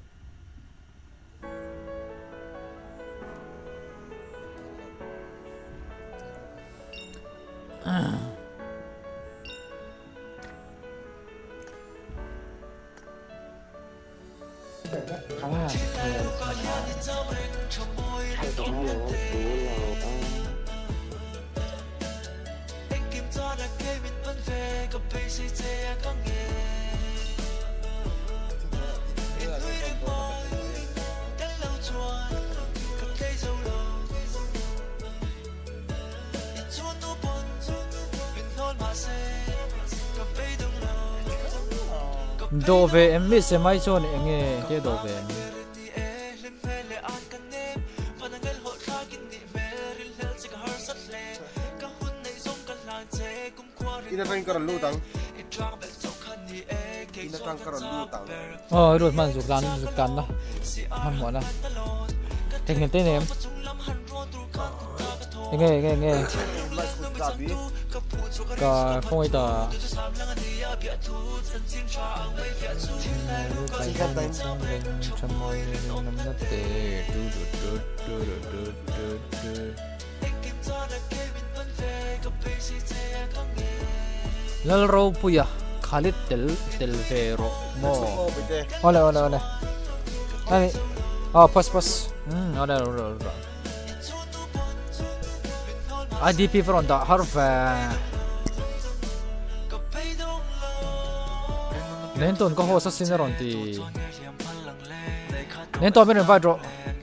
à
đồ về em biết xem mấy chỗ này nghe cái đồ về
ina tang karon lutang ina tang karon lutang
ờ rồi mà dục gan dục gan đó ăn món đó thành hiện tên em nghe nghe nghe có không ai tờ Lalro puya Khalid tel tel vero mo ole ole ole ani oh pas pas hmm ole ole ole I D P from the harf nên tuần có hồ sơ xin rồi thì nên tuần bên này vai rồi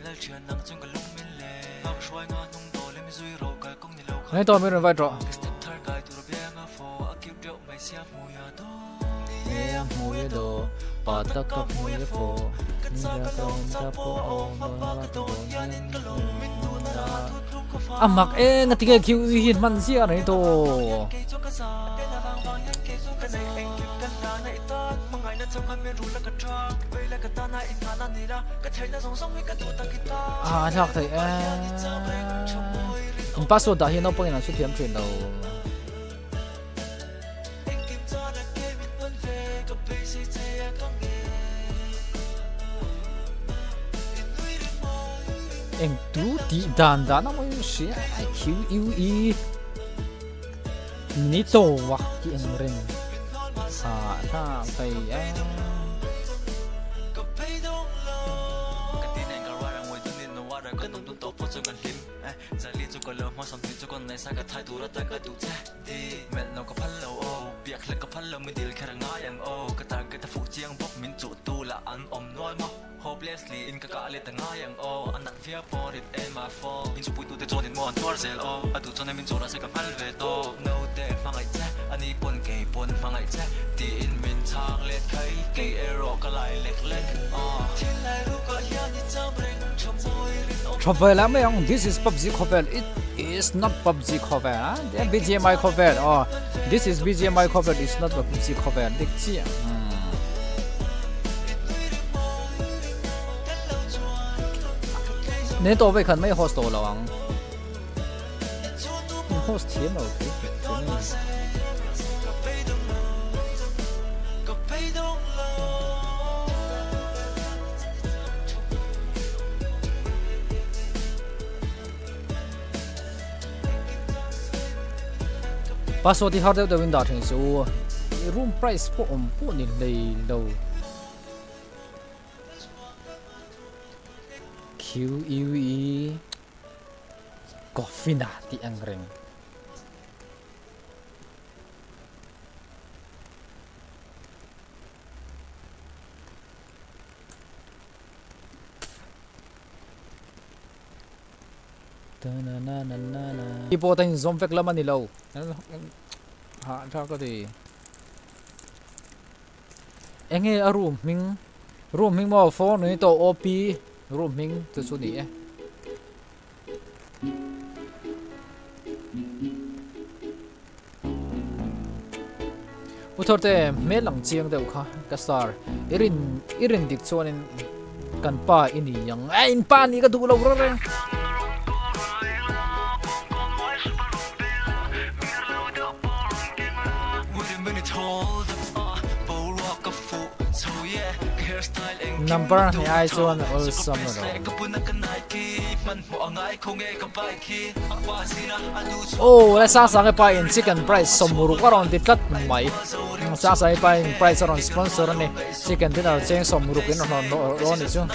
nên tuần bên này vai rồi à mặc e ngắt cái kiểu hiền man gì này to à chắc thấy em password đã hiện nó bằng nào xuất hiện chuyện đâu em tu ti dan dan nó mới sẽ Q U E nito wak ki em ring à ta phải em
hopelessly in kakaalit ang ngayang o anak fear for it and my fault in supuy to the jonin mo ang torzel o atu chone min chora sa kapal veto no de mangay che ani pon kay pon mangay che ti in min chang let kai kay ero kalai lek lek o tin lai ru ko ya ni cham reng chom boy rin o
trouble lắm em this is P U B G cover it is not P U B G cover ah B G M I cover oh this is B G M I cover it's not P U B G cover dik chi nên tôi về khẩn mấy host đồ là bằng host thiếm rồi password thì hard được window thành số room price của ông của nhìn đây đâu Q U E Coffina ti ang ring ta na na na na na ipo tayong zoom vek laman ni low ha ra ko di enge a room ming room ming mo phone ni to O P room mình từ số này uthor te me lang chiang deuh kha ka star irin irin dik chuanin kan pa ini yang a in pa ni ka du lo re number ni ai chuan all sum no oh la sa sa ke pa in chicken price somuru karon dit kat mai sa sa pa in price on sponsor ni chicken dinner cheng somuru kin no no ro ni chu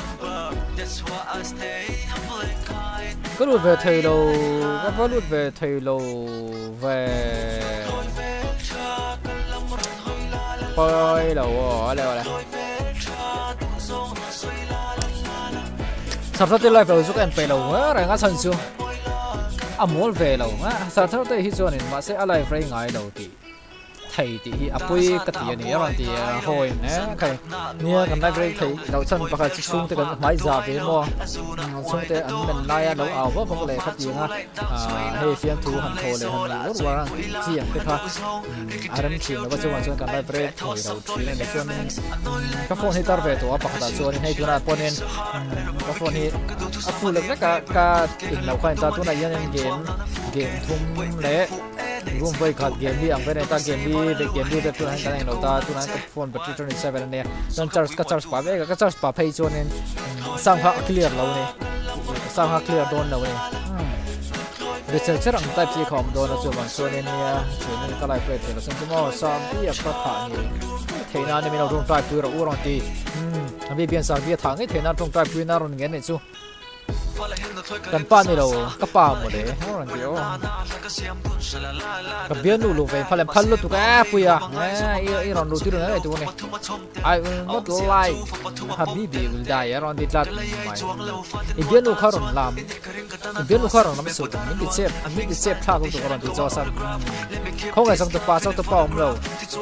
có lụt về thầy lầu có lụt về thầy lầu về bơi lầu ở đây rồi sắp tới lại về giúp em về lầu á rồi ngã sân xuống à muốn về lầu á sắp tới hít cho nên mà sẽ lại về ngay đầu thì thầy thì apoi cái tiền này rồi thì hồi nè cái nia cái này về thầy đầu chân bắt đầu xuống tới cái máy giả về mua xuống tới anh mình lai đầu ảo quá không có lẽ phát gì ha hay phiên thu hành thổ lệ hành rất là chi cái thôi à đâm chìm nó có cho hoàn cái này về thầy đầu chi nên cho nên cái phone hitar về tổ bắt đầu cho nên hay tụi nó phone nên cái phone hi phụ lực rất cả cả tỉnh đầu khai ta tụi này nhân game game thùng lệ room với cả game đi ăn với này ta game đi về game đi về tụi này cái này nó ta tụi này cái phone battery twenty seven này nên charge cái charge pa về cái charge pa pay cho nên sang hạ clear lâu này sang hạ clear đồn lâu này để chơi chơi rằng type C com đồn là chuyện bằng cho nên nha chuyện nên cái live play thì là xem chúng nó sao biết phát thả nhiều thế nào nên mình đâu trong type rồi u rồi thì vì biến sang biết thằng ấy thế nào trong type nào rồi nghe này chúกันป้านี่เราก็ป้าหมดเลยเพราะอะไรเดียวกับเบี้ยนูลูกไปพอแล้วพันลูกตัวแก่ปุยอ่ะเอ้ยไอ้รอนดูที่ตรงนั้นไอ้ตัวนี้ไอ้ไม่ตัวไล่ฮับบี้บี้วิลได้รอนดิลัดไม่ไอ้เบี้ยนูเขารอนลามไอ้เบี้ยนูเขารอนน้ำสุดมันดิเจ็บมันดิเจ็บท่ากูตัวรอนดิจอสันเขาไงส่งตัวป้าส่งตัวป้าของเรา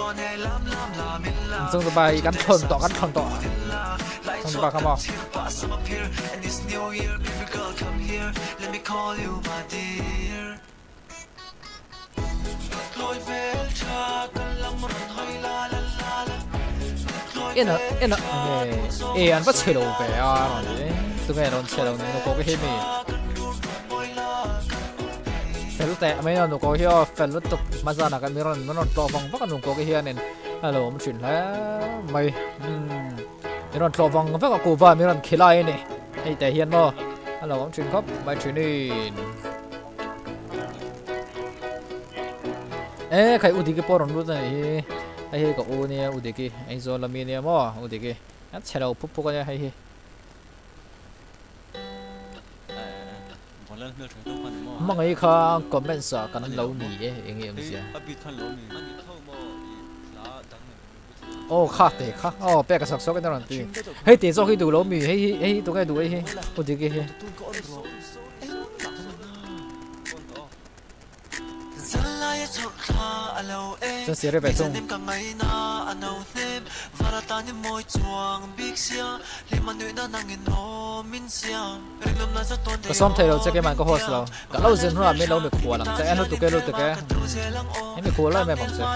ส่งตัวป้ากันชนต่อกันชนต่อส่งตัวป้าเขาบอกเอ็นอ่ะเอ็นอ่ะเอ้ยอันว่าเชลล์ไปอ่ะตัวไงโดนเชลล์นี่ก็ไม่เห็นมีเฟลแต่ไม่เอาหนูก็เฮียเฟลตกมาจากนักมีรอนมันนอนตัวฟังเพราะกันหนูก็เฮียเนี่ยฮัลโหลมันฉุนแล้วไม่มีรอนตัวฟังเพราะกับกูว่ามีรอนขี้ไล่เนี่ยไอ้แต่เฮียนบ่ฮัลโหลผมชินครับไม่ชินนี่เอ๊ะใครอุดิกิปอร์นรู้จักไอ้เฮ้ยก็อุเนี่ยอุดิกิไอ้โซลามีเนี่ยมั้งอุดิกิงั้นเชลล์ปุ๊บปุ๊บกันยังไงเฮ้ยมั่งไอ้ข้าคอมเมนต์สักกันเราหนีเองเองสิโอ้ข้าเตะข้าโอ้แปลกสักสักกันตลอดทีเฮ้ยเตะโซ่ให้ดูเรามีเฮ้ยเฮ้ยตัวแกดูไอ้เฮ้ยอุดิกิเฮ้ยฉันเสียไปส่งก็ซ้อมเทเราจะแกมันก็โฮสเราก็เราเซนหัวไม่เราไม่ขวดหลังจากนั้นตัวแกรู้ตัวแกให้ไม่ขวดเลยไม่ผมเสีย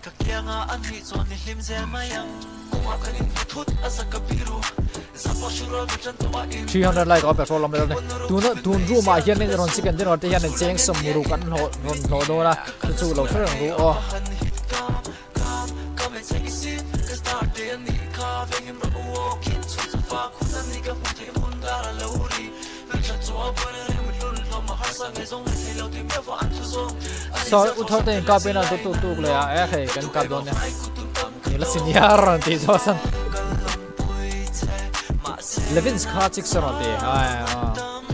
three hundred like ở petrol làm được này, tu nó tu rùa mà hiện nay rồi chỉ cần đến rồi thì hiện nay chén sầm muru cắn hộ rồi rồi đâu ra, cái chú lâu phết rồi rùa. Sao u thọ tiền cà phê nào tu tu tuเลยอ่ะเอ้ยกันcà đồn này,นี่ละสิเนี่ยรอนตีจอสันLevin's car six on the ah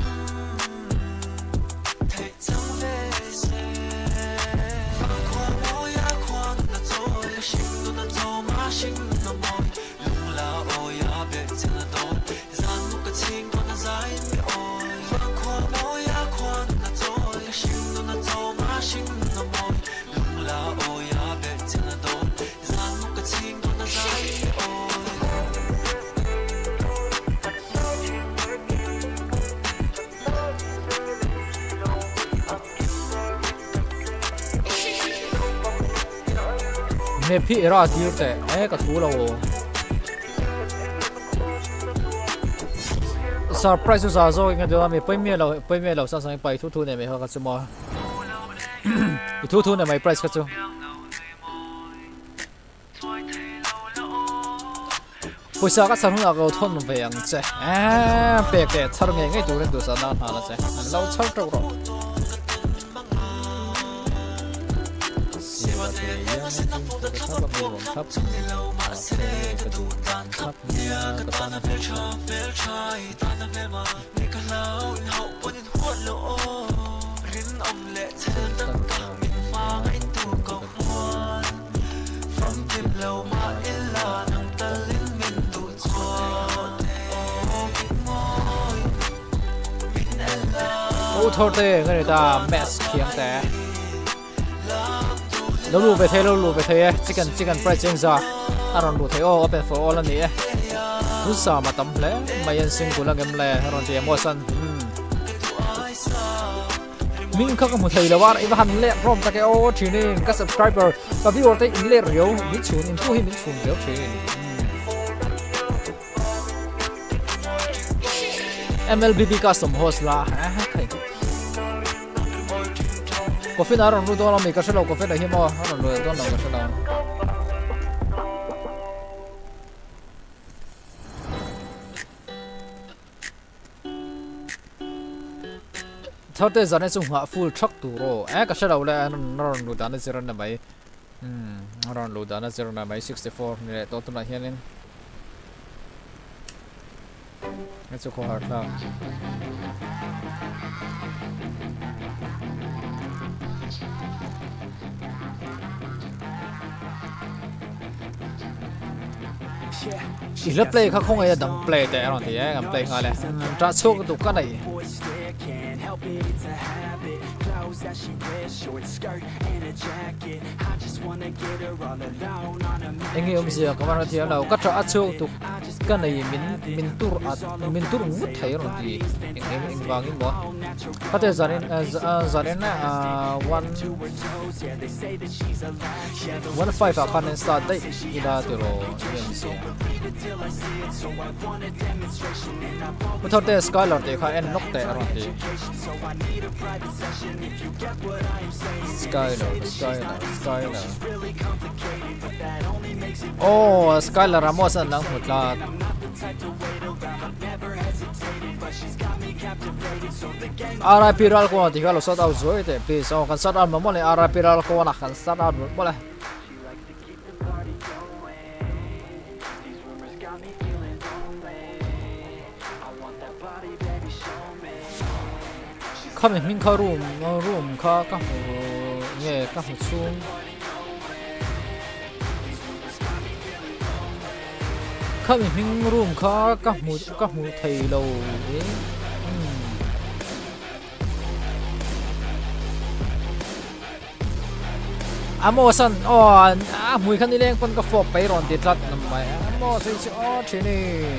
เนี่ยพี่รอดที่แต่เอ๊ะก็ถูเราซาร์ไพรส์สุดๆก็ยังเดี๋ยวมีไปเมียเราไปเมียเราสั่งไปทุกๆเนี่ยไม่เขาก็จะมาทุกๆเนี่ยไม่ไพรส์ก็จะไปปุยสาก็สนุกเอาทนไปยังเจ้เอ๊ะเป๊กเด็ดทำยังไงดูเรื่องดูสนานหาละเจ้เราเช่าตัวรอเสียว่าเทียยังไม่ถึงตัวก็ทับมือผมทับมือก็ดูทับมือก็ตอนนั้นเป็นชอบโอ้โทษเต้ก็เลยตาแมสเพียงแต่เราลูไปเทเราลูไปเทจิกันจิกันไพรซ์ยังจ้าอารอนลูเทโอเป็นฟอร์อลนี่รู้สามาตั้มเลยไม่ยันซิงกูลังเกมเลยอารอนเจียมอสันมิงเขาก็มุทัยแล้วว่าไอ้บ้านเล่พร้อมตะเกียโอทีนึงก็ subscriber กับพี่วอร์ดอินเล่เรียวมิชูนอินผู้ให้มิชูนเรียวทีเอ็ม แอล บี บี ก็สมโฮสละใครก็ฟินอารอนรู้ตัวเราไม่ก็เชื่อเราก็ฟินอะไรที่มออารอนรู้ตัวเราก็เชื่อเราเท่าเดิมจะในส่งหัว full truck ตัวโร่เอ๊ะก็เชื่อเราเลยนรอนรู้ด้านนี้จะรอนอะไรอืมนรอนรู้ด้านนี้จะรอนอะไรsixty-fourนี่แหละตัวตัวไหนเฮียนี่นี่จะขอหาเราอีเล่เพลย์เขาคงจะดังเพลย์แต่เราที่เอ๊ะกันเพลย์อะไรจะโชว์ตัวกันไหนเอ็งเอ็มเสียก็มาที่เราก็จะโชว์ตัวกันไหนมินมินตูร์มินตูร์มุดไทยเราที่เอ็งเอ็งเอ็งวางอินบ่ก็จะจารินจารินนะ one one five อาคารนั้น start ได้อีลาตัวเราเอ็มเสียพุทธเตสกายหลอดเด็กเขาเอ็นนกแต่เราที่Skyler, Skyler, Skyler. Oh, Skyler Ramos ang lang mutlat. R I P ral ko nanti kalau shot out zoe te please. Oh, kan shot out mo le R I P ral ko na kan shot out mo le. Kami min ka room, room ka ka ho, ye ka ho chung. Kami min room ka ka mu ka mu thei lo. Amo san, oh, ah, mui kan nileng pon ka fo pai ron ti tlat nam mai. Amo sei chi oh chinin.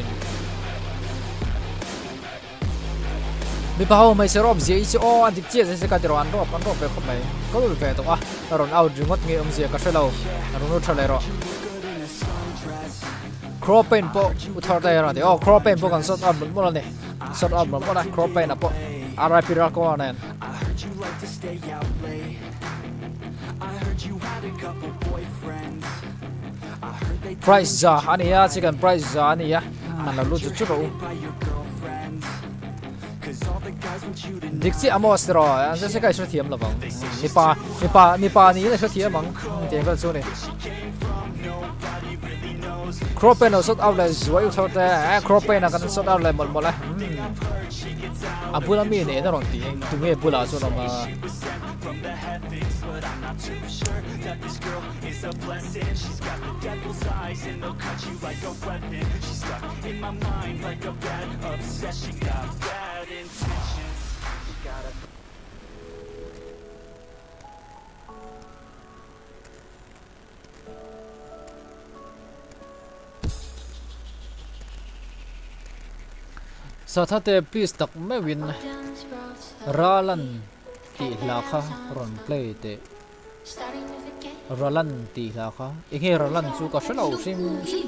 มีเป้าไม่ใช่รอบเสียอีสิโออันที่เจี๊ยจะการที่เราอันรอบอันรอบไปเข้าไปก็รู้ไปตัวอ่ะเราเอาดึงมัดเงี้ยอมเสียก็ใช่เราเราโน้ตเท่าไรหรอครอปเป็นพวกอุทธรณ์ได้หรอเดี๋ยวครอปเป็นพวกกันสดอันหมดหมดเลยสดอันหมดหมดเลยครอปเป็นนะพวกอะไรพิรักก็นั่นไพรซ์จ้าอันนี้อ่ะสิกันไพรซ์จ้าอันนี้อ่ะมันเรารู้จุดจุดรู้ดิซี่อโมสรออันนี้ใช่ใครช่วยเทียมหรือเปล่ามีปามีปามีปานี้เลยช่วยเทียมมั้งเทียมก็สู้นี่ครอปเป็นเอาสุดเอาเลยสวยอยู่เท่าแต่ครอปเป็นกันสุดเอาเลยหมดหมดเลยอ่ะพูดแล้วมีเนี่ยน่ารองตีตุ้งเงี้ยพูดแล้วสุดออกมาสถานที่ please ตักไม่วินราลันตีลาค่ะรอนเพลย์เตราลันตีลาค่ะเองราลันสู้กับฉันเอาซิม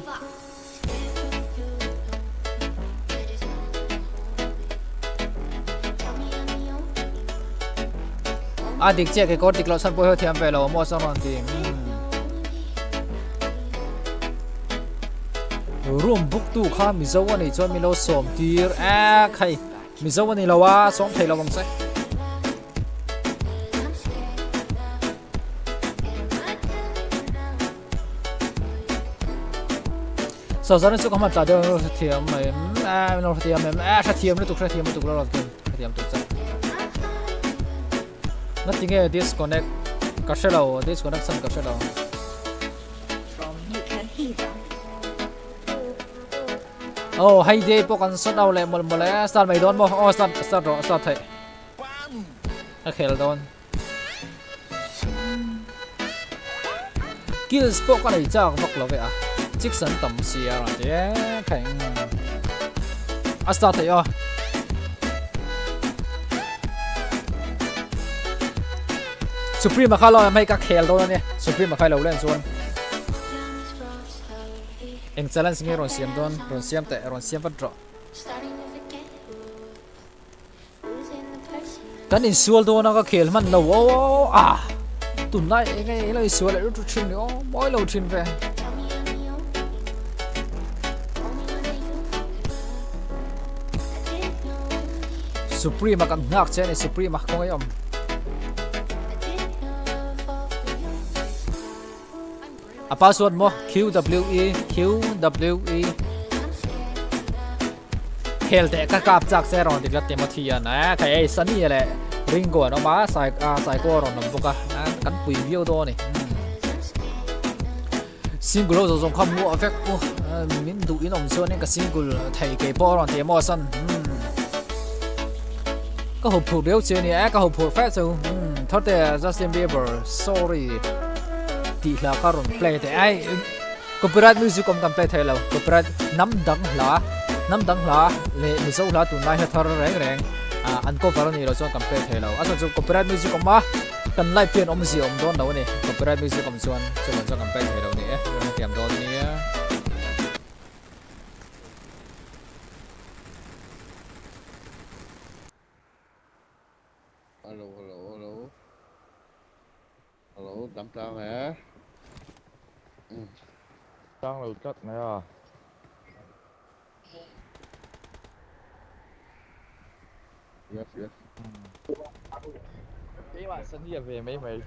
อาดิกเจ๊กก็ติดเราสันพอยเทียมไปแล้วมอสรอนตีร่วมบุกตู้ข้ามิโซวันนี้จวนมิโลสมตีร์แอ๊กใครมิโซวันนี้เราว่าสองไทยเราบังใจสาวๆนี่สุขภาพจ่าเดินรถเทียมไม่แอ่รถเทียมไม่แอ่ชาเทียมนี่ตุกชาเทียมตุกรถเทียมชาเทียมตุกจังนั่นจริงๆ disconnect กับเชลล์ disconnection กับเชลล์ โอ้ให้เดย์พวกกันสุดเอาเลยหมดหมดเลยสตาร์ทไม่โดนบ่โอ้สตาร์ทสตาร์ทสตาร์ทให้โอเคเราโดนกิลส์พวกกันไอ้เจ้าพวกเราไปอ่ะจิกสันต่ำเสียอะไรเจ๊แข็งอ่ะสตาร์ทให้อ่ะสุพรีมมาเข้าเราไม่กักเคลโดนเนี่ยสุพรีมมาเข้าเราเล่นส่วนเอ็งจะเล่นสิ่งที่รอนเสียมโดนรอนเสียมแต่รอนเสียมฟัดรอกันอินซัวโดนนะก็เคลมันเราโอ้อ่ะตุนได้เองไงเราอินซัวเลยรู้ชินเนาะบ่อยเราชินไปสุพรีมมากันนักเช่นสุพรีมมาคงไงอมอ่ะพาสเวิร์ดมั้ง Q W E Q W E เฮลแต่ก็กลับจากเซรอนติดกับเตมทีนะใครไอ้ซันนี่แหละริงโก้น้องมาใส่อ่าใส่ก้อนน้องบุกอ่ะกันปุยวิวโดนี่ซิงเกิลเราส่งความมัวเอฟเฟกต์มินดูอินอมส่วนนี้กับซิงเกิลไทยเก็บอลเตมอสันก็หุบผูกเดียวเชียวนี่ก็หุบผูกแฟชั่นทอดแต่ Justin Bieber sorryตีหลักการรำเพลย์แต่ไอ้ก็เปิดมิวสิกคอมกันเพลย์ไทยแล้วก็เปิดน้ำดังหล่าน้ำดังหล่าเล่มิโซหล่าตุนนายให้ทาร์แรงแรงอ่าอันก็ฟาร์นี่เราชอบกันเพลย์ไทยแล้วอ่ะส่วนก็เปิดมิวสิกคอมมากันไล่เปลี่ยนอมสิอมโดนเราเนี่ยก็เปิดมิวสิกคอมส่วนส่วนเราชอบกันเพลย์ไทยเราเนี่ยเราเตรียมโดนเนี่ย
ฮัลโหลฮัลโหลฮัลโหลฮัลโหลจำจำไหม
Trang lầu chất này à
yes yes
cái bạn sân hier về mấy mấy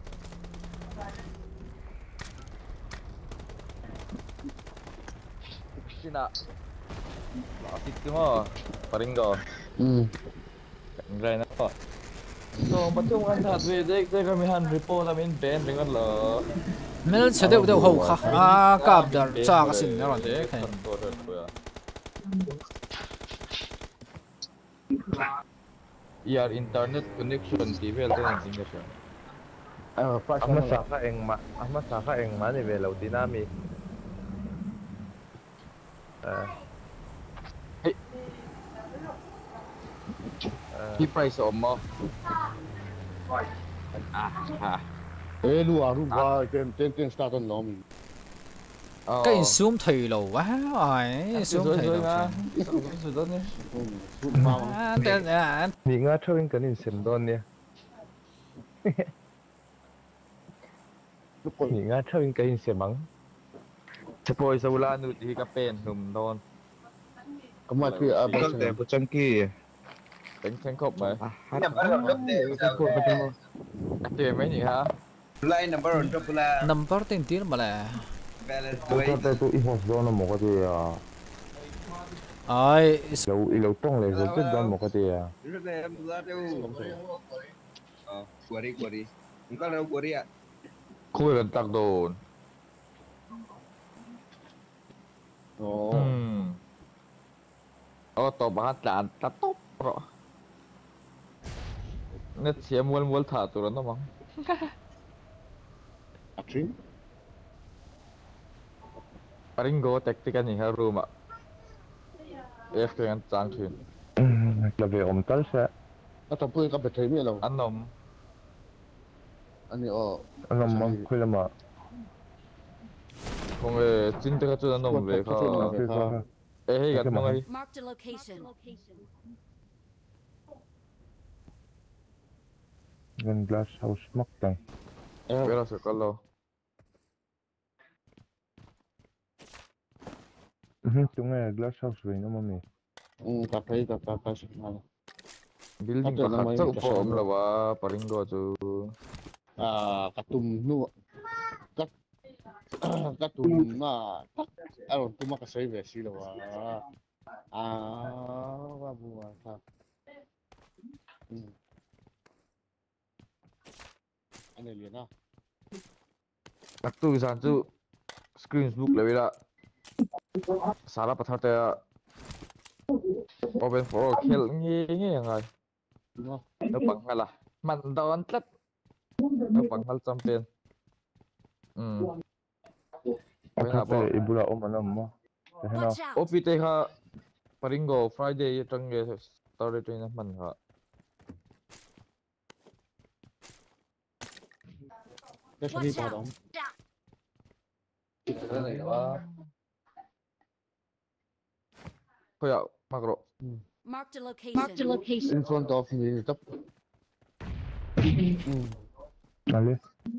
xin ạ bảo thịt chứ mà Paringo
ừ
cảnh này nó so bắt chung ăn thật về đây đây kami han repo namin ben dengan lo
Mel sẽ đều đều hậu khá à cặp đợt cha cái xin nó thế này
Your internet connection ti vel ten jing ka siya.
ờ phải
Amma saka eng ma amma saka eng ma ni velo dinami. Eh. Ki price om mo. Ah ha.
ê lu à lu ba tên tên tên start on nom
cái in zoom thầy lầu quá rồi zoom thầy lầu
rồi đó nè
à tên à
ni nga thawin kan in sem don nè ni nga thawin kan in semang chapoi saula nu ti ka pen num don
kamu tu apa
sih te pucangki Đánh tranh khóc mà.
Nhầm ở rộng để
cô có tên không? Tiền mấy nhỉ hả?
Play number on top là
number tiền tiền mà là.
Tôi cho tôi ít một số nó một cái gì à?
Ai.
Lâu lâu trong này rồi rất đơn một cái gì à?
Rất là em ra đâu. Ờ, qua đi qua đi. Không có đâu qua đi ạ.
Khui gần tạc đồn.
Ồ.
Ô tô bán đạn tắt tốt rõ. Net siya mual mual thả tụi nó mong.
Aksin?
Paringo tactical ni hero mà. F cái anh trang thuyền.
Là về ôm tới sẽ.
Nó tập phương các biệt thế miệng đâu?
Anh nồng.
Anh ở.
Anh nồng mà khui là mà.
Không về chính thức cho anh nồng về kho. Ê hay gạt mong ấy.
Marked a location.
Gần glass house mắc tay.
Em biết là sẽ có lâu.
chúng này glass house rồi nó mà mình
ừ cà phê cà cà cà sụp này
building
Atau
pakhat
namanya
sa
kita
upo
sama.
lawa paringgo chu
à katum nu kat katum na aron tuma ka sai ve si lo wa à wa bu wa ta anh này liền à
taktu san chu screens book lewila sala pathate open for all khel nge nge ngai no pangala man don tlat no pangal champion um
Apa tu ibu lah om alam mo.
Watch out!
opite kha paringo friday tangge story train man kha
cái số đi
Watch
vào
out!
đó
cái này đó khoya makro
Marked a location.
Marked a location.
in front of me tấp
Allez.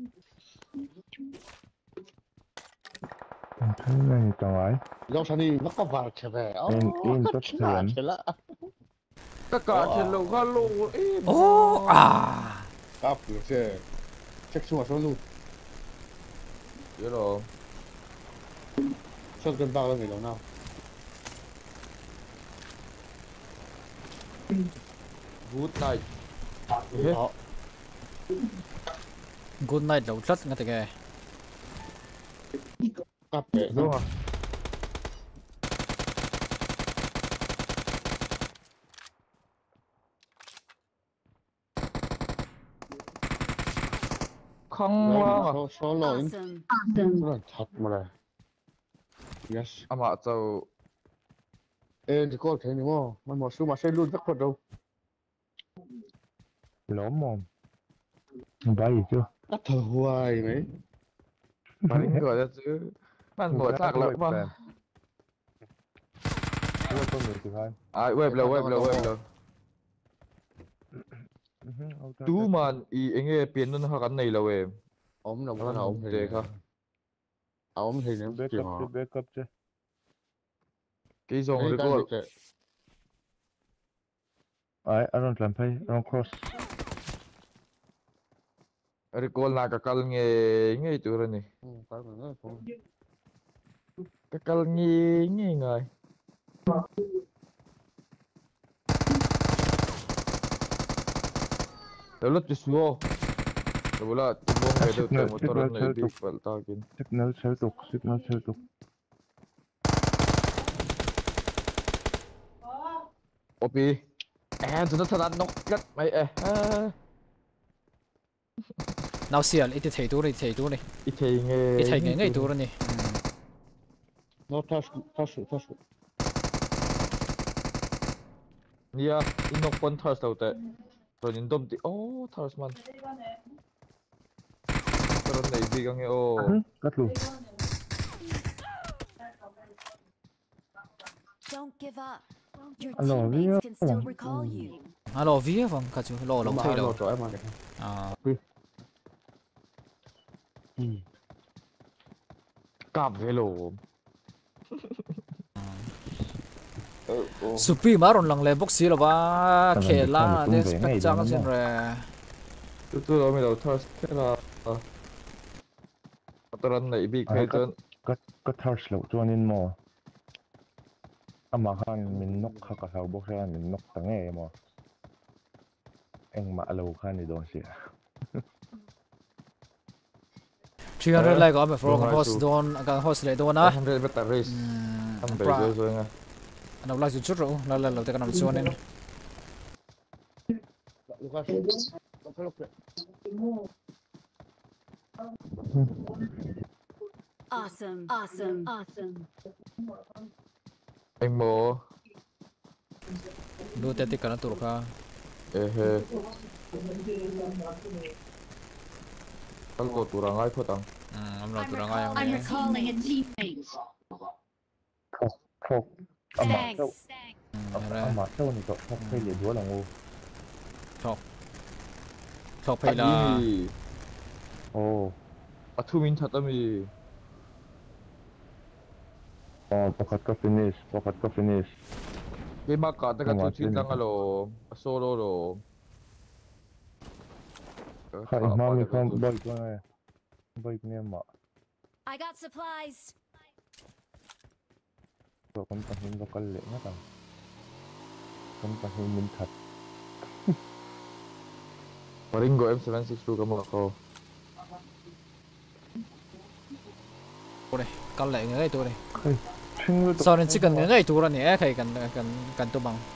Thế này tao ấy.
dâu sang đi nó có vào trở về
In in tốt tiền.
tất cả trên lầu ga lô
Oh à.
Cáp cửa xe check xuống số luôn
biết rồi
sơn cân bao lên người đâu nào
good night
đó
Good night lâu rất ngay từ kìa.
cáp kệ
đúng không không lo
số số lỗi
Awesome.
rất là thật mà này yes
ama châu
ê thì có thể đúng không mà một số mà sẽ luôn rất thật đâu
Lỗ mồm. Bay gì chưa?
cắt thở hoài mấy
paringo ra chứ man ngồi xác lắm mà
Chưa có người thì thôi.
à web lo web lo web lo tú man i enge pian nun ha kan nei lo em
ống đồng con ống thì
thế kha
ống thì nó
Backup
chịu
chứ,
họ
backup chứ.
cái dòng
Ê,
rồi
cái
cô
này kệ.
Ai, aron làm pay, aron cross.
recall na kakal nge nge tu ra ni
Ừ, cái này nó cũng
kakal nge nge ngai Lalu tu suo. Wala tubong
Ah,
ay daw
signal,
tayo motor
signal,
na
signal
ibig
to.
paltagin.
Signal seltuk, signal seltuk.
Opi. Eh, tu ta nok kat mai eh.
Nào xiên, ít thấy tu này, thấy tu này.
Ít thấy nghe.
Ít thấy nghe ngay tu rồi này.
nó touch touch touch
Nia, inok pon thars daw te. So nindom ti. Oh, thars man. Karon na ibig ang oh.
Cắt luôn.
Don't give up. Your
Alo,
teammates can still
vía.
recall you.
Alo, vía vâng, cả chú lo lòng thấy đâu.
cho em ăn được
À.
Cặp hello.
Supi maron lang le boxi lo ba khela des pachang sin re.
Tu tu lo mi lo thars kera. Motoran na ibig kay ton.
Cắt cắt thars lâu cho nên mò. Ama khan min nok kha ka sau box khan min nok tange mo. Eng ma lâu khan ni don sia.
three hundred like am for host don ka host le don na.
one hundred batteries. Ang bejo so nga.
Ano la chút rồi, la la la te kanam chuan en.
Lucas
Awesome. Awesome. Awesome.
Anh mo.
Lu te te kana tur kha.
Eh eh. Kal ko turang ay photang.
Hmm, am la turang ay
I'm
ang.
recalling a teammate.
Phok phok. Ama
Thanks.
sâu. Ama sâu ni to phok phê liền đúa là ngu.
Thok. Thok phai la.
Ồ.
À thu min thật mi.
Oh, pakat ka finish, pakat ka finish.
Di maka taga tutin lang alo, solo lo.
Hai, mami kan bike lang eh. Bike niya ma.
I got supplies.
So kan tahin lokal le nga tang. Kan tahin min that.
Maringo M seven sixty-two kamu ako.
Ore, kan lại ngay tôi này.
Hey,
sau nên chỉ cần ngay tôi rồi nè, cái cần cần cần tôi bằng.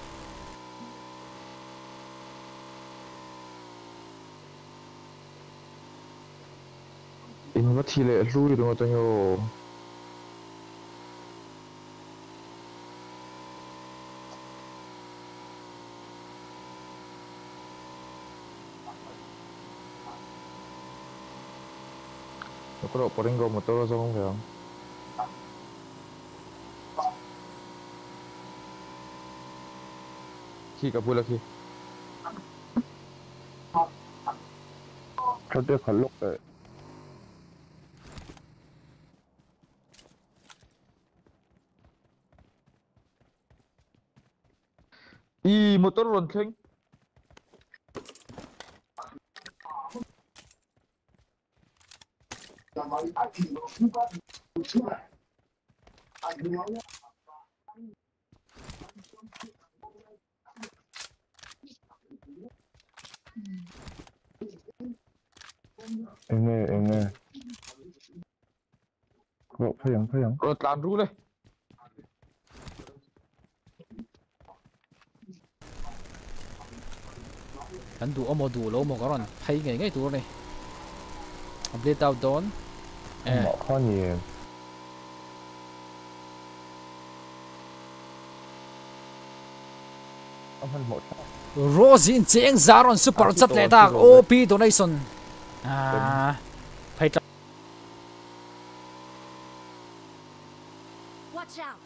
In what he le lui đúng không yo. Nó có độ Poringo một tơ không phải không? Khi cả là khi.
Cho tôi khẩn lúc đấy.
I motor run keng.
Em nghe, em nghe. Có phải không, phải không?
Rồi làm ru đây.
Kan du omo du lo mo karon hay ngay ngay tu này. Update out down.
Eh. Mo khan ye.
Rosin cheng zaron super chat le ta O P donation. À phải ta.
Watch out.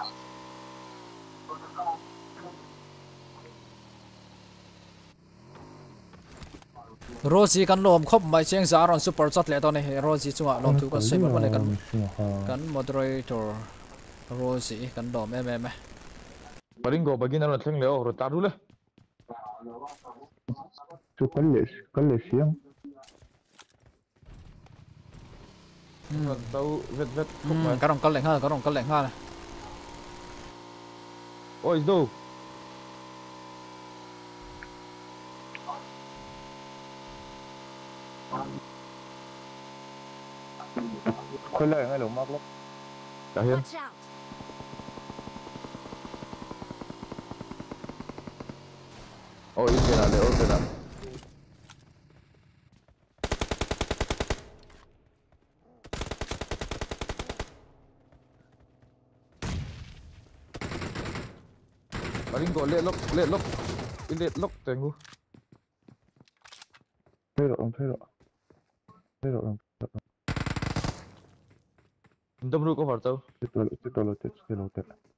Rosie kan lom khop mai cheng zaron super chat le ta này Rosie chunga lom thu ka sei ma le kan kan moderator Rosie kan dom em em.
Maringo bagi na theng leo ro ta ru le.
Chú cắn lệ, cắn lệ xiang.
Tao vết vết
không phải. Cái đồng cắn lạnh ha, cái đồng cắn lạnh ha.
Ôi đâu?
Khơi lại ngay lỗ mắc lắm.
Cả hiên. Ôi cái nào để ôi cái nào. Maringo lệ lốc lệ lốc lệ lốc tên ngu.
Thế rồi, thế rồi. Thế rồi.
Đâm ru có vào đâu?
Chết rồi, chết rồi, chết rồi, chết rồi.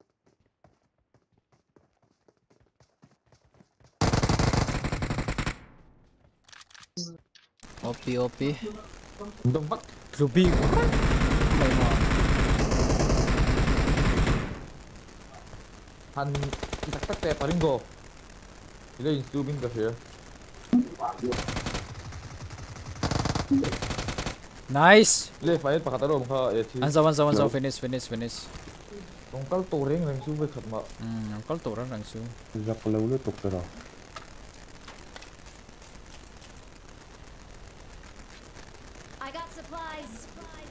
O P O P.
Đâm bắt.
Ruby. Mày mà.
Han tak tak te Maringo. Ile instrument ka siya.
Nice.
Le file pakatalo mo ka eh.
Anza anza anza finish finish finish.
Kung kal to ring ring su với thật mà.
Hmm, kal to ring ring su.
Giặc lâu liên tục rồi.
I got supplies.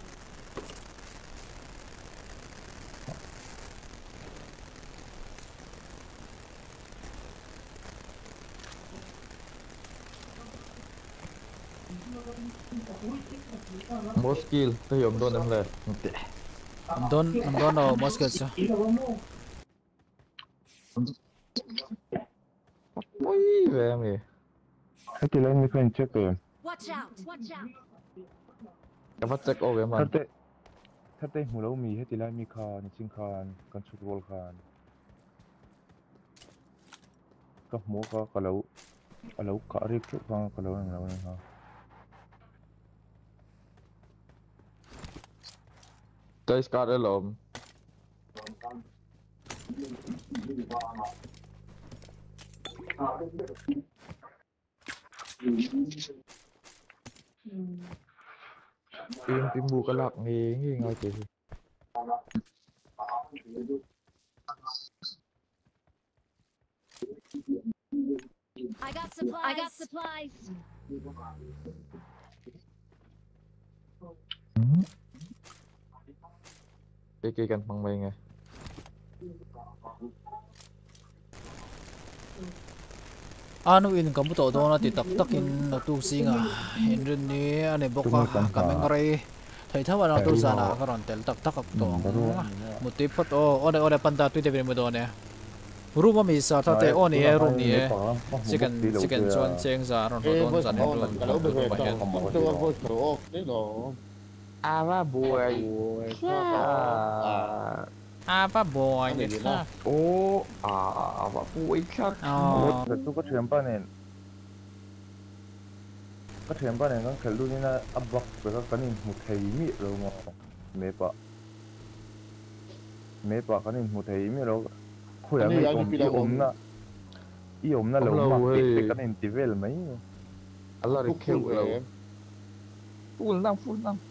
Most skill, tôi hiểu đồn em là.
Don, don no most skills.
Ui, về em kìa.
Cái gì lên mình check rồi.
Watch out. Watch out.
Em phát check over em
anh. Thế thế thế mù lâu mì hết thì lên mi khan, chinh khan, con chụp wall khan. Các mũ có cả lâu, cả lâu cả rip chụp khan, cả lâu này lâu này ha.
Guys got alone. Tim tim bu cái lạc nghề nghề ngay thế.
I got supplies. I got supplies.
Cái kia cần bằng mày nghe.
Ano in kamu to do na ti tak tak in na tu singa in rin ni ane boka kami ngari thầy thao na tu sana karon tel tak tak to muti pot o ode ode panta tu de bin mo do ne room mi sa ta te o ni e room ni e chicken chicken chuan cheng za ron ro don san room
Kalau begitu, tu aku terus ni dong.
Apa boy?
Apa boy ni sa?
Oh, apa boy chắc.
Oh.
Cái tu có chuyện bao nhiêu? Có chuyện bao nhiêu cái cái lúc này áp bóc với cái cái này một thầy mỹ rồi mà mẹ bà mẹ bà cái này một thầy mỹ rồi hồi là cái ôm cái ôm na cái ôm na lâu mà cái cái này tivel mấy
Allah đi kêu lâu full năm full năm.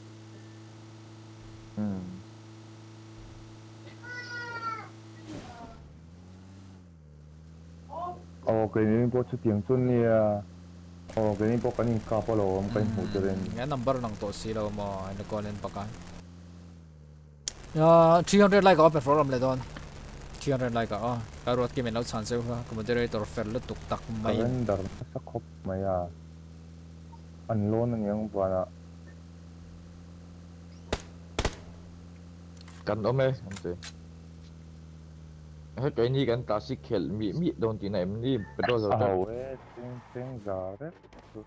Ồ cái này có chút tiếng chuông nè. Ồ cái này có cái này cả bao lâu cái hụt rồi.
Cái number nang to si lo mo ina ko len pakan. Ya three hundred like open forum le don. three hundred like ah. Karot ki men lo chan se ha. Moderator fel le tuk tak mai.
Cái dar sa khop mai à. An lon ang yang bana.
Cần ôm em, không thể. Hết cái này cần ta xích khel mi mi don tí này mi bên đó rồi.
Ảo ấy, tiếng tiếng già đấy.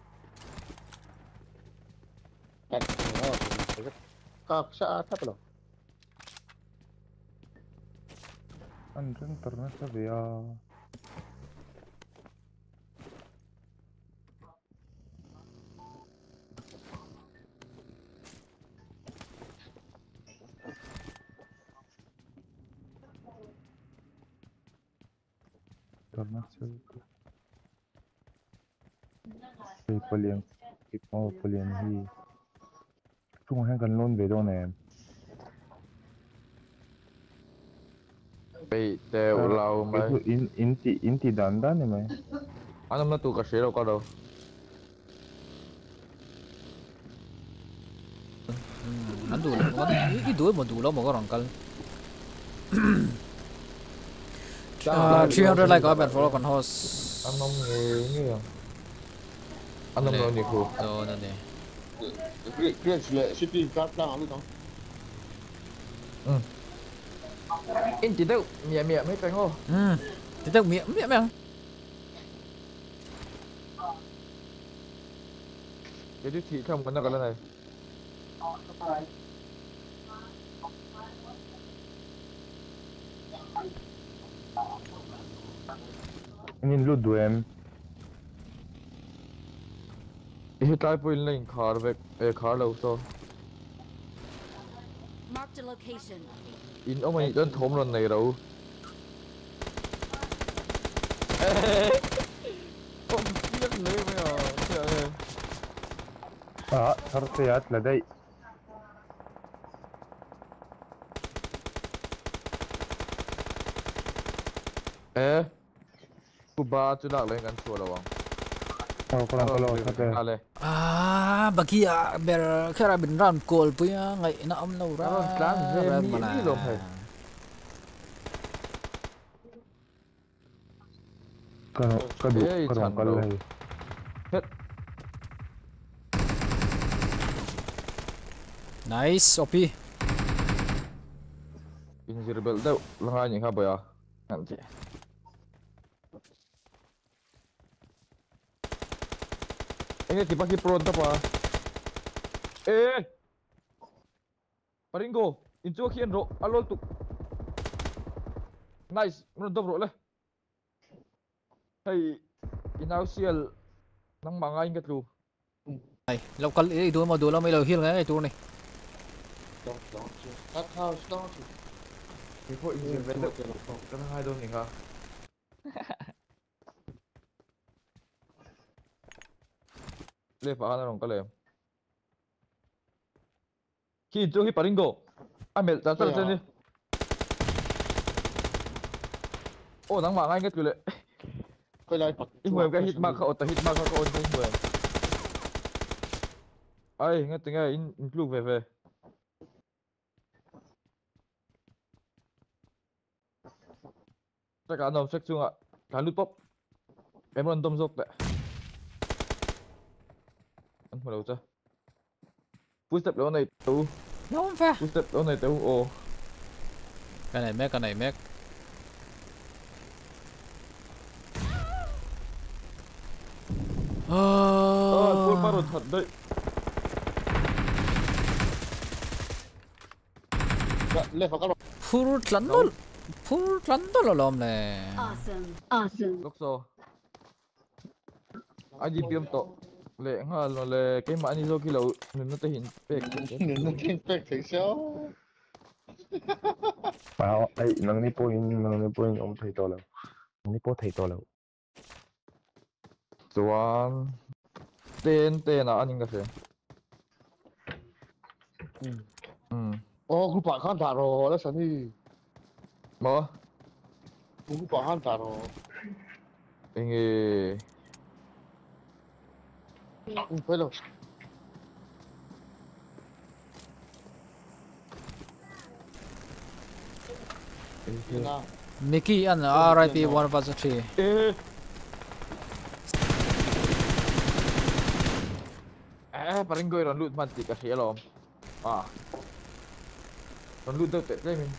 Kak sa apa lo?
Anh rất internet sa via. Internet sa cái paliang cái mau paliang hi chung hàng gần luôn về đâu nè
Bị tèo lâu
cái
mày.
thứ in in ti in ti đàn đàn này mày
Anh em nó tụ cả xe đâu có đâu.
Anh đủ cái cái đuôi mà đủ lo mà có rong kal. three hundred like open forum con host.
Anh nông nghề như vậy. Anh nông nông nhiệt khu.
Đó nè nè.
Kira sila city card lang ano to?
Ừ. In chỉ đâu mẹ mẹ mấy cái ngô.
Ừ. Chỉ đâu mẹ mẹ mẹ.
Cái đứa thị không có nó cái này.
nhìn lút đuôi em
Hiện tại bây giờ car về car lâu to.
Marked a location.
In ông ấy đơn thốn lần này đâu. Ông biết lấy mấy à?
اه شرطيات لدي
Eh, ku ba tu nak lain kan suara bang.
Oh, kalau kalau ada.
Ale.
Ah, bagi ya ber kira bin ran kol punya ngai na am no ra.
Ron kan je mi ni lom hai.
Kalau kalau kalau kalau hai.
Hết.
Nice, O P.
Invisible đâu, lang những ha boy à. Nanti. Ini tiba ki pronto pa. Eh. Paringo, injo kian ro, alol tu. Nice, pronto bro le. Hey, inausial nang mga ingat lu.
Này, local ấy đuôi mà đuôi là mấy lời hiên cái này tu này.
Don't don't. That house don't.
มีพวกอินเดียเวนต์ก็ต้องให้โดนอีกครับเรียกฟ้าหน้าลงก็เลยขี้จุขี้ปาริงโกอ่ะเมลจัดจัดเจนี่โอ้นังหมาง่ายเงี้ยกูเลยก็เลยอีเมืองก็ฮิตมากเขาแต่ฮิตมากเขาก็โอนไปเมืองไอ้เงี้ยตึงไงอินอินคลูเฟ่เฟ่จะการนำเซ็กซ์จุงอ่ะการลุดป๊อปเอ็มรันต้มซุกแต่อันมาดูจ้ะฟูสเต็ปแล้วในตู้
น้องฟ้า
ฟูสเต็ปแล้วในตู้โอ้
กันไหนแม็กกันไหนแม็กเออ
พูดมาดูถัดได้เล่นเขาก็
พูดลันตุลพูดลันตุลล้อมเลย
Awesome. Awesome.
ลูกโซ่อาจีพีเอ็มโตเล่ฮะเราเล่เกมอันนี้โซกิเราหนึ่งนัดหินเป็กหนึ่งนัดหินเป็กถึงเช้า
เปล่าไอ้นังนี่โป้ยนังนี่โป้ยอมไทยตัวแล้วนังนี่โป้ไทยตัวแล้ว
ส่วนเต้นเต้นอ่ะอันนี้ก็เสียอืมอืม
โอ้กูปากข้างตาโรแล้วสันนี่
บ่
กูปากข้างตาโร
เอ็งเอ
อืมไปเลย
มิกกี้อัน R I P one of us three
เอ๊ะเอ๊ะปาริงโกยรอนลุดมันติดกับเสียลมอ่ารอนลุดเด็ดได้ไหม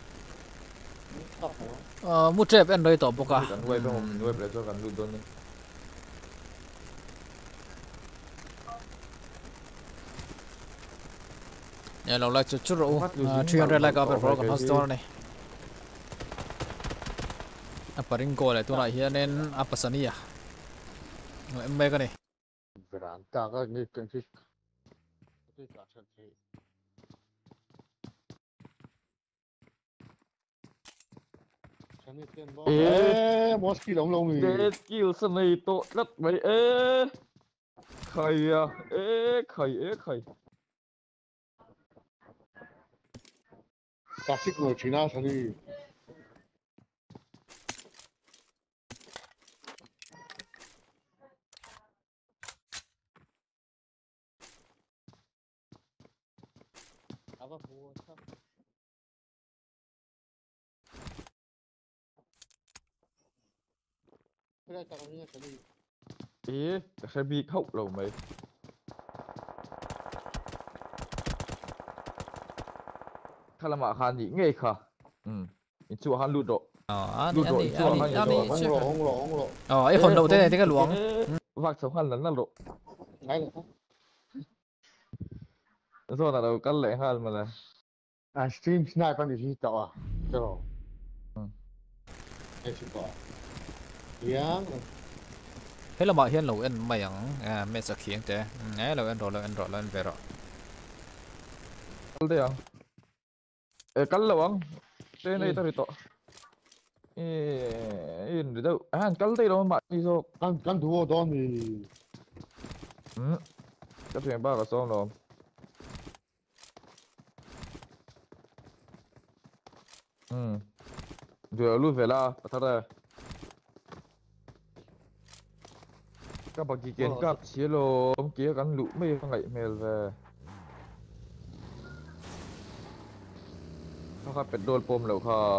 เอ่อมุดเจ็บอันโดยต่อปกะ
กันไว้ไปผมไว้ไปแล้วกันลุดโดนนี่
เนี่ยเราไล่จุดจุดรู้three hundred like up for กันฮัสตอร์นี่อ่ะปาริงโกเลยตัวไหนเฮียเน้นอัปปะสนีอ่ะเอ็มเบกันนี่
เวลาตาก็นี่กันที่ที่การชันทีเอ๊ะมอสกี้หลงลงนี่
เด็ดกิลสมัยโตรัดไปเอ๊ะใครอ่ะเอ๊ะใครเอ๊ะใคร
คลาสสิกโนชิน่าสันนี่เอาไปพูดครับไม่ได้ตอนนี้สันนี่
เอ๊ะใครบีเข้าเราไหมถ้าละมาคันอีกไงค่ะอืมอินชัวฮันลูดโด
อ๋ออันนี้อันนี้อันนี้อันนี้
หลงหลงหลง
อ๋อไอ้คนเราเต้นที่ก็หลวง
วักสำคัญแล้วนั่นโด
ไงเหรอ
แล้วส่วนเรากันเลยฮันมาเลย
อ่าสตรีมสไนป์ปันดีที่ต่อเจ้าอืมไอ้ที่ต่อยัง
เฮ้ยเราบอกเห็นเราเอ็นไม่ยังอ่าไม่สักเขียงแต่ไงเราเอ็นรอเราเอ็นรอเราเอ็นเวรอ
กันได้ยังเอ๊ะกันแล้ววังเต้นในตาริโตเอ๊ะอินเดี๋ยวอ่านกันได้แล้วมันมาที่โซ
กันกันดูโดนนี่
อืมก็เพียงบ้ากับซ้อมเราอืมเดี๋ยวรู้เวลาปัตตานีก็บางทีเกณฑ์กับเชียร์ลมเกี่ยวกันลุไม่ฟังไงเมลเวเขาครับเป็นโดนปมแล้วค่ะ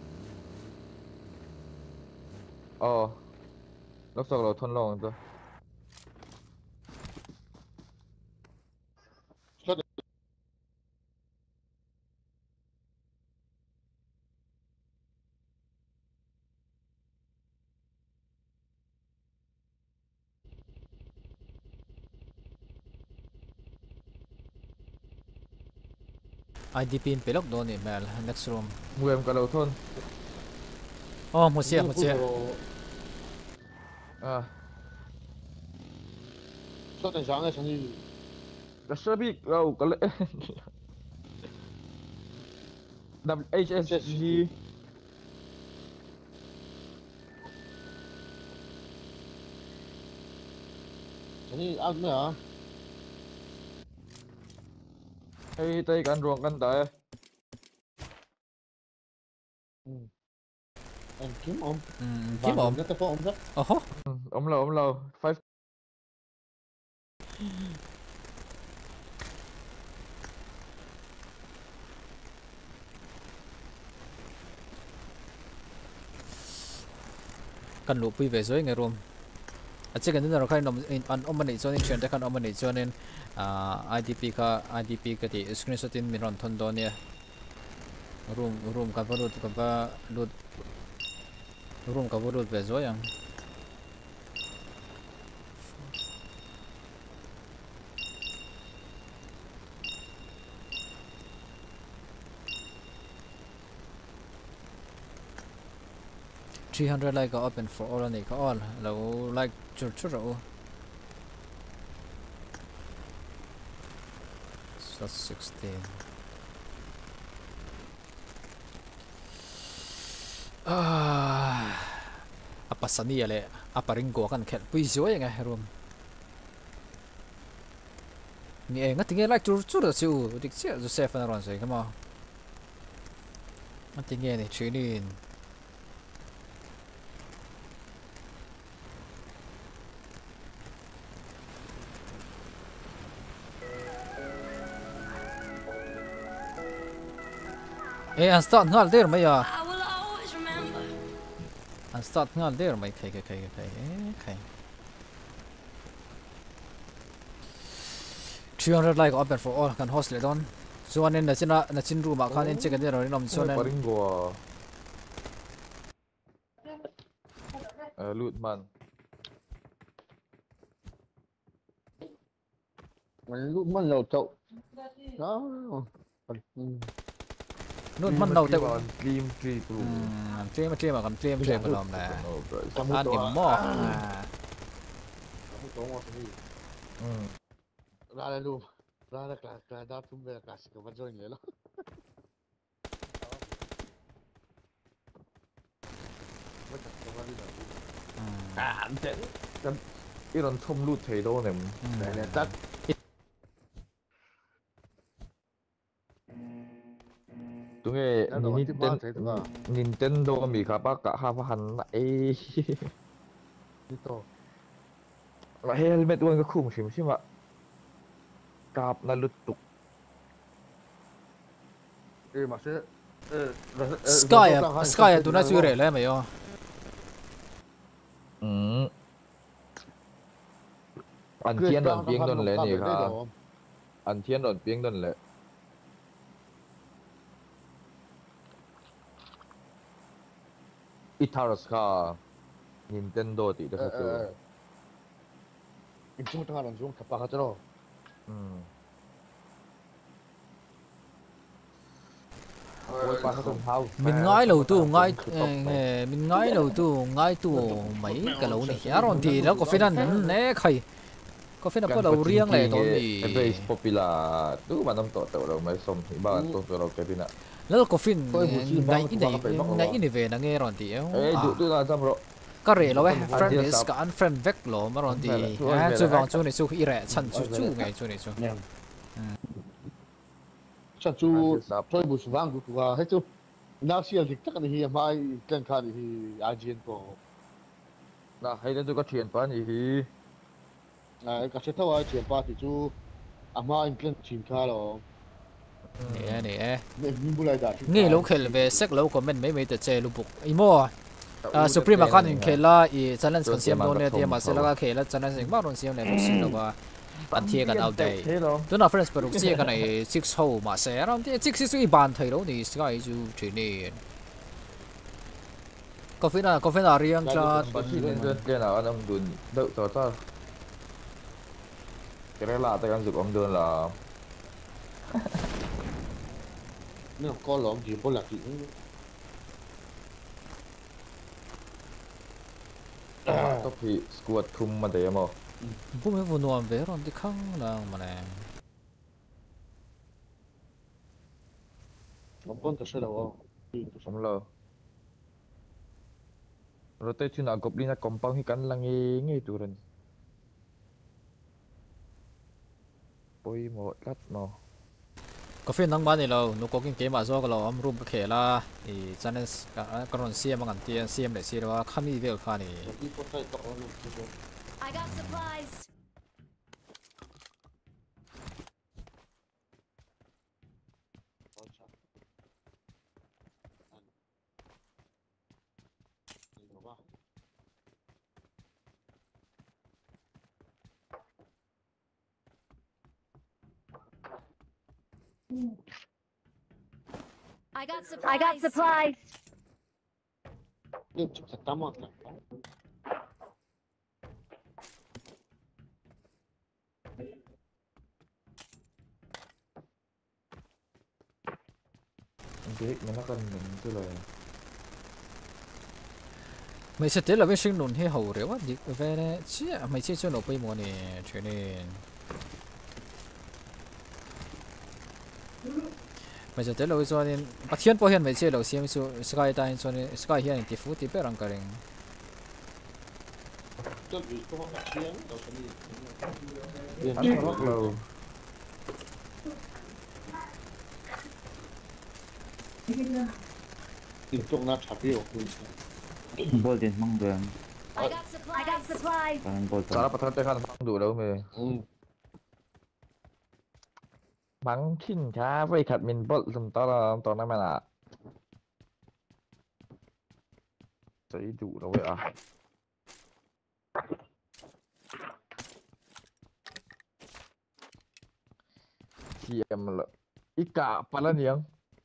อ๋อรักษาเราทนลองจ้ะ
ไอดีพีนไปล็อกโดนนี่แมล next room
มวยมันก็เราทน
อ๋อหมดเสียหมดเสีย
อ่า
ชอบแต่ช้างไอ้ฉันนี่
ก็เชื่อพี่เราก็เลย W H S G
อันนี้อันไหมเหรอ
Hey, tay kan ruang kan tay.
Em kiếm ông.
Ừ, kiếm ông.
Nó có ông rất.
Ồ hô.
Ông lâu, ông lâu. Five.
Cần lũ quy về dưới ngày rùm. À chỉ cần chúng ta khai nằm ăn ông mình cho nên chuyển tới cần ông mình cho nên I D P ka I D P cái thì screenshot in mình run thon đó nè. Room room ka vào ka vào load room ka vào load về dưới ang. three hundred like open for all này có all lâu like chút chút rồi. So sixteen. Ah, apa sani ya le? Apa ringgo kan ket puisi ya nggak room? Ni nggak tinggal like chút chút rồi siu, dik siu Joseph na ron sih, kamu. Nggak tinggal nih training. Eh, han start ngal der mày à? Han start ngal der mày khay khay khay khay khay. three hundred like open for all kan host le don. So anen na china na chin room ma khan en check der ro nom so nen.
Paring gua. Eh, loot man.
Mình lúc mất lầu chậu. Đó.
Nút mất đầu
tiêu stream stream pro
stream stream mà còn stream stream mà làm là ăn điểm mỏ
ra đây luôn ra đây cả cả đa chúng về cả sự vật rồi nhỉ lo
à anh chết cái lần không lút thầy đâu này này này tắt tụi nghe Nintendo Nintendo có bị khá bác cả hai phần ấy là helmet luôn cái khung xíu xíu mà cạp là lụt tục
mà sẽ
Sky à Sky à tụi nó chưa để lên mày không
ừ anh thiên đòn pieng đòn lệ này hả anh thiên đòn pieng đòn lệ Itaros ka Nintendo ti da tu.
Inchung tanga lang zoom kapag katro.
Hmm.
Mình ngái đầu tu ngái mình ngái đầu tu ngái tu mấy cái lẩu này giá rồi thì nó có phải ăn nè khay có phải nó có đầu riêng này thôi thì
very popular tu mà năm tổ tổ đâu mấy xong thì ba tổ tổ đâu cái pina
แล้วก็ฟินในอีในในอีนี่เวนังเงรอนตีเอ้
ยดูดูนะจำรอ
ก็เรเราเว้ย friend is กับ unfriend เวกหรอมารอนตีฮะจู่วางจู่ในจู่อีแร่ฉันจู่จู่ไงจู่ในจู่
ฉันจู่ช่วยบุษวางกูว่าให้จู่น่าเสียดิกตักนี่ฮีไม่เก่งขาดฮีอาเจียนก็
น่ะให้เล่นดูก็เทียนป้านี่ฮี
อ่าก็เชื่อว่าเทียนป้าที่จู่อามาอินเก่งชิมขาหรอ
nè nè
nghe
lâu khel về sắc lâu comment mấy mấy tờ chơi lúc bục imo à supreme account in khela i challenge con xiêm luôn nè thì mà sẽ là khela challenge bao nhiêu xiêm này một xin đâu mà bạn thiê cái nào đây tôi nói friends pero thiê cái này six hole mà sẽ làm thì six six bàn thầy đâu thì sky chú chuyện này có phải là có phải là riêng cho
cái nào anh ông đun đậu cho ta cái này là tay anh giúp ông đun là
nó có lỏng gì có lạc gì
có thì squad khung mà để mà
bố mấy vụ nuông về rồi thì không là mà nè
không có thật sự đâu
không lo rồi tới chuyện nào goblin là compound thì cắn là nghe nghe tụi rồi poi mo lat no
ก็ฟินทั้งบ้านนี่เราหนูก็กินเกมมาโซ่ก็เราอมรูปก็เขล่ะอีจันนี่ก็รอนเสียมันกันเตียนเสียมเลยเสียว่าข้ามีเวลข้านี่
I got supplies. I got supplies.
I got supplies.
Lim chụp thật tắm không?
Anh biết nó cần mình cái lời
ไม่ใช่เดี๋ยวเราไปชิงหนุนให้เขาเรียกว่าดิเวเนเชียไม่ใช่ชวนเราไปมัวนี่เทรนนิ่งไม่ใช่เดี๋ยวเราไปชวนนี่ปัจจุบันพอเห็นไม่ใช่เราเสียไม่สู้สกายตายชวนนี่สกายเห็นที่ฟูที่เป็นรังกระเริง
Cho vì có một chiến đâu có đi.
Anh rất lâu
Tìm trong nó chả biết
bol din mang đường
I got supplies.
I got supplies.
còn bol
Sao bắt tay khăn không đủ đâu mày bắn khinh khá với khát mình bớt làm to là to này mà là thấy đủ đâu vậy à thì em là ít cả phải là nhiều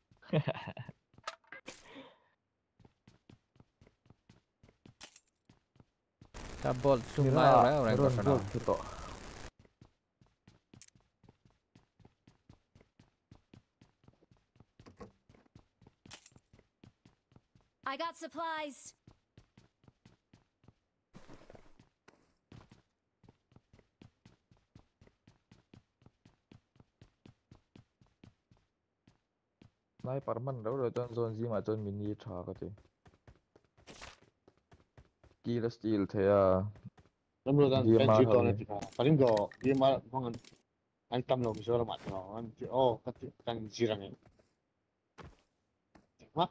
ถ้าบอลทุ่มไล่อะไรอะไรก็ชนะ
I got supplies.
Nay perman đâu rồi tuần zone gì mà tuần mini trả cái gì Kila steel thế à
Lắm rồi đang bên chịu con này thì phải đến gò đi mà mong anh anh tâm lòng số là mặt nó anh chỉ ô cái cái gì rằng ấy hả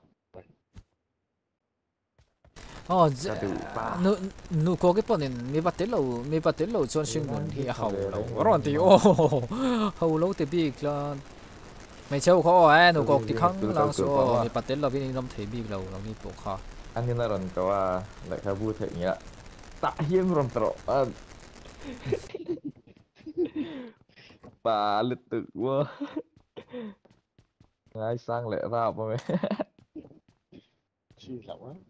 อ๋อหนูหนูก็เก็บปนมีบัตรเตลล์มีบัตรเตลล์ชวนชิงหนุนที่เขาร้อนที่โอ้เขาเล่าที่บิ๊กแล้วไม่เช่าเขาไอ้หนูก็ที่ข้างล่างสุดมีบัตรเตลล์พี่นี่น้ำที่บิ๊กเราเรานี่ปกค่ะ
anh như là lần có à lại khai vui thế nhỉ tạ hiếm rồi tro bà lịch tự quá ngay sang lẽ ra mà mày
chi lắm á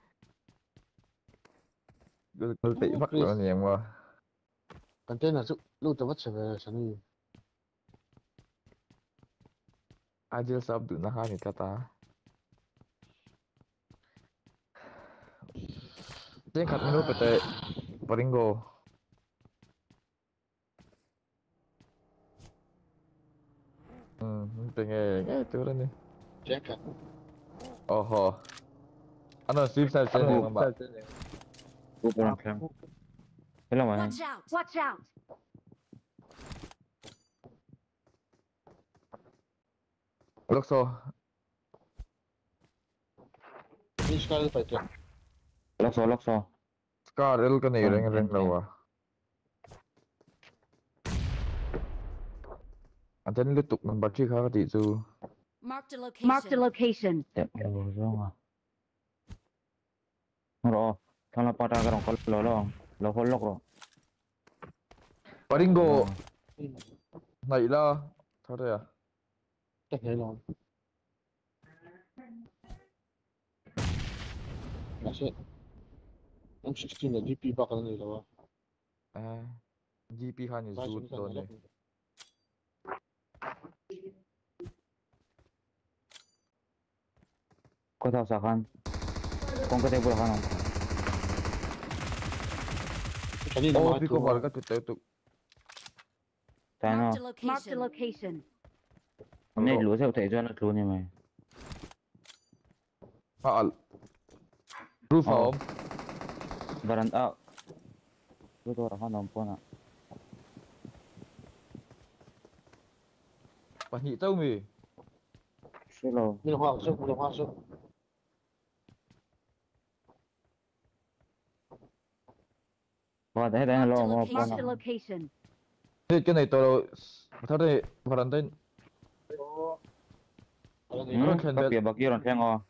cứ tị bắt rồi nhiều mà
còn tên là lúc tao bắt trở về sáng đi
ai chưa sắp được nó hai người ta Dia kat menu pete Paringo. Hmm, pengen eh tu lah ni.
Check kat.
Oh ho. Ano sip sa sa ni mamba.
Go pulang cam. Hello man.
Watch out.
Watch out.
Look so.
Ni sekali phải check.
Lock so, lock so.
Scar el ka ni ring ring lawa. Anten lutuk ng battery ka ti su.
Marked a location.
Marked a location.
Tep lo zo nga. Ro, thang la pata ka rong kol lo lo. Lo kol lok ro.
Paringo. Này la. Thôi đây à.
Chắc thế rồi. That's it. M sixteen là giê pê bạc này rồi.
À, giê pê hai ni zut lo ni.
Kau tahu sakan. Kau kata boleh kan?
Oh, pi ko barga tu tu tu.
Tano.
Marked a location.
Này lúa sao thấy cho nó lúa như mày.
Al. Roof home.
Baranda. Itu orang nampak nak.
bà nhị tao mì
Silo.
Mình hoa sức, mình hoa sức.
Qua đấy đấy lo mà
Mark the location.
thế cái này tôi thật đấy vào đằng tên
Hmm, có kia bạc kia rồi theo ngò.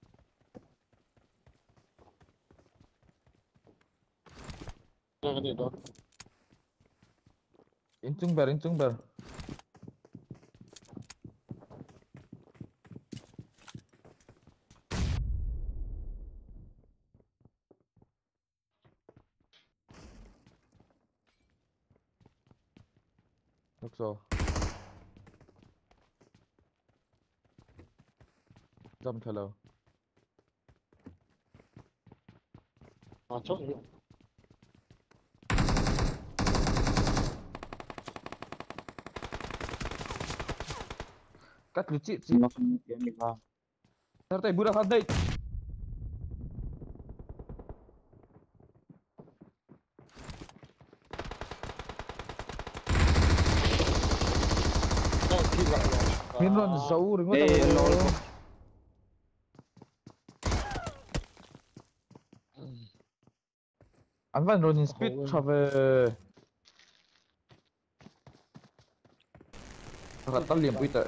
Cái này đó.
inchung ber inchung ber được rồi jump hello
À, chốt đi.
cắt lucu sih
Nó không kiếm được vào.
thật đấy budak thật đấy Miền Nam giàu đừng có tao anh vẫn running speed cho về thật tao liềm quýt đấy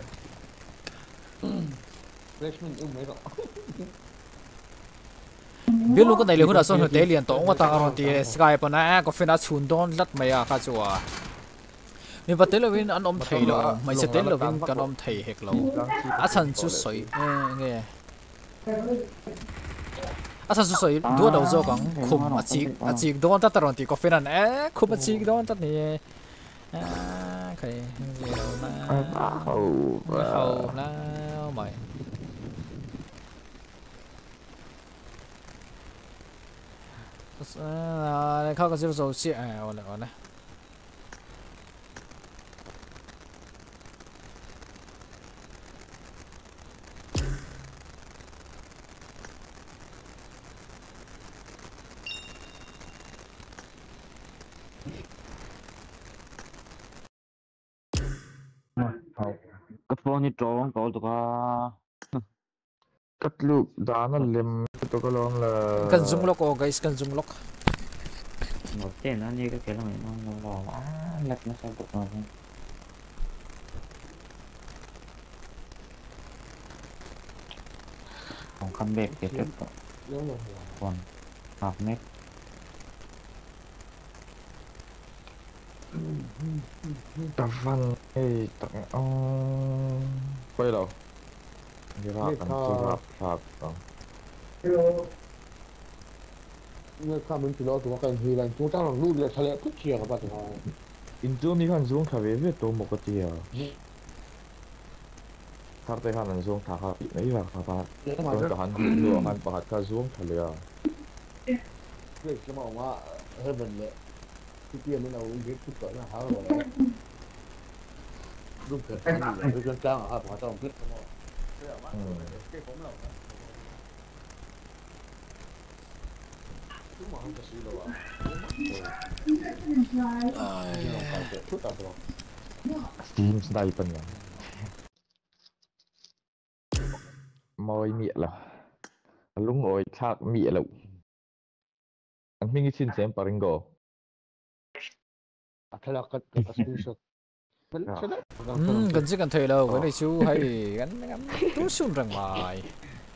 biết lúc cái này liệu có đã xong rồi tế liền tổng qua tao rồi thì Skype na có phải là chun don lát mày à cái chỗ à mình bắt tế là viên anh ôm thầy rồi mày sẽ tế là viên cái ôm thầy hết rồi à chân chú sấy nghe à chân chú sấy đua đầu rồi còn khum à chị à chị don tao rồi thì có phải là nè khum à chị don tao này à cái gì na
hầu
hầu na mày àเข้ากับซิลโซเชียอ่าวันละวันนะ
ก็พอนี่ตรงก็ตัวก็
cắt lục đá nó liềm tôi có lông là
cần zoom lock oh guys cần zoom lock
một tên nó như cái kiểu là nó nó lò á lật nó sao được rồi còn căn bếp cái trước còn học nét
tập văn ấy tập ông quay đầu đi ra cầm chỉ ra phạt rồi
người ta mình chỉ lo tụi cái gì là chúng ta làm luôn là thay cứ chia các bạn tụi
in chỗ mi khăn xuống khá về về tổ một cái gì à thằng tây khăn xuống thằng khá mấy vài khá phát còn cả hắn luôn hắn bảo khá xuống khá lừa
cái cái mà mà hơi bận lệ cái kia mới nào biết chút cỡ là háo rồi đúng cái cái này cái chân trang à bảo tao biết cái phóng lẩu chúng mà không có sự đâu à
team sniper nhỉ môi miệng là lúc ngồi khác miệng là anh mình xin xem paringo
thế là cái cái screenshot
ừ gần chứ cần thời đâu cái này chú hay gắn gắn tú xuống rằng mày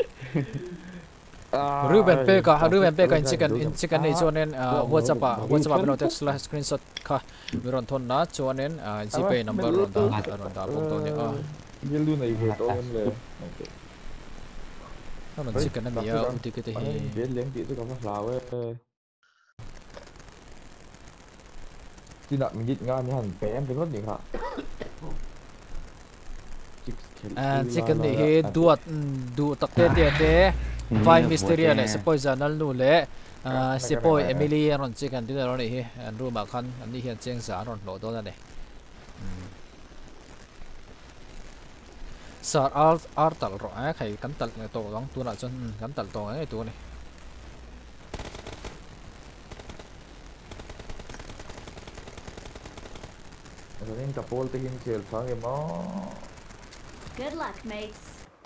rư bên pe cả rư bên pe cả in chicken in chicken này cho nên WhatsApp à WhatsApp bên text slash screenshot cả mình còn thôn đó cho nên gpay number rồi đó rồi đó cũng tôi nhớ
như luôn này vừa to emเลย
nó là chicken nó bị ưu tiên cái gì
biết lấy tí tôi có phát lào ấy chỉ nặng mình dịch ngang như hẳn bé em phải mất gì hả
à chicken thì đua đua tập tê tê tê vai mystery này sẽ poi zanal nu le sẽ poi Emily rồi chicken thì rồi này anh ru mà khăn anh đi hiện trên giá rồi lộ đó ra này sợ ar ar tal rồi cái cắn tal này to lắm tôi lại cho cắn tal to ấy tôi này
rồi nên cặp bol thì hình chiều sáng em nó
Good luck, mates.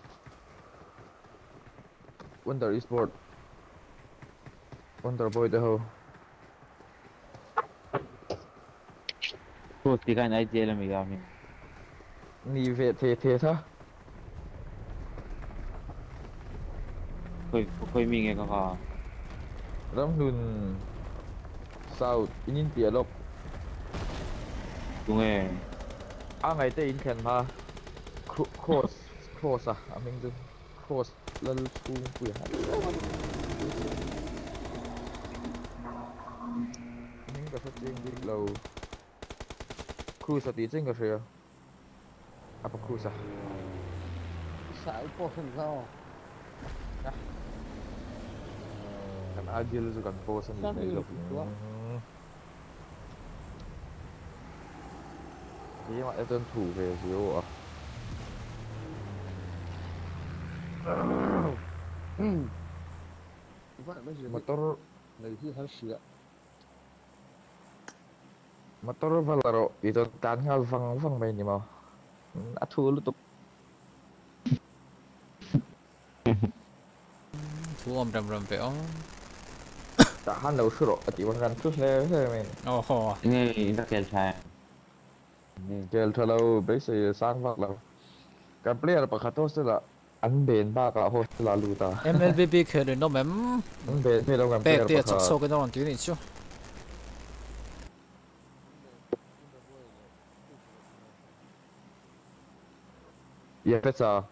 Wonder Esport Wonder Boy the ho
Thôi thì cái này chơi là mình làm mình
ni về thế thế thôi
khơi khơi mình nghe có
ram nun South inin tia lok
đúng rồi
à ngày tây in khen mà cross cross à à mình dừng cross lal xuống quỷ hả mình có phát triển đi lâu cruise thì chính cái gì à apa cruise à
Sao có không sao
kan adil juga kan bosan di dalam ini mak itu thủ về xíu à motor
này thì hắn sửa
motor Valero itu kan ngal vang vang main ni mau atu lu tu
thu om ram ram pe oh
tak han lau suro ati wan kan terus le le main
oh
ini nó kêu sai
kel thalau base sang vak lau kan player pakhat tu la an ben ba ka ho la lu ta
em lờ bê bê khởi nó mềm
an ben me lau kan
bẹt
player
tiệt
pakhat
chọc sâu cái đó là kiểu này chứ
ya pesa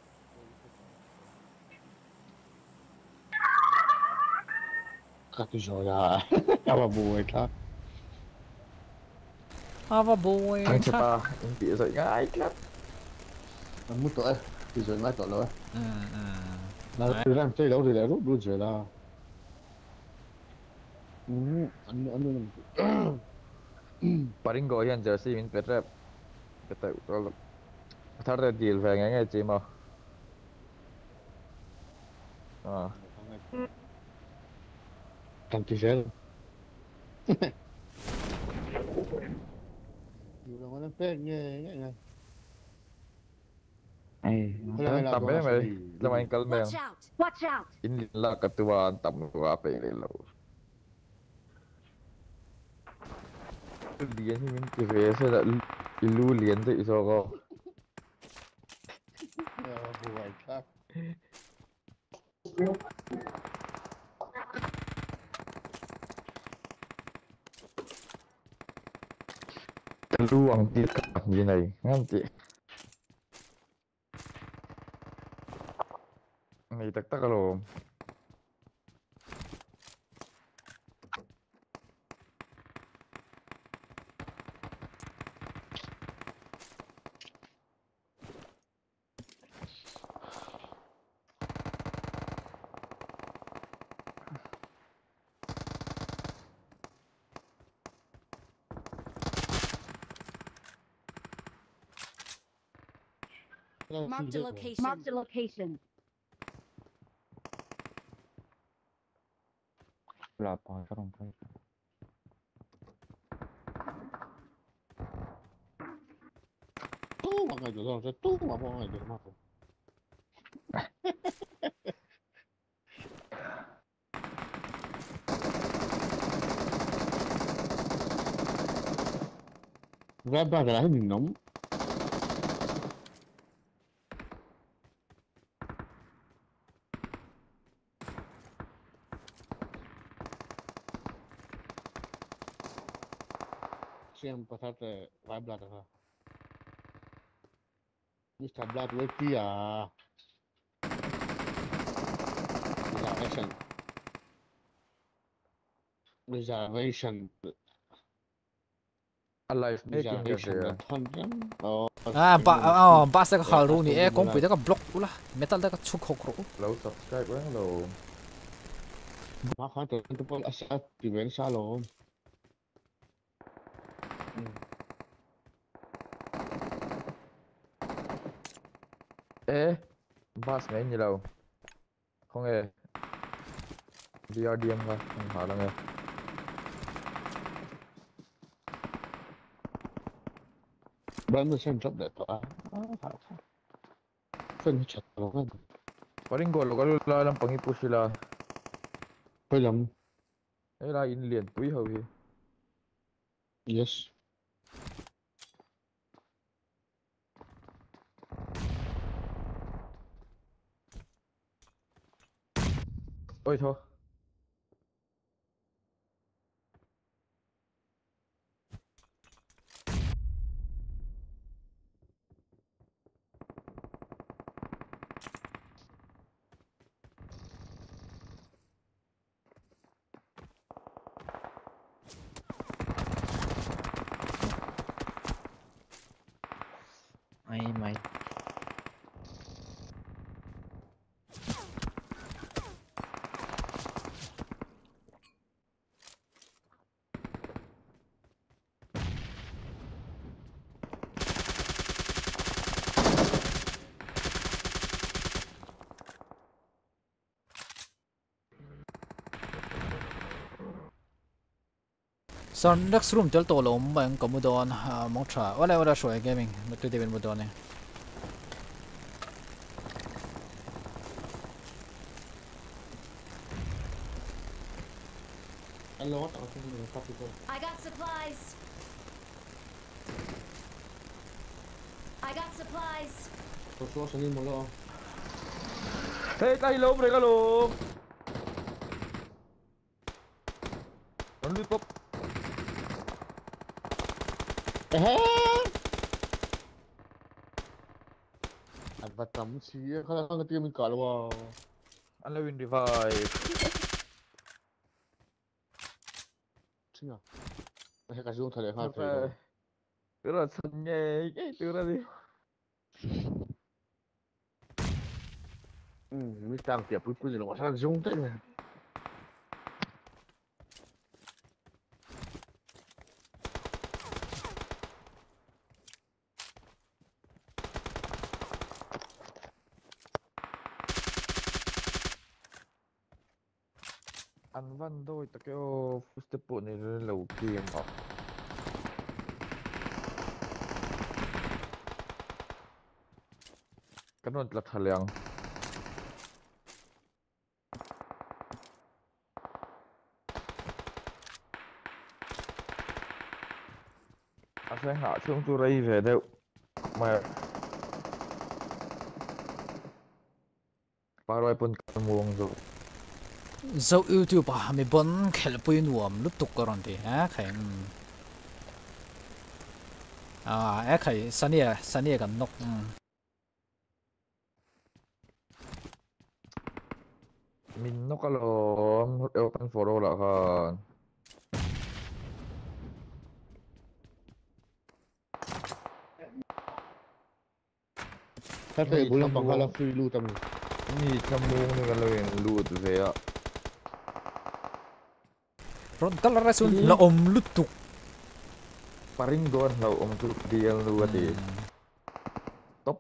các cái rồi à apa buat lah
apa boy
thằng cepa inti rồi ngai kan
kamu tu eh thì rồi ngay tu rồi
ừ ừ
là từ làm chơi đâu thì lại rút luôn rồi là anh anh
paling goyan jersey min petrep kata kalau thar deal về ngay ngay chỉ mà à
thằng tí xe dù là nó phê nghe nghe nghe
tầm bé mày làm anh calm
Watch out! Watch out!
in là ketua tầm của apa ini lo lian ni min ti ve se la ilu lian te iso ko
buat lah
luang ti ka ni này ngan ti này tak tak lo
Marked a location. Marked a location.
là bỏ cái đồng thôi
tu mà ngày rồi rồi tu mà bao ngày rồi mà ra ba cái này mình nóng xem có thật vài blood hả Mister Blood với kia reservation reservation
alive making cái gì
à ba à ba sẽ có khảo luôn nè công bị đó có block luôn là metal đó có chúc học rồi
lâu subscribe quá lâu
mà khoan từ từ bọn asset thì vẫn sao luôn
ê pass mấy như đâu không nghe đi ở điểm thôi không hỏi là nghe
Brandon sent up that. Ah, kan chat lo kan.
Paring gol kalau lalang pangipush sila.
Film.
Eh lah inlian pui hau hi.
Yes.
Ôi thôi.
Mày mày.
Son next room tel to lom bang komudon mong tra wala wala shoy gaming tu devin mudon ne
Hello, what are you doing?
I got supplies. I got supplies.
Tôi số sân đi một lọ.
Hey, cái lốm rồi cái lốm. Nó đi pop.
Anh bắt tắm xí, không không cái tiền mình cả luôn.
Anh là win revive.
Chính à? Hay cả dùng thời gian hai phẩy.
Tức là sân nhẹ cái tức là gì?
Ừ, mình đang tiệp bút bút gì nó sang dùng thế này.
Anh văn thôi, ta kêu step bộ này là lầu game à? Cái nó là thằng làng. Anh sẽ hạ xuống tôi đây về đâu mà ba rồi pun muông rồi.
Zo YouTube à mi bon khel pui nuam lup tuk koron ti ha khai à a khai sania sania kan nok
Mình nó có lỗ đeo tăng follow là hơn.
ถ้าเกิดบุญบังคับเราฟรีรูตำ
นี่ชั่วโมงนึงกันเลยรูดเสีย
ron kal rasun la om lutuk
paring gon la om tu biel nu ati top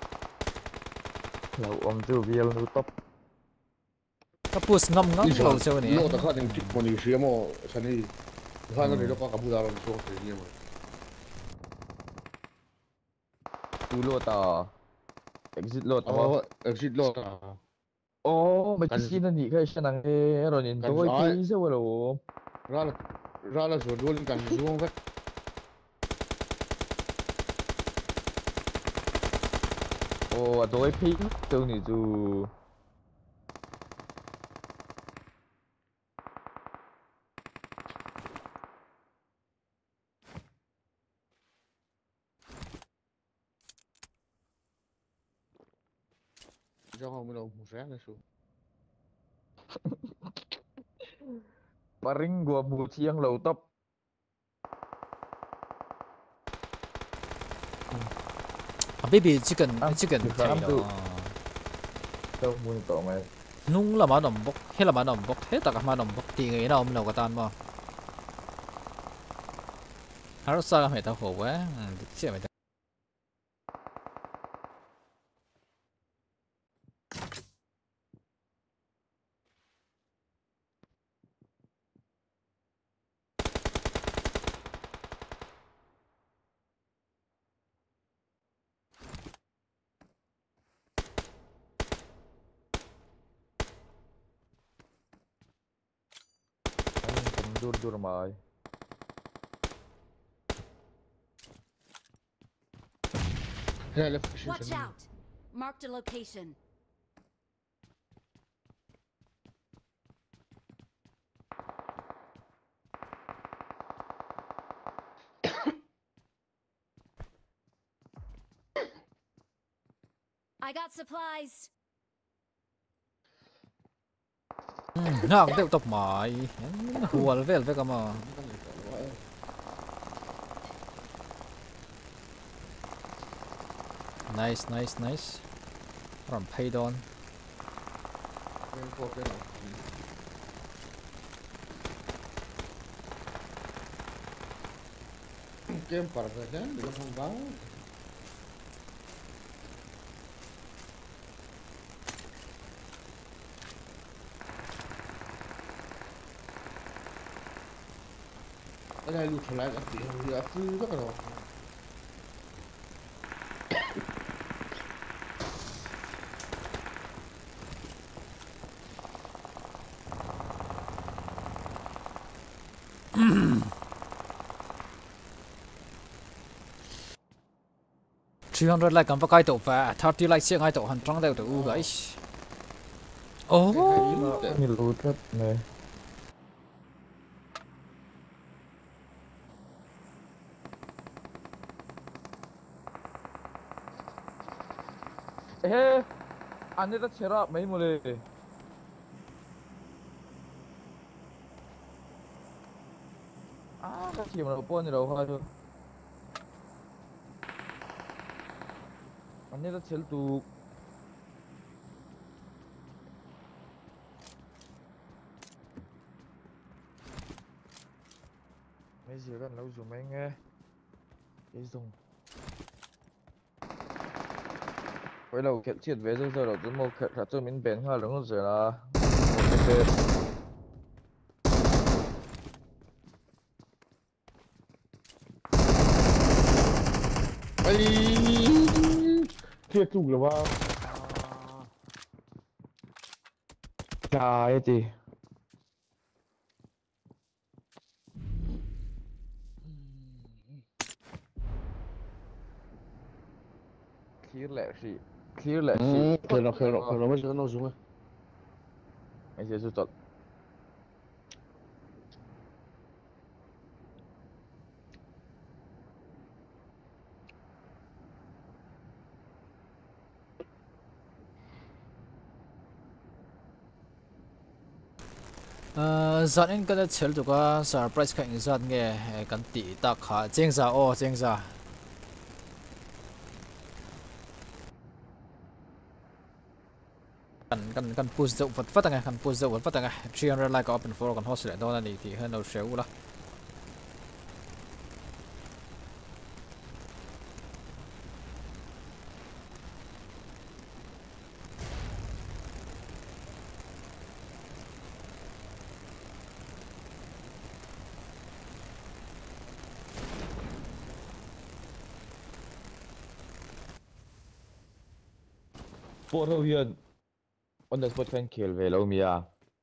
la om tu biel nu top
kapus ngam ngam lo so ni
lo ta kha ning tik moni siamo sani kha na lo ka kabu da ron so te ni mo
tu lo ta exit lo ta
exit lo ta
oh mà chỉ là nhị cái sản năng cái rồi nhìn tôi thấy sao vậy
ra là ra là rồi luôn cần luôn vậy
oh tôi thấy tôi nhìn chú
cho họ mới đâu một rẽ này xuống
paring gua bu siang lau top
baby chicken chicken
thai đó đâu muốn tổ mày
nung là mà nằm bốc hết là mà nằm bốc hết tất cả mà nằm bốc thì người nào mình đâu có tan mà hắn sao mày tao khổ quá chết mày
dur dur mai.
Watch out! Marked a location. I got supplies.
Nang tiếp tục mãi hùa về về cả mà nice nice nice from paid on
Game para saja dengan hamba. Cái này lụt trở lại các tỷ hồng địa tư rất là rõ.
three hundred like cầm vào cái tổ và thirty like xe ngay tổ hành trăng đều tổ guys. Oh,
mình lụt rất này. Ê, anh ấy đã chết rồi mấy mùa này. À, cái gì mà nó bôn gì đâu hoa thôi. Anh ấy đã chết tụ. Mấy gì gần lâu dùng mấy nghe. Cái dùng. Vậy là cái chuyện về rồi rồi tôi mua cái cái tôi mình bén hoa đúng rồi là
Ai, thiệt chủ là bao.
Trời ơi clear lẹ gì clear lẹ gì
Khởi động khởi động khởi động bây giờ nó xuống rồi.
Anh sẽ rút
dọn anh cái chơi tụi cái surprise cái dọn nghe cái tỷ ta khá chênh ra ô chênh raกันกันกันพูดจะวัดวัดยังไงกันพูดจะวัดวัดยังไงthree hundred like open for กันฮอสเลยตอนนั้นที่ให้เราเชื่อละ
ปวดหัวเฮียนวันเดอร์สปอร์ตแคนเคิลเวลเอามีอ่ะ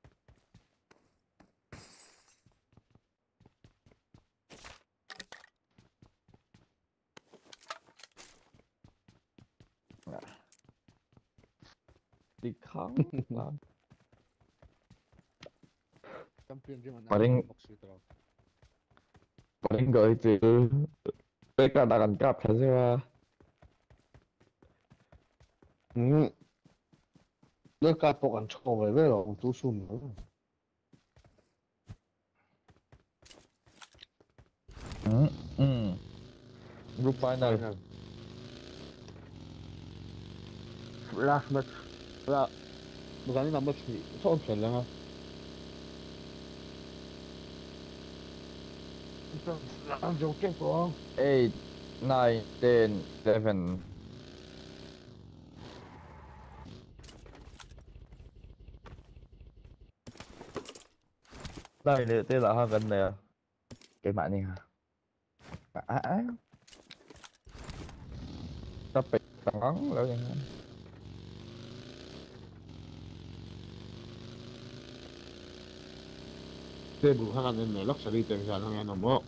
ดิคังpaling paling gak itu mereka akan kapan sih pak
Ừ. Nó cả bộ còn cho về với rồi tú sùn nữa.
Ừ. Ừ. Group final.
Last match. Là bukan ini match ni. Soal lah ha. Ang joke ko.
eight, nine, ten, eleven. Đây nữa tên là gần này cái bạn này hả à á tập bị tặng lâu vậy
Tebu hakan ini lok sari tengsan hang ano mo.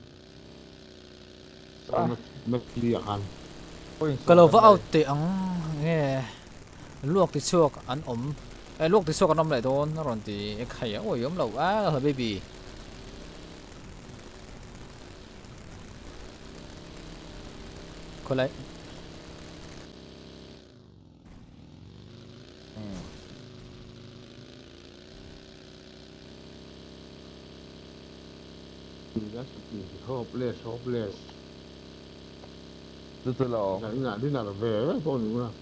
Sa mat liakan.
ก็เราว่าเอาเตะอังเงี้ยลวกที่ชั่วอันอมไอ้ลวกที่ชั่วกันน้ำไหลโดนนั่นหรอตีไอ้ไข่โอ้ยยมเหล่าอ้าเฮ้ยเบบี้คนไร
ดีนะดีชอบเลสชอบเลส
这这了，
นี่น่ะนี่น่ะเว้ยพวกนี้นะ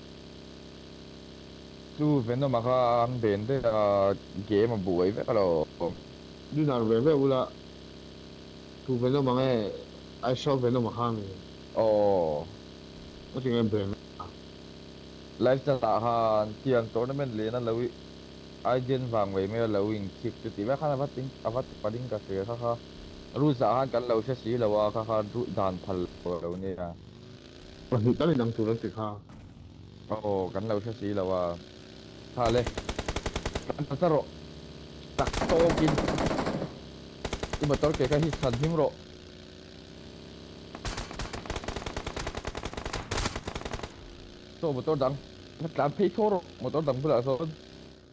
就反正嘛看边的啊，game 嘛不会那个咯。
นี่น่ะเว้ยเว้ยอุละกูเป็นต้องมาไงไอ้ชอบเป็นต้องมาข้างนี่
哦，
ก็จริงๆเป็น
live จะ打哈，既然 tournament 里那老一，agent 范围没有老赢 kick，就点解看阿发丁阿发发丁个事哈哈，รู้สาหัสกันเราเสียสีแล้วว่าค่ะค่ะรู้ด่านพันเราเนี่ยนะ
วันนี้ตั้งแต่นังตัวนั้นสิค่ะ
โอ้กันเราเสียสีแล้วว่าท่าเลยกันพัสดุตักโตกินที่มาตอนเกี่ยวกับที่สันทิมโรโตมาตอนดังนักการเพย์โทโรมาตอนดังเพื่ออะไรโซน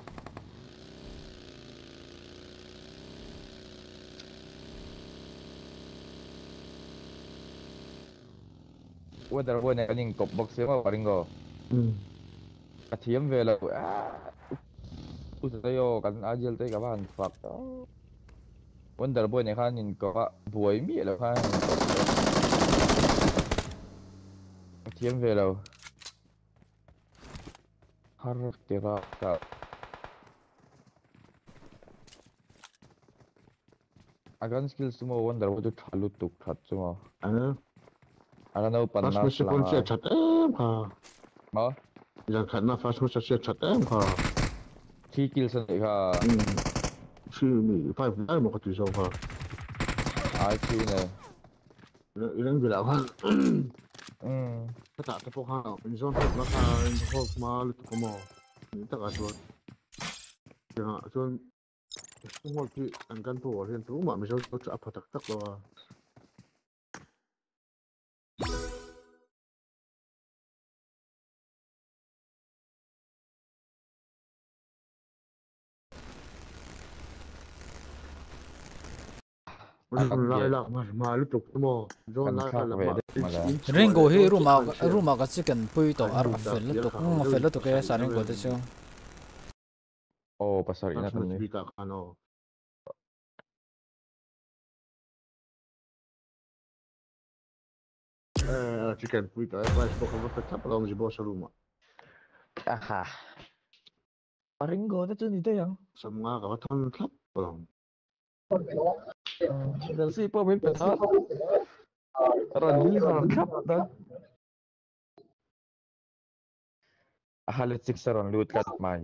ว่าแต่ว่าเนี่ยยิงกบบ็อกเซอร์มาวันนี้ก็กระเทียมเวลาอุตส่าห์กันอาเจลเตกับบ้านฝักวันแต่ละวันเนี่ยข้ายิงก็บวยมีแล้วข้ากระเทียมเวลาฮาร์ดเกรากับอาการสกิลสมองวันแต่ละวันจะทะลุตุกทัดสมอง อะไรนั่นปัญหา
Fast motion คนเสียชัดเอ็มค่ะ
มา
อย่างขันมา fast motion เสียชัดเอ็มค่ะ
ที่กิลสันเลยค่ะ
ชื่อมีไฟได้หมดก็ตีโซ่ค่ะ
ไอซีเนี่ย
เรื่องเวลาค่ะ
อืม
ถ้าตัดพวกข้าวเป็นโซนพวกราคาพวกมาหรือตัวมอนี่ตั้งแต่ส่วนอย่างส่วนพวกที่อันกันตัวเรียนรู้มาไม่ใช่ตัวจะอัพตักตักตัว
Ringo hi ruma ruma ka chicken pui to ar fel to ng fel to ke sa ring ko te chu
oh pasar ina kan ni
eh chicken pui to vai sto con per tap lo jibo sa ruma
aha Ringo te chu ni te yang
semua ka thon tap lo
Del si po bin pesat. Ranil ron kap da. Halit six ron lut kat mai.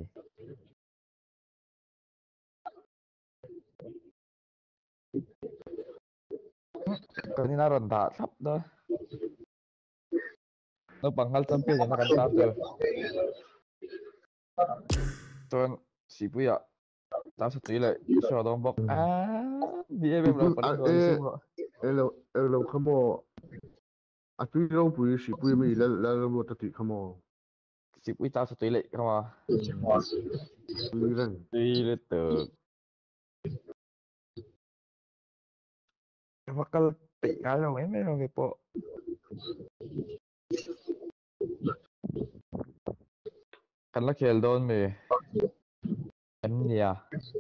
Kanina ron da tap da. No panghal champion yan nakan tap da. Tuan si puya. Tao sẽ tỷ lệ cho đón bọc à vì em em là phần người xem rồi
em là em là không bỏ à tuy đâu bùi sĩ bùi mình là là là một tỷ không bỏ
sĩ bùi tao sẽ tỷ lệ không à
bùi rằng
tỷ lệ từ em bakal tỷ cái đâu em em cái bộ kan la kel don me em nia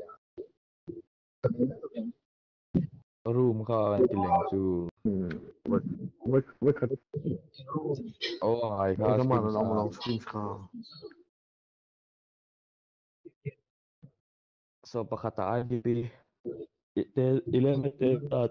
room ka tileng chu
what what what ka
oh ai ka
ka ma na mo long screen ka
so pakataan gibi itel ilan itel at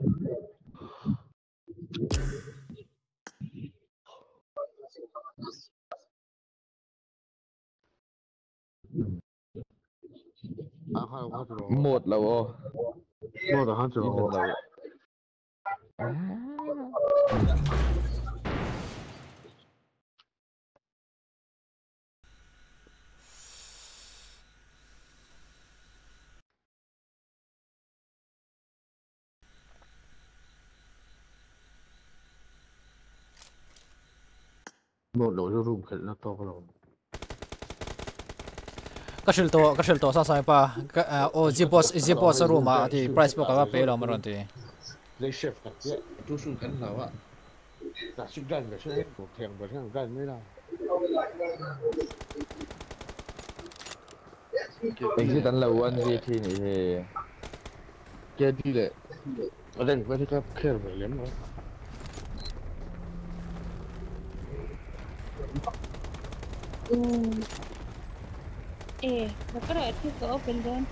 một là ô
một là hai triệu một đội room khẩn nó to rồi
cái shell to cái shell to sao sai pa o zipos zipos room mà thì price book cái pay lo mà rồi thì
lấy chef cả chứ chú xuống cẩn nào ạ cả sức gan về sẽ một thèm về thằng gan mới đâu
mình chỉ tận lâu anh gì thì này thì
kia đi lệ ở đây có thể có kêu về lắm nữa
ừ ê nó có đợi thì có open lên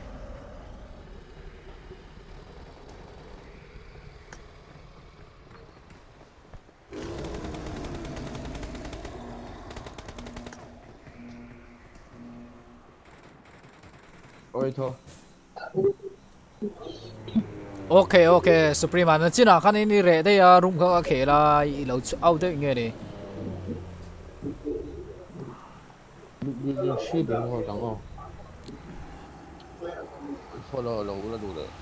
ôi thôi
ok ok Supreme nó chỉ là cái này rẻ đây à room cái cái là lâu out đấy nghe đi
đi đi suy được rồi chẳng không follow lâu là đủ rồi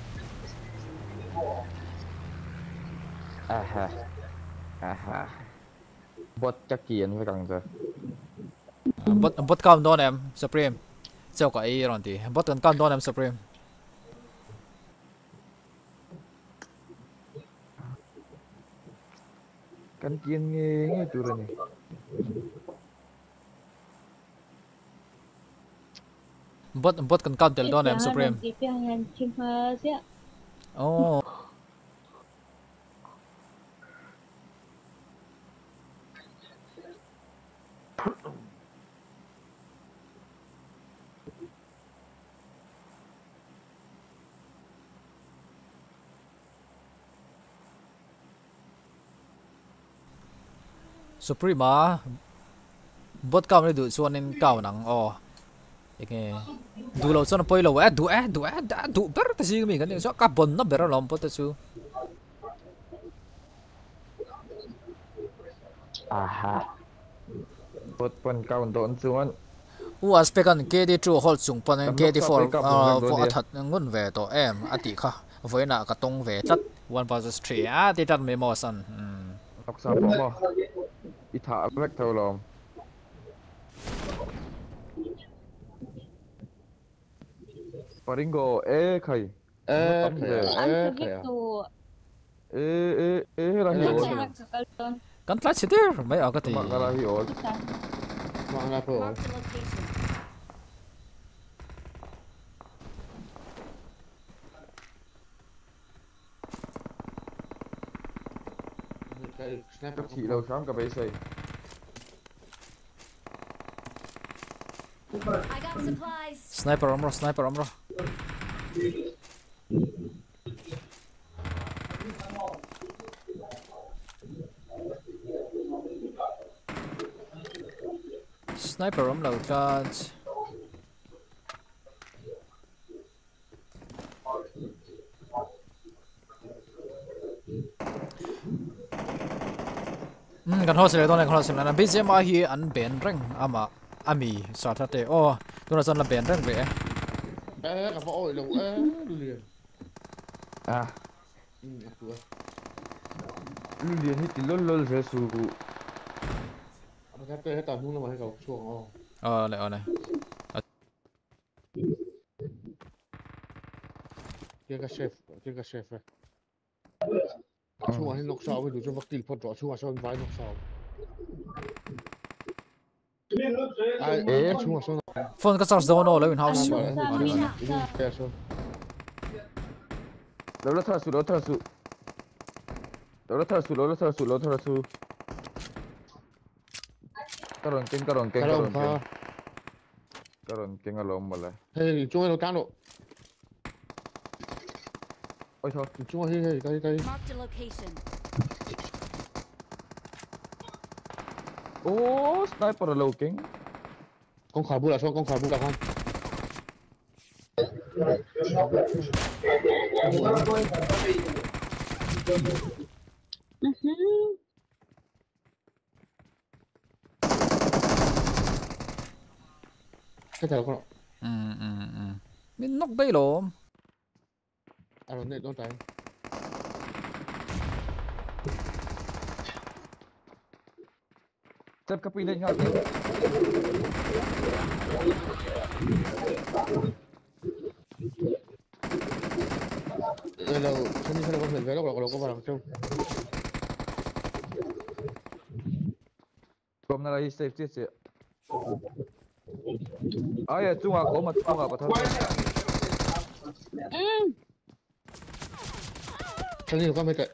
à ha à ha bot chắc kiến với càng giờ
bot bot count down em Supreme cho cái rồi thì bot count down em Supreme
kan kian nge nge turun ni
bot bot kan count down em Supreme oh Supreme à bot count này đủ xuân nên cao nặng oh cái đủ lâu xuân poi lâu à đủ à đủ à đã đủ bớt cái gì mình cái này số carbon nó bớt lòng bớt chứ
à ha bot pun count down xuân
u aspect kan ke di chu hol chung pan ke di for for athat ngun ve to em ati kha voina ka tong ve tat one versus three a ti tat me mo san
học sao bỏ mo ít thả vect thôi lòng Paringo ê khầy
ê khầy ê khầy
ê ê ê là hiểu
kan tla chi der mai a ka ti
mà là hiểu
mà là hiểu
Sniper chỉ lâu sáng cả bấy xây.
Sniper armor, sniper armor. Sniper armor charge. Hmm, kan host le don kan host le na B G M hi an ben reng ama ami sa tha te o tu na son la ben reng re
ê gặp ôi lâu ê liền
à
ừ
liền hết thì lol lol sẽ su
cái cái hết tao muốn là mà cầu chuồng ô
ờ lại ở này
kia cái chef kia cái chef chung hay nóc sau với đủ cho vật tiền phật rõ chung sau vài nóc sau ai ế chung sau
phone cái sao zone rồi in house
lâu lâu thở su lâu thở su lâu lâu thở su lâu lâu thở su lâu thở su karon king karon king karon king karon king alom malah
hey chung nó cán độ
ôi thôi
chung hey hey cái cái
oh sniper lâu king
con khỏi bu là sao con khỏi bu là không cái thằng con
ừ ừ ừ mình nóc đây rồi
à rồi này đâu trái
step kapilin nga din.
Hello, sini sana kau selfie kalau kalau kau barang tu.
Kom na la hi safety se. Ai chung a ko ma chung a pathon.
Ừ.
Sini kau mete.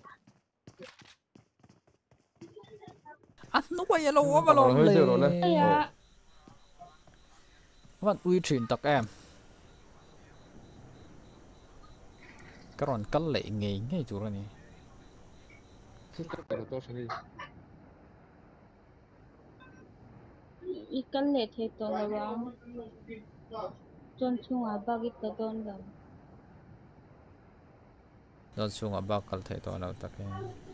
À, nó quay lâu quá mà lo lề.
Dạ.
Bạn uy truyền tặc em. Cái còn cắn lệ nghề ngay chỗ này.
Ikan le the to la ba. Chon chung a ba git to don ga.
Don chung a ba kal the to nào tặc em.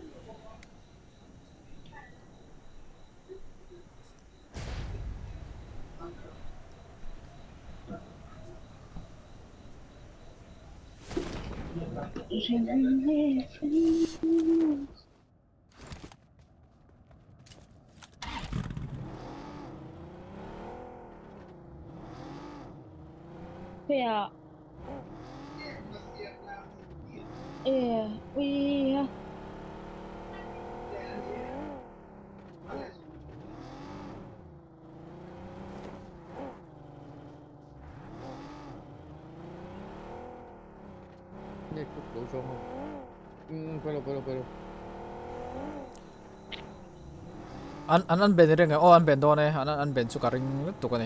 Kaya. Eh, ui ha.
Ni kau kau sama. Hmm, pero pero pero.
An an an ben ring oh an ben do này an an ben chu ka ring lut tu ka ni.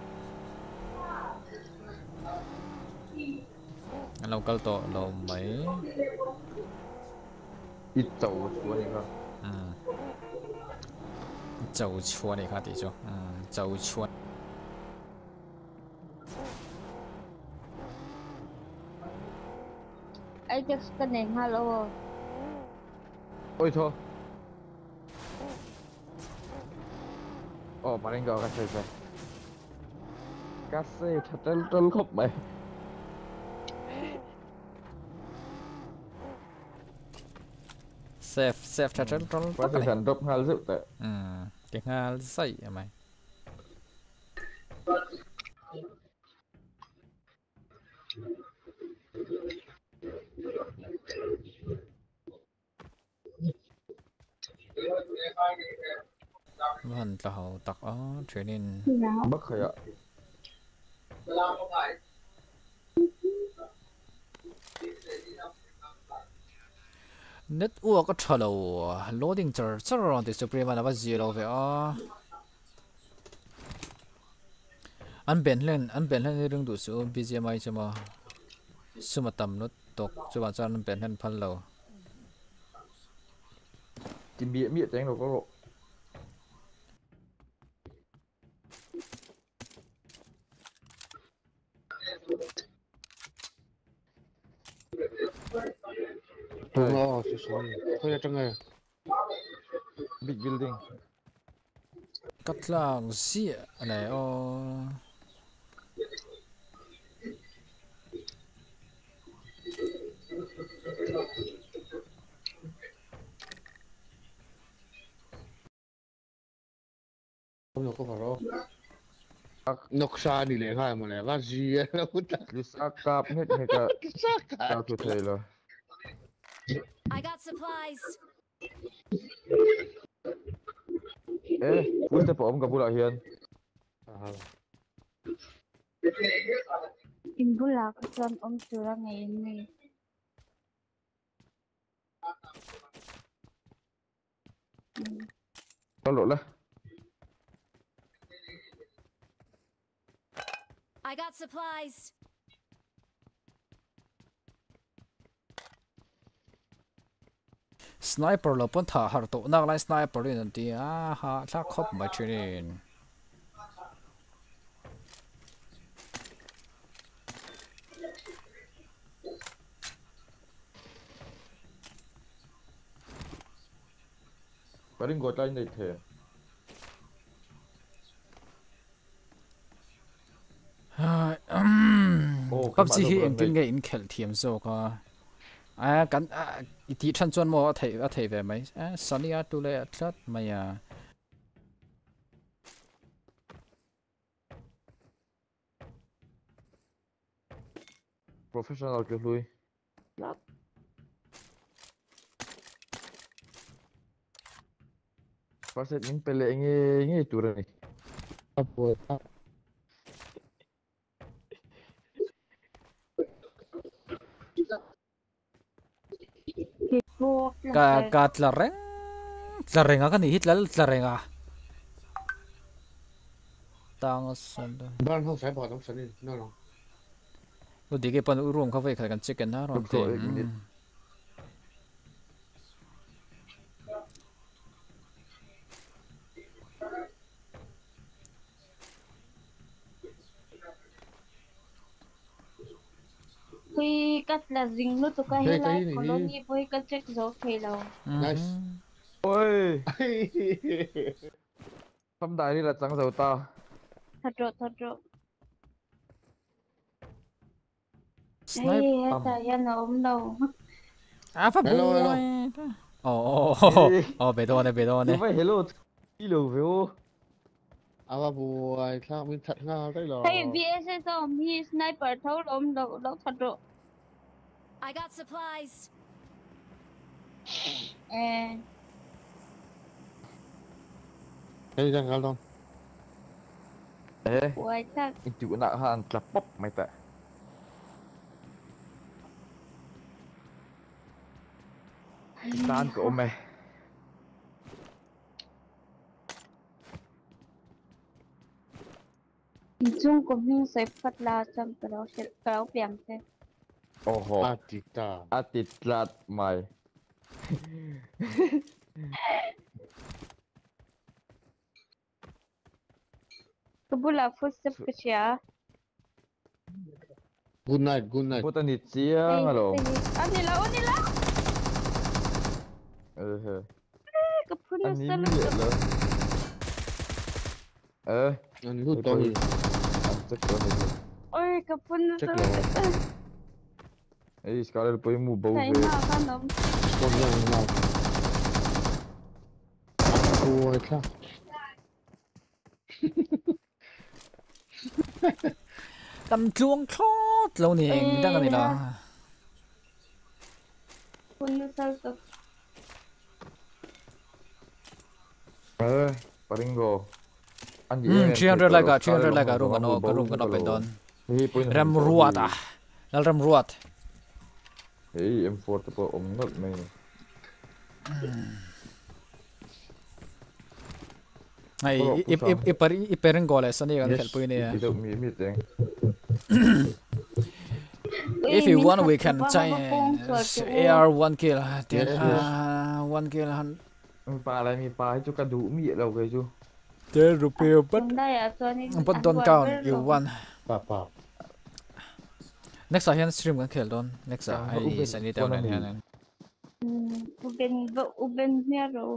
An local to lo mấy.
Ít dầu chua này không?
Ừ. Dầu chua này khá tí cho. Ừ, dầu chua.
Ai chắc cái này hello.
Ôi thôi. Ồ, mà anh gọi cái gì vậy? Cái gì thật tên tên khóc mày.
Safe safe thật rất rất
quá thời gian đọc hai dự tệ.
Ừ, cái hai say à mày. Vẫn là hậu tặc ở training.
Bất khởi ạ.
Network có trở lâu loading chờ chờ rồi thì Supreme là bao nhiêu lâu vậy à? Anh bền lên anh bền lên rừng đủ số bê giê em i cho mà số mà tầm nó tộc cho bạn cho anh bền lên phân lâu.
Chỉ bịa bịa cho anh đâu có độ.
Đúng rồi, sorry. Thôi là trong này.
Big building.
Cắt làng gì này ô.
Không có phải đâu. Noksa đi lấy hai mà này, vad gì á, nó cũng
Đi xa cạp hết hay cả. Sao tôi thấy rồi.
I got supplies.
Ê, phút step ôm cả bula hiền.
In bula ka son om tura ngayon ni.
Có lộ là.
I got supplies.
Sniper lo pun thả hard to nak lai sniper đi nanti à ha thắc khop mà training.
Paling got lain đây thế.
p u b g hi en tin nge in khel thiam zo ka a kan a ti than chuan mo a thei a thei ve mai a sania tu le thlat mai a
professional ke lui Paset min pele nge nge tur ni
apa
ka ka tlareng tlareng kan ni hit lal tlareng a tang sanda
ban ho sai bỏ trong sân đi nó nó
u dige pan u room ka ve kan chicken na ron te
Huy cắt là dính luôn tụi cái lại colony với cắt check gió phê lâu.
Nice.
Ôi. Không đại đi là chẳng dầu ta.
Thật rồi, thật rồi.
Snipe.
Ê, ta yên nó ốm đầu.
À, phát bùi. Ồ, ồ, ồ, bề đồ này, bề đồ này.
Không phải hello. Hello, phải không?
À, bà bùi, sao mình thật ngào đấy rồi.
Hey, bê ét ét ông, he sniper thấu ốm đầu, đâu thật rồi.
I got supplies.
Ê.
Hey, jangan kalon.
Eh,
Ui, chắc.
itu nak han tlapop mai tak. Tahan ko ome.
Chung cũng như sẽ phát la trong cái đó sẽ kéo biển thế.
Oho.
Atita.
Atitlat mai.
Kebula footstep ke siya.
Good night, good night.
Puta ni siang alo.
Ah, nila, oh nila.
Eh.
Kapuna
Anh
sa
nín vậy
lang.
là. Eh.
Anh hút tôi.
Anh chắc có này.
Ôi, kapuna sa
Chắc
lang.
là. Eh, sekarang lepas mu bau
Tay
về.
na ka nom.
Con yang mau. Ôi, sao?
Cầm chuông chót lâu nè, mình đang này là.
Kapuna sa lang.
Eh, paringo.
Hmm, three hundred like a, three hundred like a room ano, ka room kana pendon. Ram ruat ah. Lal ram ruat.
Hey, M four tu po omnot mai.
Ay, ip ip ip pari ip pering goles ani kan help ini ya.
Itu mi mi teng.
If you want, we can try A R one kill.
Yes,
Ah, one kill han.
Pa lại mi pa cho cả đủ mi đâu cái chú.
Thế rupee but
Đây à, cho nên.
but don't count. You won.
Pa pa.
Next I stream kan kill don. Next I send it down and.
Hmm, uben uben niya ro.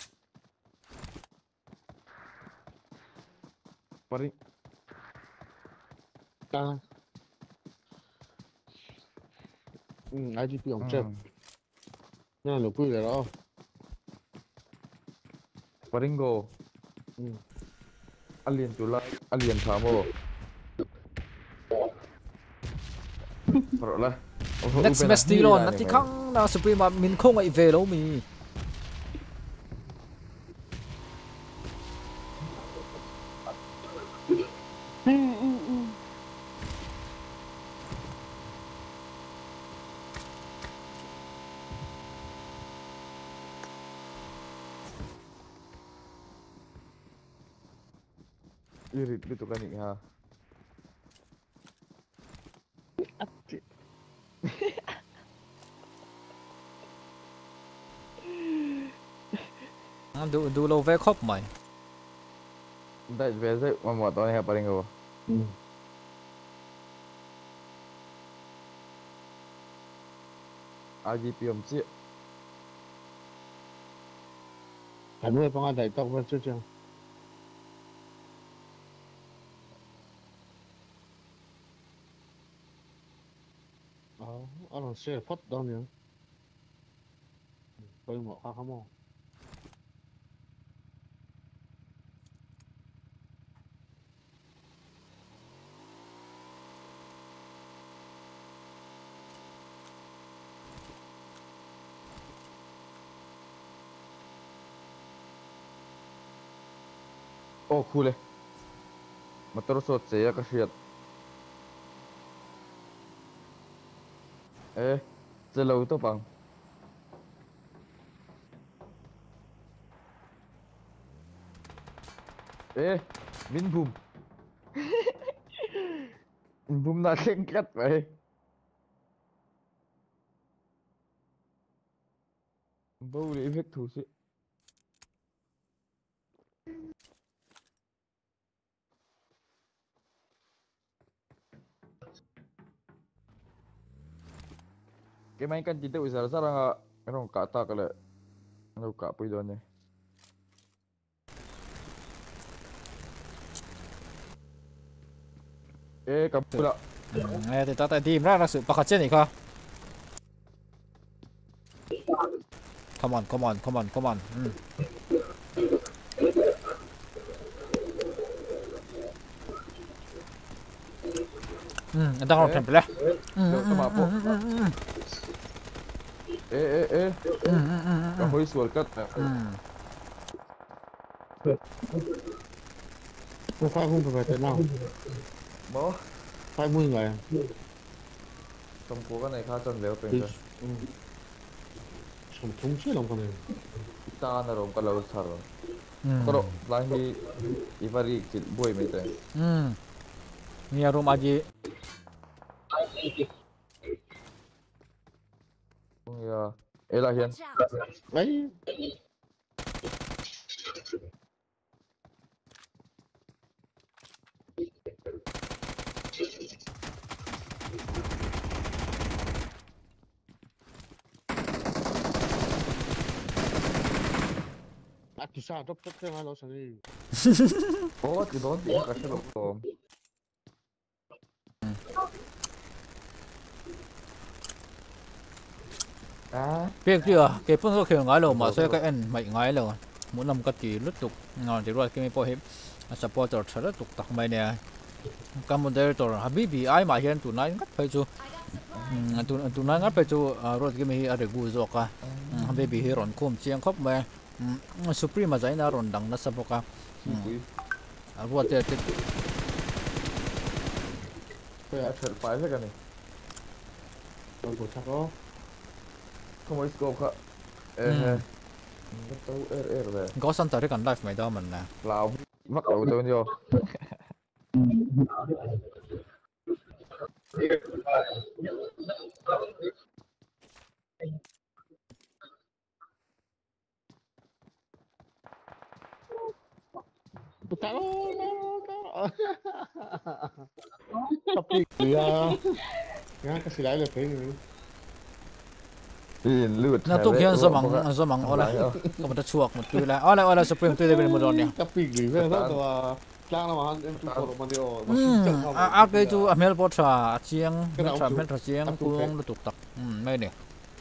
Paring.
Ta. Ừ, ai chỉ biết ông chép. Nha, lục quy rồi đó.
Paringo.
Ừ.
Alien tu lah, alien thamo. Rồi là.
Next best deal on nanti kang na supreme min không ai về đâu mi.
Ừ ừ ừ.
Irit gitu kan ni ha.
Du du lâu về khóc mày.
Dai về dai mà một tối ha Paringo.
Ừ.
I G P om chia.
Phải nuôi phong anh thầy tóc vẫn chưa chưa. Ờ, anh làm xe phát đâu nhỉ? Tôi một khá khá mò.
Oh, cool eh. Motor sot saya kasihat. Eh, selalu tu bang. Eh, min boom. Min boom nak singkat vậy. Bau để effect thủ sĩ. Cái máy kan kita usah sarang ah, orang kata kalau orang kata apa itu ni. Eh, kamu pula.
Eh, kita tak team lah, rasa pakai cen ni kah? Come on, come on, come on, come on. Hmm. Hmm, anda kau tempel lah.
Sama apa? Eh, eh, eh. Kamu harus workout.
Có phải không phải thế nào?
Bố.
Phải mươi người à?
Trong phố cái này khá chân léo tiền rồi.
Trong thống chứ lòng con này.
Ta nó rồi có lâu sao rồi. Có độ lại thì Ivari chỉ buổi mấy tên.
Hmm. Ni room aje.
Không ya. Eh lah Hian.
Đấy. À, tu sao đốc đốc thêm hai lỗ sang đi.
Oh, tu đón thì các cái lỗ tôm. À.
Biết chưa? Cái phương thức kiểu ngái lầu mà sẽ cái anh mày ngái lầu. Muốn làm cái gì lướt tục ngon thì rồi cái mấy bộ hiệp supporter thật rất tục tặc mày nè. Commentator Habibi ai mà hiện tụi này ngắt phải chú. Tụi tụi này ngắt phải chú rồi cái mấy ở gu zok à. Habibi hi ron kum chiang khóc mà. Supreme mà giải na ron đằng na sa boka. Rồi thì
Kayak surprise kan ni.
Không có chắc đó.
Không có scope kak. Eh. Betul R R dah.
Kau santai kan live mày đó mình nè.
Lau. Mak lau tu ni.
Tak lo, tapi dia, ya kasih lagi lebih ni.
Pin lut.
Nó tụt hiện số bằng số bằng ola. Có một chuột một tuy là ola ola Supreme tuy bên một đòn nha.
Tapi dia tu tu, lang nama han tu kalau mana dia.
À à cái tu Amel Potra chiang, Potra Potra chiang cuông nó tụt tặc. Mấy nè.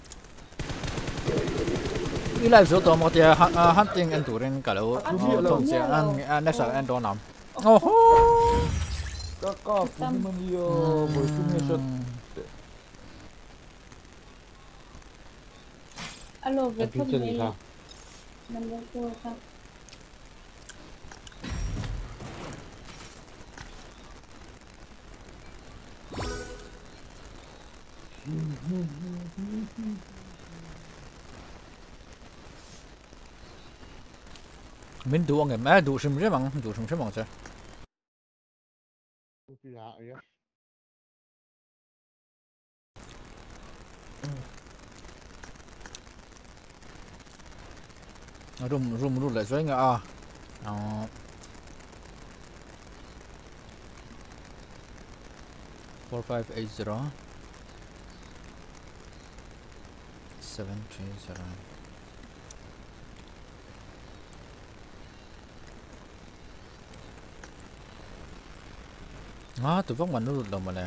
Đi lại số tổ một tia hunting and touring cả lỗ thông xe anh next anh đó nằm. Oh.
Các con cũng mang nhiều buổi chung nghe sốt.
Alo, về không này. Mình lên cô không?
Mình đủ anh em, à đủ xem cái bằng, đủ xem cái bằng chứ. Room room room lại rồi nghe à. Ờ. Four five eight zero. Seven three zero. À, tụi vóc mình nó lụt đầu mà nè.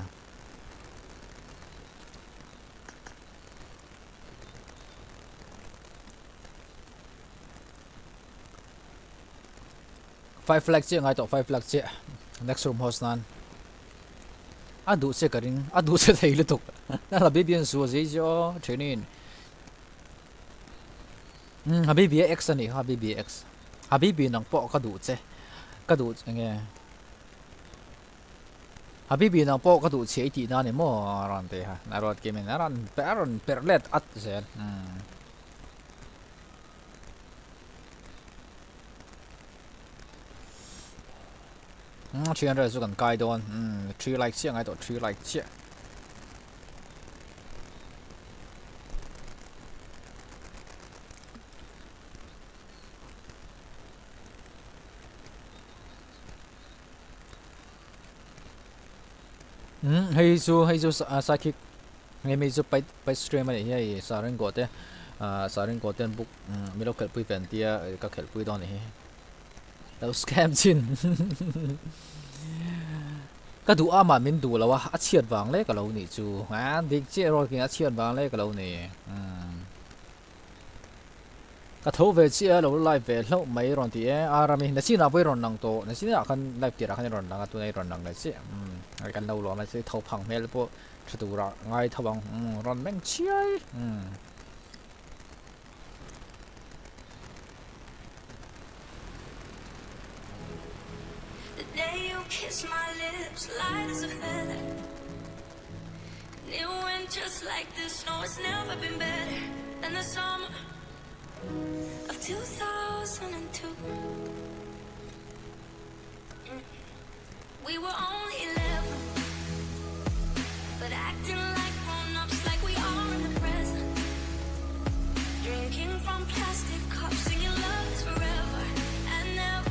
Five flag chia ngay tổ five flag chia. Next room host nan. À đủ xe cái à đủ xe thấy liên tục. Nó là B B N số gì cho training. Hmm, Habibi X này, Habibi X. Habibi nang po ka đủ xe. ก็ดูยังไงฮะพี่บีน้องโป๊ก็ดูเชียตีนั่นนี่มั่วรันเตะฮะนารอดเกมนี่นารันเปรอนเปรเลตอัดเสียอืมอืมชื่ออะไรสุกันไกด์โดนอืมชื่อไลค์เชี่ยไงตัวชื่อไลค์เชี่ยอืมให้ซูให้ซูสาคิกให้มีซูไปไปสตรีมอะไรที่สาริงโกเต้อ่าสาริงโกเต้บุกอืมมีเราเกิดปุยแฟนเตียก็เกิดปุยตอนนี้เราสแกมจินก็ดูอามันมินดูแล้วว่าอาเชียดวางเล็กกับเรานี่จูอ่าเด็กเจ้ารอกินอาเชียดวางเล็กกับเรานี่อืมก็ทั่วเวชีเราไลฟ์เวลเราไม่รอนที่อารามีนั่นสิน่าไปรอนนังโตนั่นสิน่าคันไลฟ์ที่เราคันรอนนังตัวในรอนนังนั่นสิอืมกันเราหลอกนั่นสิทั่วพังเมลพวกชุดตัวเราง่ายทั่วพังอืมรอนแม่งเชี่ยอืม
Day you kissed my lips, light as a feather. And it went just like this. No, it's never been better than the summer of two thousand two. We were only eleven, but acting like grown-ups, like we are in the present. Drinking from plastic cups, singing love is forever and never.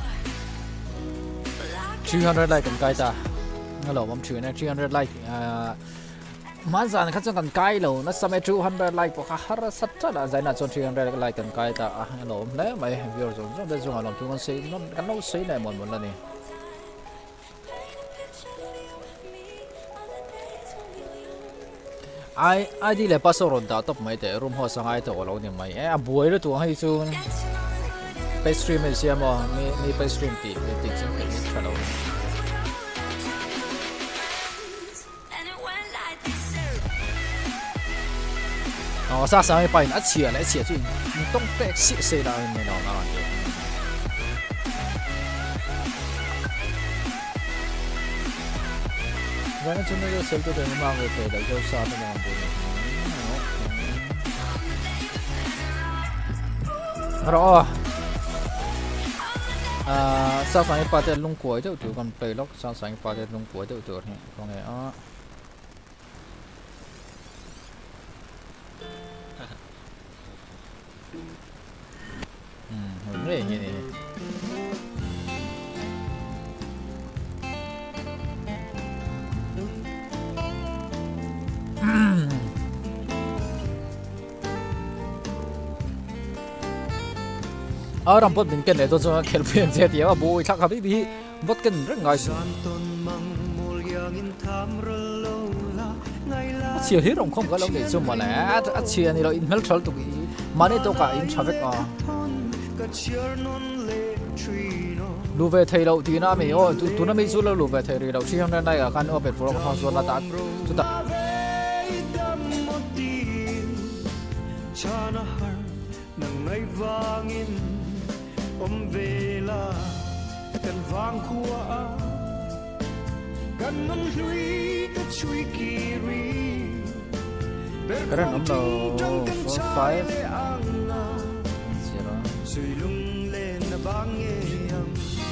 three hundred like กันไกลจ้ะงั้นเราผมชื่อนะthree hundred like อ่ามันสั่นขั้นจังกันไกลเรานั่นสมัยtwo hundred like พวกเขาหาสัตว์จ้ะละใจน่ะจนthree hundred like กันไกลจ้ะอ่ะงั้นเราแล้วไม่เวิร์ดจนจนได้จงเราทุกคนใช้นั่นกันเราใช้ได้หมดหมดแล้วนี่ไอไอดีเลยปัสสาวะดาวtopไม่แต่รูมหัวสังไอตัวเราเนี่ยไม่เอ๊ะบัวเลยตัวให้ซูนไปสตรีมเสียมั้งมีมีไปสตรีมตีมีตีจริงเป็นชาโลอ๋อซาสังไปนัดเชียร์นัดเชียร์จุนต้องแตกเสียเสียได้ไม่นอนนะเดี๋ยววันนั้นจุนนี่ก็เซลล์ตัวเดิมมากเลยแต่เดี๋ยวซาไม่นอนเดี๋ยวรออ่าซาสังไปแต่ลุงกวยเจ้าตัวกันไปล็อกซาสังไปแต่ลุงกวยเจ้าตัวนี่ตรงไหนอ๋ออืมเห็นไหมอย่างนี้นี่อ่ารำพูดถึงกันเลยตัวจงเขียนเพียงเสียเดียวบุยทักครับพี่พี่พูดกันเรื่องไงเชียร์ที่เราคงก็เราเดี๋ยวจุ่มมาแล้วเชียร์นี่เราอินเมลทรัลตุกีมันนี่ตัวกับอินทราเวกอ่ะลูเวทไทยเราทีน่าไม่โอ้ตัวตัวนั้นไม่สู้แล้วลูเวทไทยเราที่ทำได้กับการเอาเป็นฟลอกของส่วนละตัดสุดท้ายom vela kan vang khua kan non hlui ka chui kiri karan om lo four five zero sui lung lên na bang ye am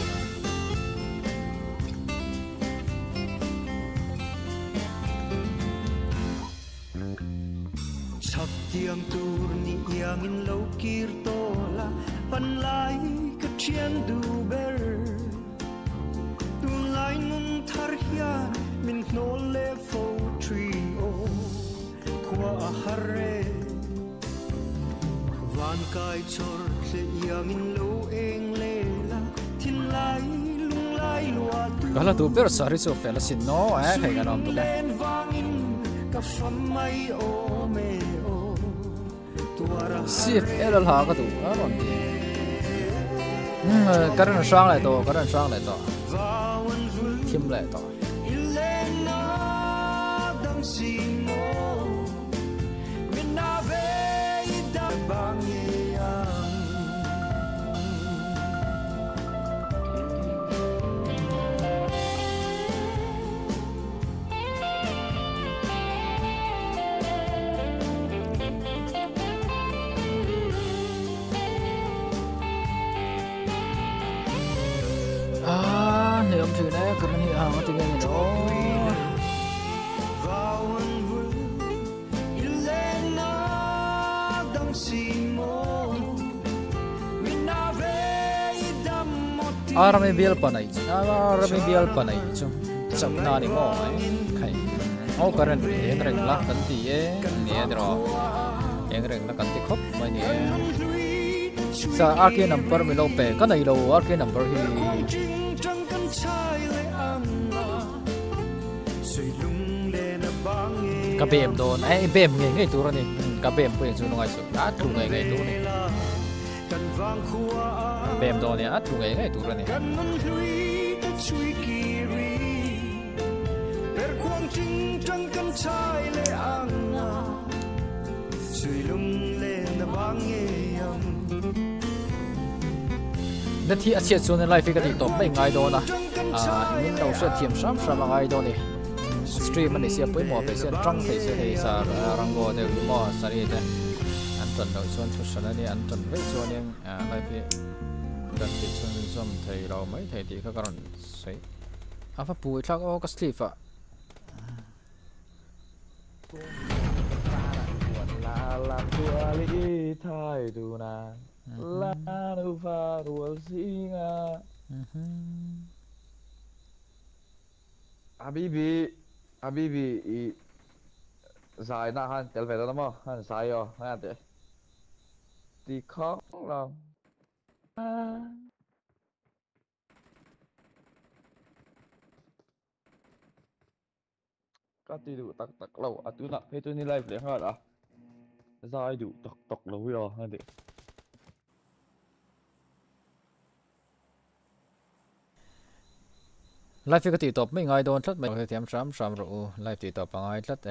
sap tiang tur ni yang in lo kir to la pan lai ka chian du ber tu lai nun thar hian min no le fo tree o kwa hare van kai chor se yang in lo eng le la thin lai lung lai lua kala tu ber sari so fela sin no eh kai ga nom tu ka ka fam mai o me o C F L 哈个都啊乱的，嗯，个人上来多，个人上来多，听不来多。 chữ này cái này à cái này đó Army bill panai, Army bill panai chứ, chậm na đi mò ấy, khai, ô cái rừng này rừng lá cắn tì ấy, này đó, cái rừng lá cắn tì khóc, mấy này, sa arcade number mình lâu bè, cái này lâu arcade number thì, cái bèm đó, ấy bèm nghe nghe tụi này, cái bèm bây giờ nó ngay số, đã tụi này ngay tụi này. Bèm đó này ắt thùng ấy ngay tụi này. Nên thì achieve cho nên live cái gì top mấy ngày đó na. À, mình đầu sẽ thiểm sắm sắm ngày đó này. Stream mình sẽ với mò phải sẽ trăng phải sẽ hay sa rango để mò sa đi thế. Anh tuần đầu xuân chút sau này anh tuần với cho nên live dan kita zoom thầyเราmấy thầy thì các con sẽ apa bui chắc ô cái sleep à
la la tua li thai du na la nu fa ru singa Habibi Habibi i sai na han tel về đó mà han sai rồi han thế thì khó lòng có tí đủ tắc tắc lâu à tôi nặng thế tôi đi live để hết à ra đủ tắc tắc lâu rồi hả đi
live cái tí top mấy ngày đó rất mấy cái tiệm sắm sắm rồi live tí top bằng ai rất